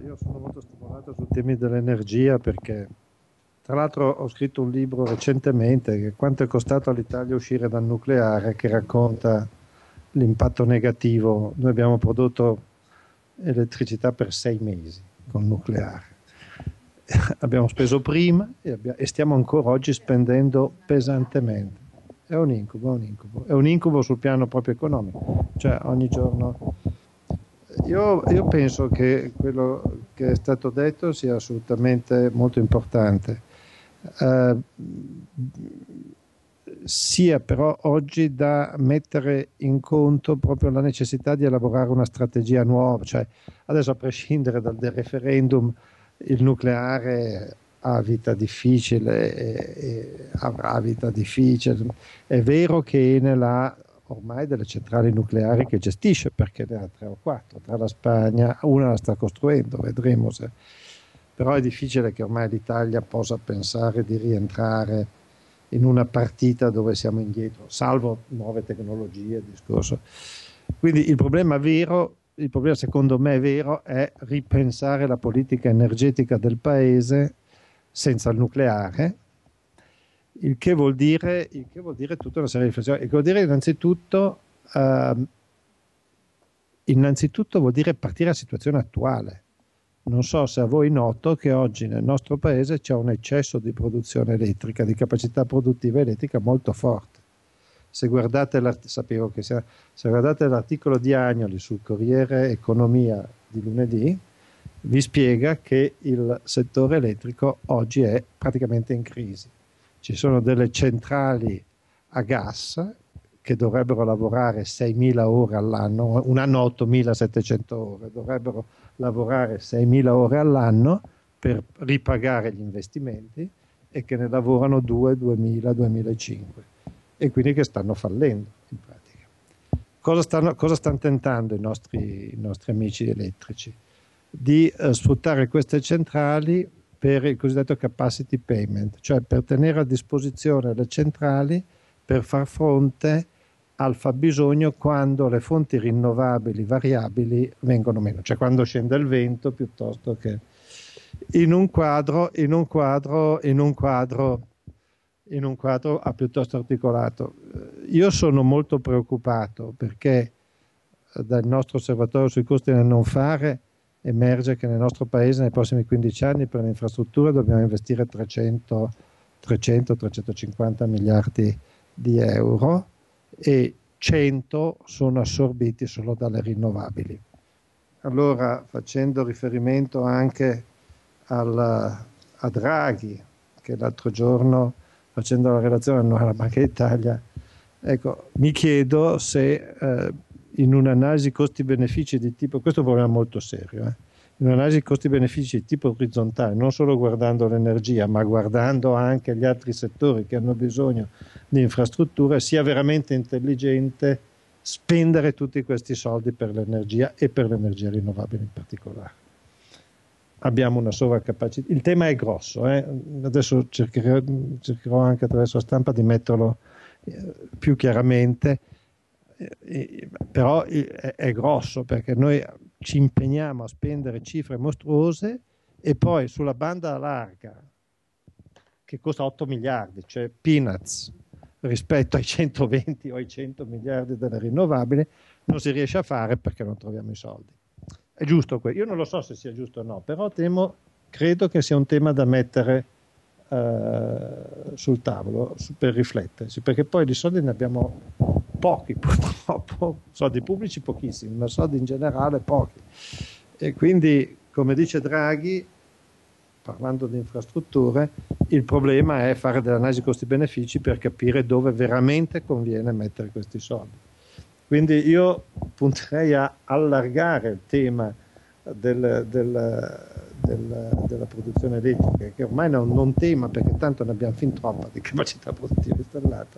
io sono molto stimolato sui temi dell'energia perché, tra l'altro, ho scritto un libro recentemente che quanto è costato all'Italia uscire dal nucleare, che racconta l'impatto negativo. Noi abbiamo prodotto elettricità per sei mesi con nucleare. Abbiamo speso prima e, abbiamo, e stiamo ancora oggi spendendo pesantemente. È un incubo, è un incubo. È un incubo sul piano proprio economico. Cioè ogni giorno... Io, io penso che quello che è stato detto sia assolutamente molto importante. Uh, sia però oggi da mettere in conto proprio la necessità di elaborare una strategia nuova. Cioè, adesso, a prescindere dal, dal referendum, il nucleare ha vita difficile e, e avrà vita difficile. È vero che Enel ha ormai delle centrali nucleari che gestisce, perché ne ha tre o quattro, tra la Spagna, una la sta costruendo, vedremo se. Però è difficile che ormai l'Italia possa pensare di rientrare in una partita dove siamo indietro, salvo nuove tecnologie, discorso. Quindi il problema vero, il problema secondo me vero, è ripensare la politica energetica del paese senza il nucleare, il che vuol dire, il che vuol dire tutta una serie di riflessioni. Il che vuol dire innanzitutto, uh, innanzitutto vuol dire partire dalla situazione attuale. Non so se a voi è noto che oggi nel nostro paese c'è un eccesso di produzione elettrica, di capacità produttiva elettrica molto forte. Se guardate, sapevo che sia, se guardate l'articolo di Agnoli sul Corriere Economia di lunedì, vi spiega che il settore elettrico oggi è praticamente in crisi. Ci sono delle centrali a gas che dovrebbero lavorare seimila ore all'anno, un anno ottomilasettecento ore, dovrebbero lavorare seimila ore all'anno per ripagare gli investimenti e che ne lavorano due, duemila, duemilacinque e quindi che stanno fallendo in pratica. Cosa stanno, cosa stanno tentando i nostri, i nostri amici elettrici? Di eh, sfruttare queste centrali per il cosiddetto capacity payment, cioè per tenere a disposizione le centrali per far fronte al fabbisogno quando le fonti rinnovabili variabili vengono meno, cioè quando scende il vento piuttosto che in un quadro, in un quadro, in un quadro, in un quadro piuttosto articolato. Io sono molto preoccupato perché dal nostro osservatorio sui costi del non fare emerge che nel nostro paese nei prossimi quindici anni per le infrastrutture dobbiamo investire trecento trecentocinquanta miliardi di euro e cento sono assorbiti solo dalle rinnovabili. Allora, facendo riferimento anche al, a Draghi, che l'altro giorno, facendo la relazione annuale alla Banca d'Italia, ecco, mi chiedo se eh, in un'analisi costi-benefici di tipo, questo è un problema molto serio, eh? In un'analisi costi-benefici di tipo orizzontale, non solo guardando l'energia, ma guardando anche gli altri settori che hanno bisogno di infrastrutture, sia veramente intelligente spendere tutti questi soldi per l'energia e per l'energia rinnovabile in particolare. Abbiamo una sovracapacità. Il tema è grosso, eh? Adesso cercherò, cercherò anche attraverso la stampa di metterlo eh, più chiaramente, eh, però è, è grosso perché noi ci impegniamo a spendere cifre mostruose e poi sulla banda larga che costa otto miliardi, cioè peanuts rispetto ai centoventi o ai cento miliardi delle rinnovabili, non si riesce a fare perché non troviamo i soldi. È giusto questo? Io non lo so se sia giusto o no, però temo, credo che sia un tema da mettere eh, sul tavolo per riflettersi, perché poi di soldi ne abbiamo pochi purtroppo, soldi pubblici pochissimi, ma soldi in generale pochi. E quindi, come dice Draghi, parlando di infrastrutture, il problema è fare delle analisi costi-benefici per capire dove veramente conviene mettere questi soldi. Quindi io punterei a allargare il tema del, del, del, della produzione elettrica, che ormai non è un tema perché tanto ne abbiamo fin troppa di capacità produttiva installata,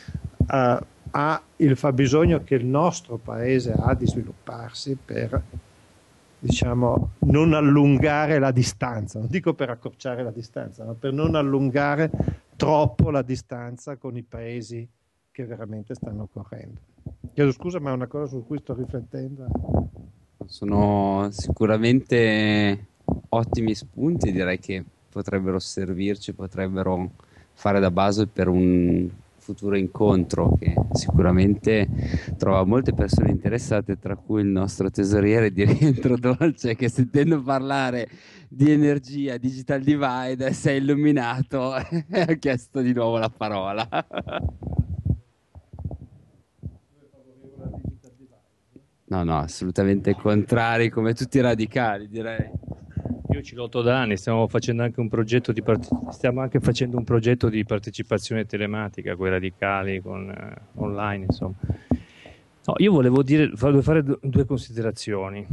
a, a il fabbisogno che il nostro paese ha di svilupparsi per, diciamo, non allungare la distanza, non dico per accorciare la distanza, ma per non allungare troppo la distanza con i paesi che veramente stanno correndo. Chiedo scusa, ma è una cosa su cui sto riflettendo. Sono sicuramente ottimi spunti, direi che potrebbero servirci, potrebbero fare da base per un futuro incontro che sicuramente trova molte persone interessate, tra cui il nostro tesoriere di Rientro Dolce, che sentendo parlare di energia digital divide si è illuminato e ha chiesto di nuovo la parola. No, no, assolutamente contrari, come tutti i radicali, direi. Io ci lotto da anni, stiamo facendo anche un progetto di parte- stiamo anche facendo un progetto di partecipazione telematica con i radicali, con eh, online, insomma. No, io volevo dire, volevo fare du- due considerazioni.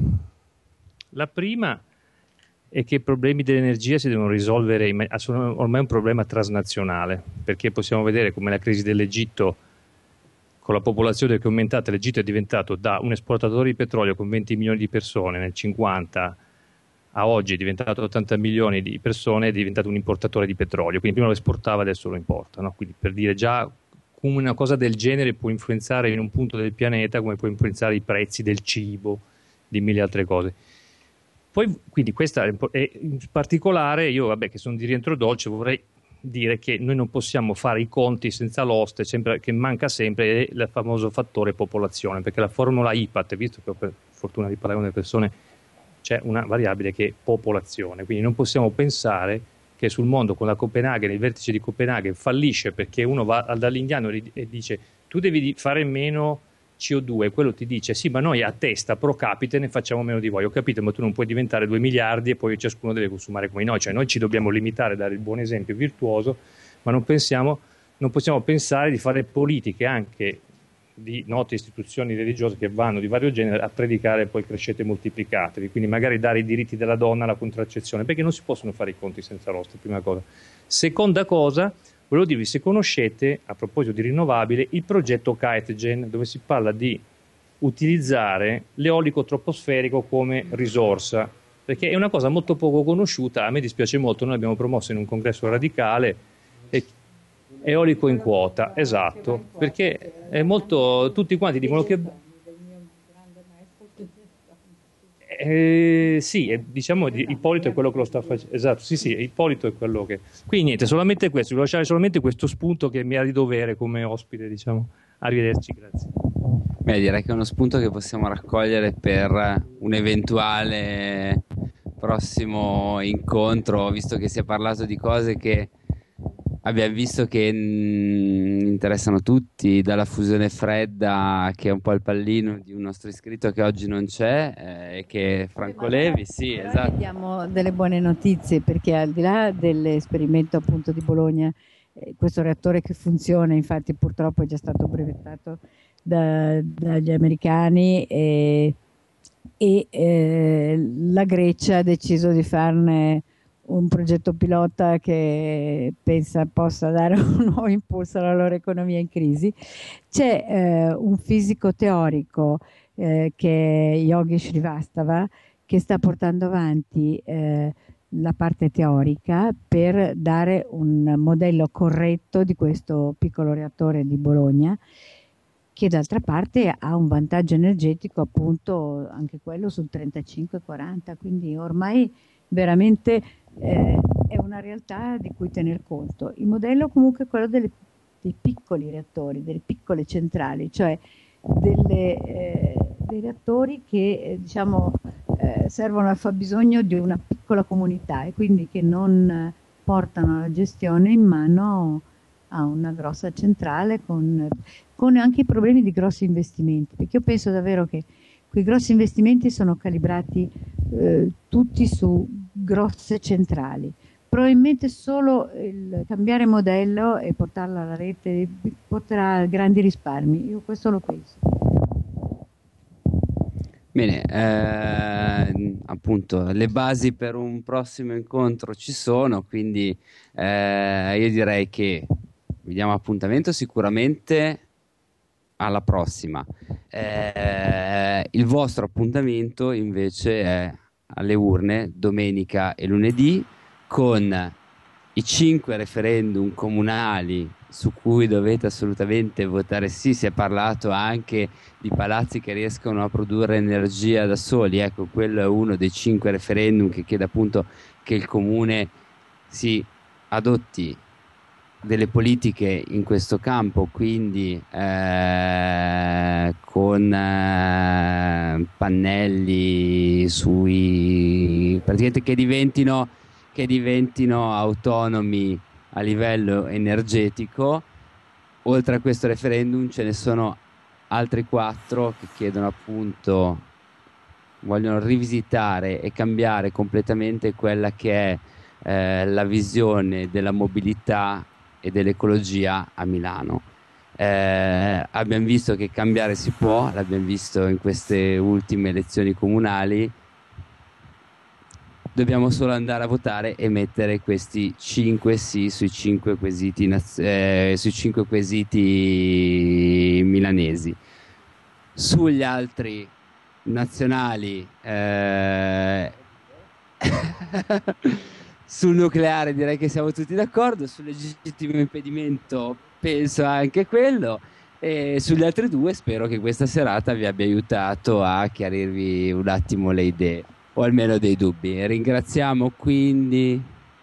La prima è che i problemi dell'energia si devono risolvere, in ma- sono ormai un problema transnazionale, perché possiamo vedere come la crisi dell'Egitto, con la popolazione che è aumentata, l'Egitto è diventato da un esportatore di petrolio con venti milioni di persone nel cinquanta a oggi è diventato ottanta milioni di persone, è diventato un importatore di petrolio, quindi prima lo esportava, adesso lo importa, no? Quindi per dire già come una cosa del genere può influenzare in un punto del pianeta, come può influenzare i prezzi del cibo, di mille altre cose. Poi, quindi questa è, è in particolare, io vabbè che sono di Rientro Dolce, vorrei dire che noi non possiamo fare i conti senza l'oste, sempre, che manca sempre è il famoso fattore popolazione, perché la formula I P A T, visto che ho per fortuna di parlare con le persone, c'è una variabile che è popolazione, quindi non possiamo pensare che sul mondo con la Copenaghen, il vertice di Copenaghen fallisce perché uno va dall'indiano e dice tu devi fare meno C O due, quello ti dice sì ma noi a testa pro capite ne facciamo meno di voi, ho capito, ma tu non puoi diventare due miliardi e poi ciascuno deve consumare come noi, cioè noi ci dobbiamo limitare a dare il buon esempio virtuoso, ma non pensiamo, non possiamo pensare di fare politiche anche di note istituzioni religiose che vanno di vario genere a predicare poi crescete e moltiplicatevi, quindi magari dare i diritti della donna alla contraccezione, perché non si possono fare i conti senza l'oste, prima cosa. Seconda cosa, volevo dirvi se conoscete, a proposito di rinnovabile, il progetto Kitegen, dove si parla di utilizzare l'eolico troposferico come risorsa, perché è una cosa molto poco conosciuta, a me dispiace molto, noi l'abbiamo promosso in un congresso radicale, e eolico in quota, esatto, perché è molto, tutti quanti dicono che eh, sì, è, diciamo Ippolito è quello che lo sta facendo, esatto, sì sì, Ippolito è quello che, quindi niente, solamente questo, vi lasciare solamente questo spunto che mi ha di dovere come ospite, diciamo. Arrivederci, grazie. Beh, direi che è uno spunto che possiamo raccogliere per un eventuale prossimo incontro, visto che si è parlato di cose che abbiamo visto che mh, interessano tutti, dalla fusione fredda, che è un po' il pallino di un nostro iscritto che oggi non c'è, e eh, che è Franco Levi, sì, però esatto. Diamo delle buone notizie, perché al di là dell'esperimento appunto di Bologna, eh, questo reattore che funziona, infatti purtroppo è già stato brevettato da, dagli americani, e, e eh, la Grecia ha deciso di farne un progetto pilota che pensa possa dare un nuovo impulso alla loro economia in crisi. C'è eh, un fisico teorico eh, che è Yogi Srivastava, che sta portando avanti eh, la parte teorica per dare un modello corretto di questo piccolo reattore di Bologna, che d'altra parte ha un vantaggio energetico appunto anche quello sul trentacinque quaranta, quindi ormai veramente eh, è una realtà di cui tener conto. Il modello comunque è quello delle, dei piccoli reattori, delle piccole centrali, cioè delle, eh, dei reattori che eh, diciamo eh, servono al fabbisogno di una piccola comunità e quindi che non portano la gestione in mano a una grossa centrale con, con anche i problemi di grossi investimenti, perché io penso davvero che quei grossi investimenti sono calibrati eh, tutti su grosse centrali. Probabilmente solo il cambiare modello e portarla alla rete porterà grandi risparmi, io questo lo penso. Bene, eh, appunto le basi per un prossimo incontro ci sono, quindi eh, io direi che vi diamo appuntamento sicuramente alla prossima. Eh, il vostro appuntamento invece è alle urne domenica e lunedì con i cinque referendum comunali su cui dovete assolutamente votare sì. Si è parlato anche di palazzi che riescono a produrre energia da soli, ecco, quello è uno dei cinque referendum che chiede appunto che il comune si adotti delle politiche in questo campo, quindi eh, con eh, pannelli sui praticamente che diventino che diventino autonomi a livello energetico. Oltre a questo referendum ce ne sono altri quattro che chiedono appunto, vogliono rivisitare e cambiare completamente quella che è eh, la visione della mobilità e dell'ecologia a Milano. Eh, abbiamo visto che cambiare si può, l'abbiamo visto in queste ultime elezioni comunali. Dobbiamo solo andare a votare e mettere questi cinque sì sui cinque quesiti, naz- eh, sui cinque quesiti milanesi. Sugli altri nazionali, eh... sul nucleare direi che siamo tutti d'accordo, sul legittimo impedimento penso anche quello, e sugli altri due spero che questa serata vi abbia aiutato a chiarirvi un attimo le idee, o almeno dei dubbi. Ringraziamo quindi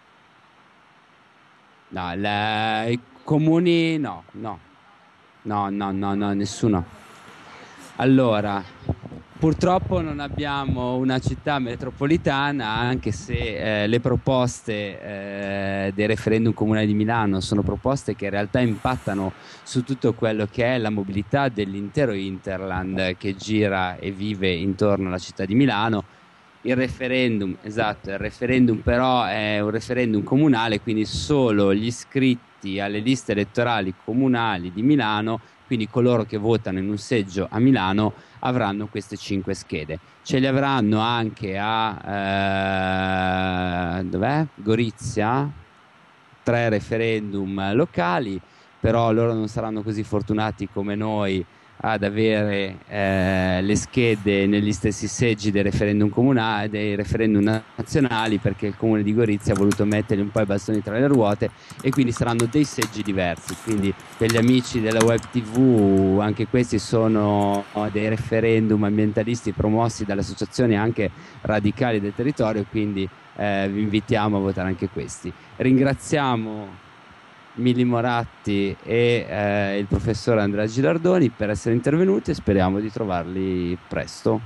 no, la... i comuni no, no, no, no, no, no, nessuno. Allora, purtroppo non abbiamo una città metropolitana, anche se eh, le proposte eh, dei referendum comunali di Milano sono proposte che in realtà impattano su tutto quello che è la mobilità dell'intero Interland che gira e vive intorno alla città di Milano. Il referendum, esatto, il referendum però è un referendum comunale, quindi solo gli iscritti alle liste elettorali comunali di Milano, quindi coloro che votano in un seggio a Milano, avranno queste cinque schede. Ce le avranno anche a eh, dov'è? Gorizia, tre referendum locali, però loro non saranno così fortunati come noi ad avere eh, le schede negli stessi seggi dei referendum comunali, dei referendum nazionali, perché il comune di Gorizia ha voluto mettergli un po' i bastoni tra le ruote e quindi saranno dei seggi diversi. Quindi per gli amici della web tv anche questi sono dei referendum ambientalisti promossi dalle associazioni anche radicali del territorio, quindi eh, vi invitiamo a votare anche questi. Ringraziamo Mili Moratti e eh, il professor Andrea Gilardoni per essere intervenuti e speriamo di trovarli presto.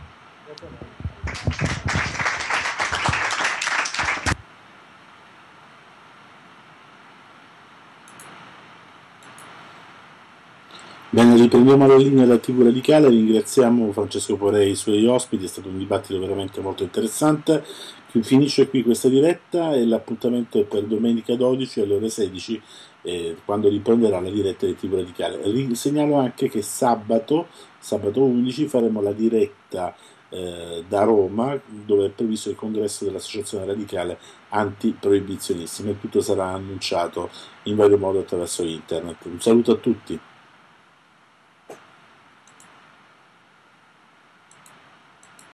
Bene, riprendiamo la linea della tivù Radicale. Ringraziamo Francesco Porei e i suoi ospiti, è stato un dibattito veramente molto interessante. Finisce qui questa diretta e l'appuntamento è per domenica dodici alle ore sedici, eh, quando riprenderà la diretta di tivù Radicale. Segnalo anche che sabato, sabato undici, faremo la diretta eh, da Roma, dove è previsto il congresso dell'Associazione Radicale Antiproibizionisti, ma tutto sarà annunciato in vario modo attraverso internet. Un saluto a tutti.